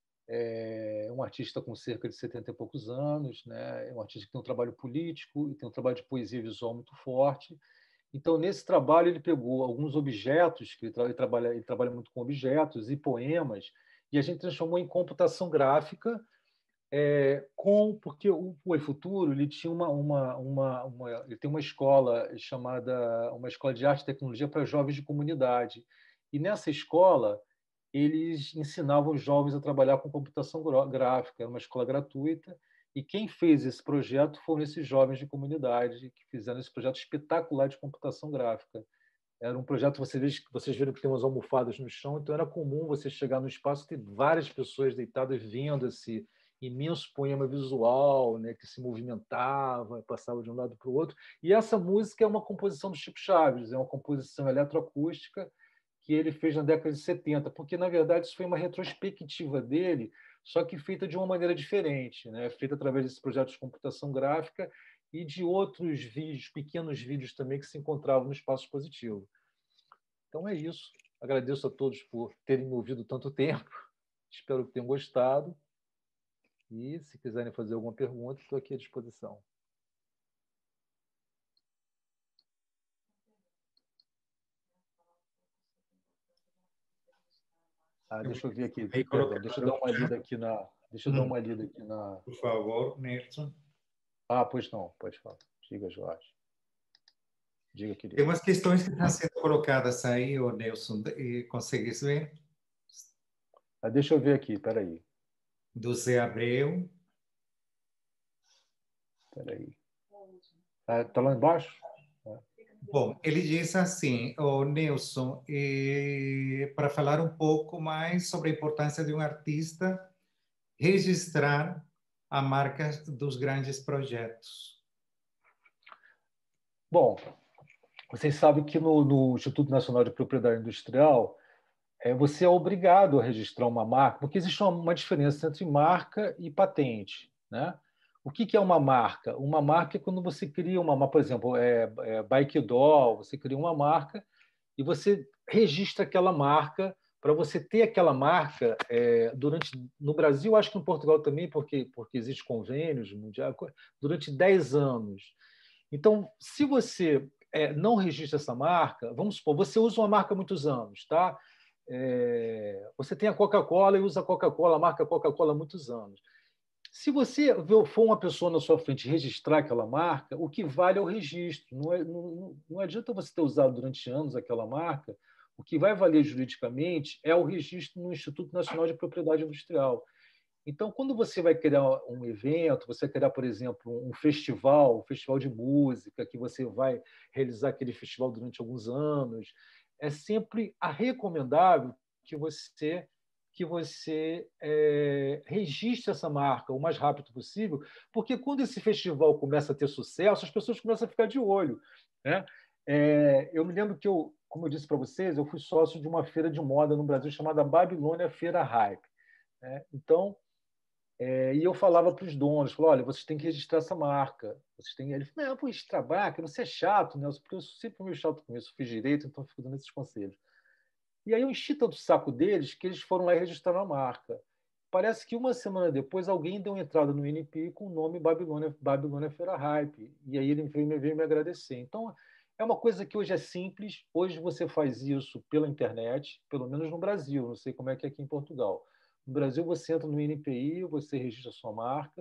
é um artista com cerca de setenta e poucos anos, né? É um artista que tem um trabalho político e tem um trabalho de poesia visual muito forte. Então, nesse trabalho, ele pegou alguns objetos, que ele, tra ele, trabalha, ele trabalha muito com objetos e poemas, e a gente transformou em computação gráfica, é, com, porque o Oi Futuro ele tinha uma, uma, uma, uma, ele tem uma escola chamada uma escola de arte e tecnologia para jovens de comunidade. E nessa escola eles ensinavam os jovens a trabalhar com computação gráfica, era uma escola gratuita, e quem fez esse projeto foram esses jovens de comunidade que fizeram esse projeto espetacular de computação gráfica. Era um projeto, vocês, vocês viram que tem umas almofadas no chão, então era comum você chegar no espaço e ter várias pessoas deitadas vendo esse imenso poema visual, né, que se movimentava, passava de um lado para o outro. E essa música é uma composição do Chico Chaves, é uma composição eletroacústica que ele fez na década de setenta, porque, na verdade, isso foi uma retrospectiva dele, só que feita de uma maneira diferente, né, feita através desse projeto de computação gráfica e de outros vídeos, pequenos vídeos também que se encontravam no Espaço Positivo. Então é isso. Agradeço a todos por terem me ouvido tanto tempo. Espero que tenham gostado. E, se quiserem fazer alguma pergunta, estou aqui à disposição. Ah, deixa eu ver aqui. Perdão, deixa eu dar uma lida aqui na... Deixa eu dar uma lida aqui na... Por favor, Nelson. Ah, pois não. Pode falar. Diga, Jorge. Diga, querido. Tem umas questões que estão sendo colocadas aí, ô Nelson. Consegues ver? Ah, deixa eu ver aqui. Espera aí. Do Zé Abreu. Espera aí. Está lá embaixo? Bom, ele diz assim, o Nelson, eh, para falar um pouco mais sobre a importância de um artista registrar a marca dos grandes projetos. Bom, vocês sabem que no, no Instituto Nacional de Propriedade Industrial, é, você é obrigado a registrar uma marca, porque existe uma, uma diferença entre marca e patente, né? O que, que é uma marca? Uma marca é quando você cria uma marca, por exemplo, é, é Bike Doll, você cria uma marca e você registra aquela marca para você ter aquela marca é, durante... No Brasil, acho que em Portugal também, porque, porque existe convênios mundiais, durante dez anos. Então, se você é, não registra essa marca, vamos supor, você usa uma marca há muitos anos, tá? É, você tem a Coca-Cola e usa a Coca-Cola, a marca Coca-Cola há muitos anos. Se você for uma pessoa na sua frente registrar aquela marca, o que vale é o registro. Não, é, não, não adianta você ter usado durante anos aquela marca. O que vai valer juridicamente é o registro no Instituto Nacional de Propriedade Industrial. Então, quando você vai criar um evento, você vai criar, por exemplo, um festival, um festival de música, que você vai realizar aquele festival durante alguns anos, é sempre recomendável que você... que você é, registre essa marca o mais rápido possível, porque quando esse festival começa a ter sucesso, as pessoas começam a ficar de olho, né? É, eu me lembro que, eu, como eu disse para vocês, eu fui sócio de uma feira de moda no Brasil chamada Babilônia Feira Hype, né? Então, é, e eu falava para os donos, falava, olha, vocês têm que registrar essa marca. Vocês têm... Ele falou, não, pô, registrar marca, não ser chato, né? Porque eu sou sempre meio chato com isso, eu fiz direito, então eu fico dando esses conselhos. E aí eu enchi tanto o saco deles que eles foram lá e registraram a marca. Parece que uma semana depois alguém deu entrada no N P I com o nome Babilônia, Babilônia Feira Hype. E aí ele veio, veio me agradecer. Então, é uma coisa que hoje é simples. Hoje você faz isso pela internet, pelo menos no Brasil. Não sei como é que é aqui em Portugal. No Brasil, você entra no N P I, você registra a sua marca.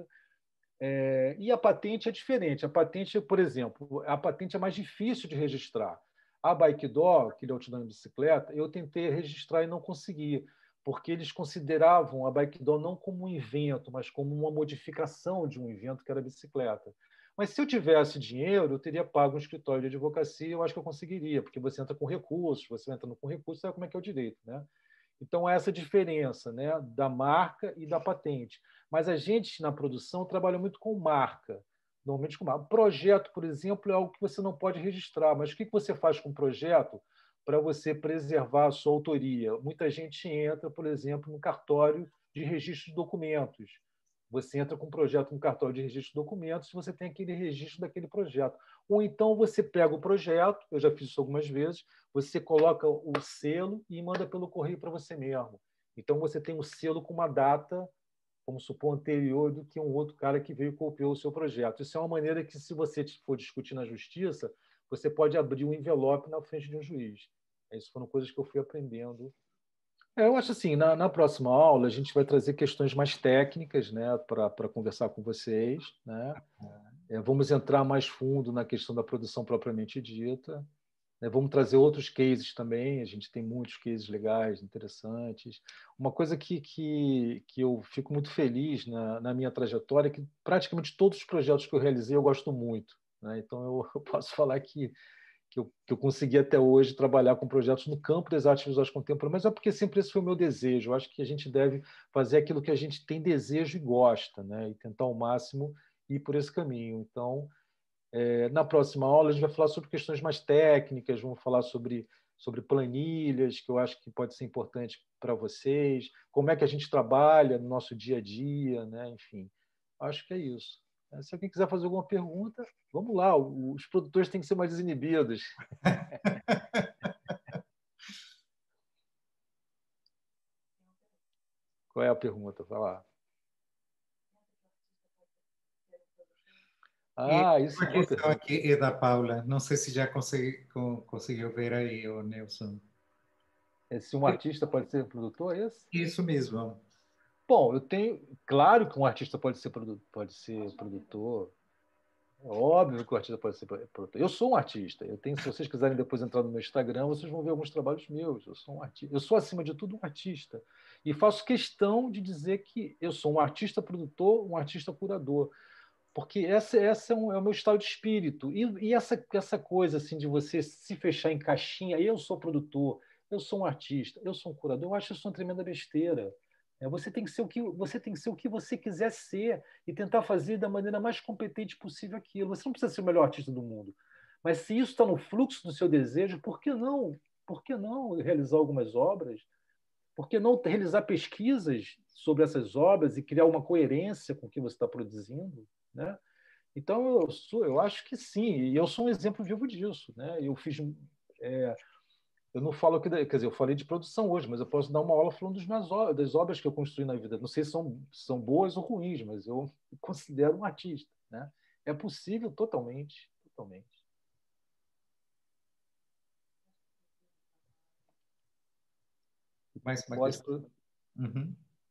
É, e a patente é diferente. A patente, por exemplo, a patente é mais difícil de registrar. A Bike Doll, aquele outdoor de bicicleta, eu tentei registrar e não consegui, porque eles consideravam a Bike Doll não como um evento, mas como uma modificação de um evento que era a bicicleta. Mas se eu tivesse dinheiro, eu teria pago um escritório de advocacia, eu acho que eu conseguiria, porque você entra com recursos, você entra com recursos, sabe como é que é o direito, né? Então, essa diferença, né, da marca e da patente. Mas a gente, na produção, trabalha muito com marca. Normalmente, com marca. Projeto, por exemplo, é algo que você não pode registrar. Mas o que você faz com o projeto para você preservar a sua autoria? Muita gente entra, por exemplo, no cartório de registro de documentos. Você entra com um projeto no cartório de registro de documentos e você tem aquele registro daquele projeto. Ou então você pega o projeto, eu já fiz isso algumas vezes, você coloca o selo e manda pelo correio para você mesmo. Então você tem um selo com uma data, vamos supor, anterior do que um outro cara que veio e copiou o seu projeto. Isso é uma maneira que, se você for discutir na justiça, você pode abrir um envelope na frente de um juiz. Isso foram coisas que eu fui aprendendo É, eu acho assim, na, na próxima aula a gente vai trazer questões mais técnicas, né, para conversar com vocês, né? É, vamos entrar mais fundo na questão da produção propriamente dita. Né? Vamos trazer outros cases também, a gente tem muitos cases legais, interessantes. Uma coisa que, que, que eu fico muito feliz na, na minha trajetória é que praticamente todos os projetos que eu realizei eu gosto muito. Né? Então, eu, eu posso falar que, que, eu, que eu consegui até hoje trabalhar com projetos no campo das artes visuais contemporâneas, mas é porque sempre esse foi o meu desejo. Eu acho que a gente deve fazer aquilo que a gente tem desejo e gosta, né? E tentar ao máximo ir por esse caminho. Então, é, na próxima aula, a gente vai falar sobre questões mais técnicas, vamos falar sobre, sobre planilhas, que eu acho que pode ser importante para vocês, como é que a gente trabalha no nosso dia a dia, né? Enfim, acho que é isso. Se alguém quiser fazer alguma pergunta, vamos lá, os produtores têm que ser mais desinibidos. Qual é a pergunta? Vai lá. Ah, isso é uma questão aqui é da Paula. Não sei se já consegui, conseguiu ver aí, o Nelson. Se um artista pode ser produtor, é esse? Isso mesmo. Bom, eu tenho... Claro que um artista pode ser, produ... pode ser produtor. É óbvio que o artista pode ser produtor. Eu sou um artista. Eu tenho, se vocês quiserem depois entrar no meu Instagram, vocês vão ver alguns trabalhos meus. Eu sou um artista. Eu sou, acima de tudo, um artista. E faço questão de dizer que eu sou um artista produtor, um artista curador. Porque essa, essa é, um, é o meu estado de espírito. E, e essa, essa coisa assim, de você se fechar em caixinha, eu sou produtor, eu sou um artista, eu sou um curador, eu acho isso uma tremenda besteira. É, você, tem que ser o que, você tem que ser o que você quiser ser e tentar fazer da maneira mais competente possível aquilo. Você não precisa ser o melhor artista do mundo. Mas se isso está no fluxo do seu desejo, por que não? Por que não realizar algumas obras? Por que não realizar pesquisas sobre essas obras e criar uma coerência com o que você está produzindo? Né? Então, eu, sou, eu acho que sim, e eu sou um exemplo vivo disso. Né? Eu fiz... É, eu não falo aqui, quer dizer, eu falei de produção hoje, mas eu posso dar uma aula falando dos minhas, das obras que eu construí na vida. Não sei se são, são boas ou ruins, mas eu me considero um artista. Né? É possível totalmente, totalmente. Mais uma Pode... questão. Uhum.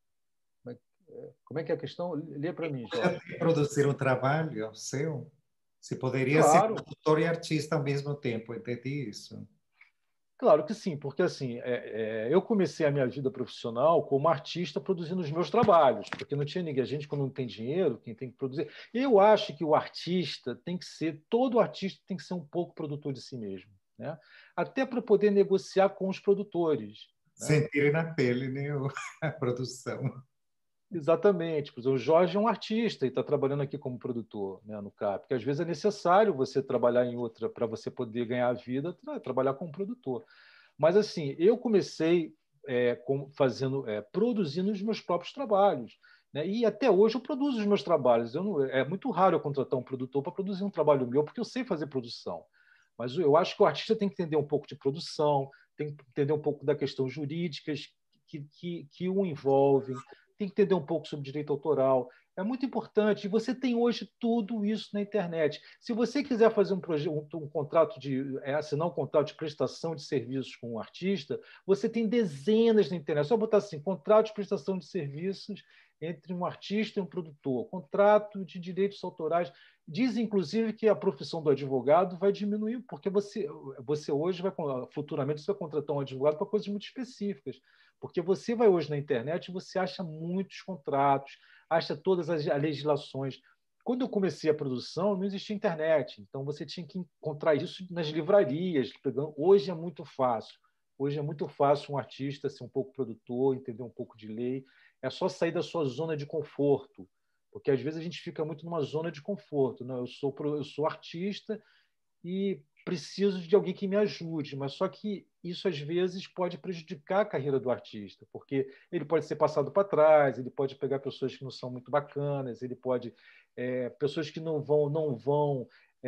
Como é que é a questão? Lê para mim, Jorge. Produzir um trabalho seu? Se poderia claro. ser produtor e artista ao mesmo tempo, entendi isso. Claro que sim, porque assim, é, é, eu comecei a minha vida profissional como artista produzindo os meus trabalhos, porque não tinha ninguém, a gente quando não tem dinheiro, quem tem que produzir. Eu acho que o artista tem que ser, todo artista tem que ser um pouco produtor de si mesmo, né? Até para poder negociar com os produtores. Né? Sentir na pele, né, a produção. Exatamente. O Jorge é um artista e está trabalhando aqui como produtor, né, no C A P, porque às vezes é necessário você trabalhar em outra para você poder ganhar a vida, tra trabalhar como produtor. Mas assim, eu comecei é, com, fazendo, é, produzindo os meus próprios trabalhos, né, e até hoje eu produzo os meus trabalhos. Eu não, é muito raro eu contratar um produtor para produzir um trabalho meu, porque eu sei fazer produção. Mas eu acho que o artista tem que entender um pouco de produção, tem que entender um pouco da questão jurídica que, que, que o envolvem, tem que entender um pouco sobre direito autoral. É muito importante. E você tem hoje tudo isso na internet. Se você quiser fazer um, um, um contrato de é, assinar um contrato de prestação de serviços com um artista, você tem dezenas na internet. É só botar assim, contrato de prestação de serviços entre um artista e um produtor, contrato de direitos autorais. Diz, inclusive, que a profissão do advogado vai diminuir, porque você, você hoje vai, futuramente, você vai contratar um advogado para coisas muito específicas. Porque você vai hoje na internet e você acha muitos contratos, acha todas as legislações. Quando eu comecei a produção, não existia internet, então você tinha que encontrar isso nas livrarias. Hoje é muito fácil. Hoje é muito fácil um artista ser um pouco produtor, entender um pouco de lei. É só sair da sua zona de conforto, porque às vezes a gente fica muito numa zona de conforto. Não, eu sou, eu sou artista e preciso de alguém que me ajude, mas só que isso às vezes pode prejudicar a carreira do artista, porque ele pode ser passado para trás, ele pode pegar pessoas que não são muito bacanas, ele pode é, pessoas que não vão não vão é,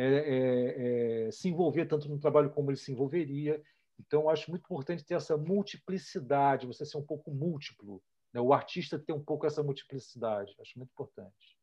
é, é, se envolver tanto no trabalho como ele se envolveria. Então, eu acho muito importante ter essa multiplicidade, você ser um pouco múltiplo, né? O artista ter um pouco essa multiplicidade, acho muito importante.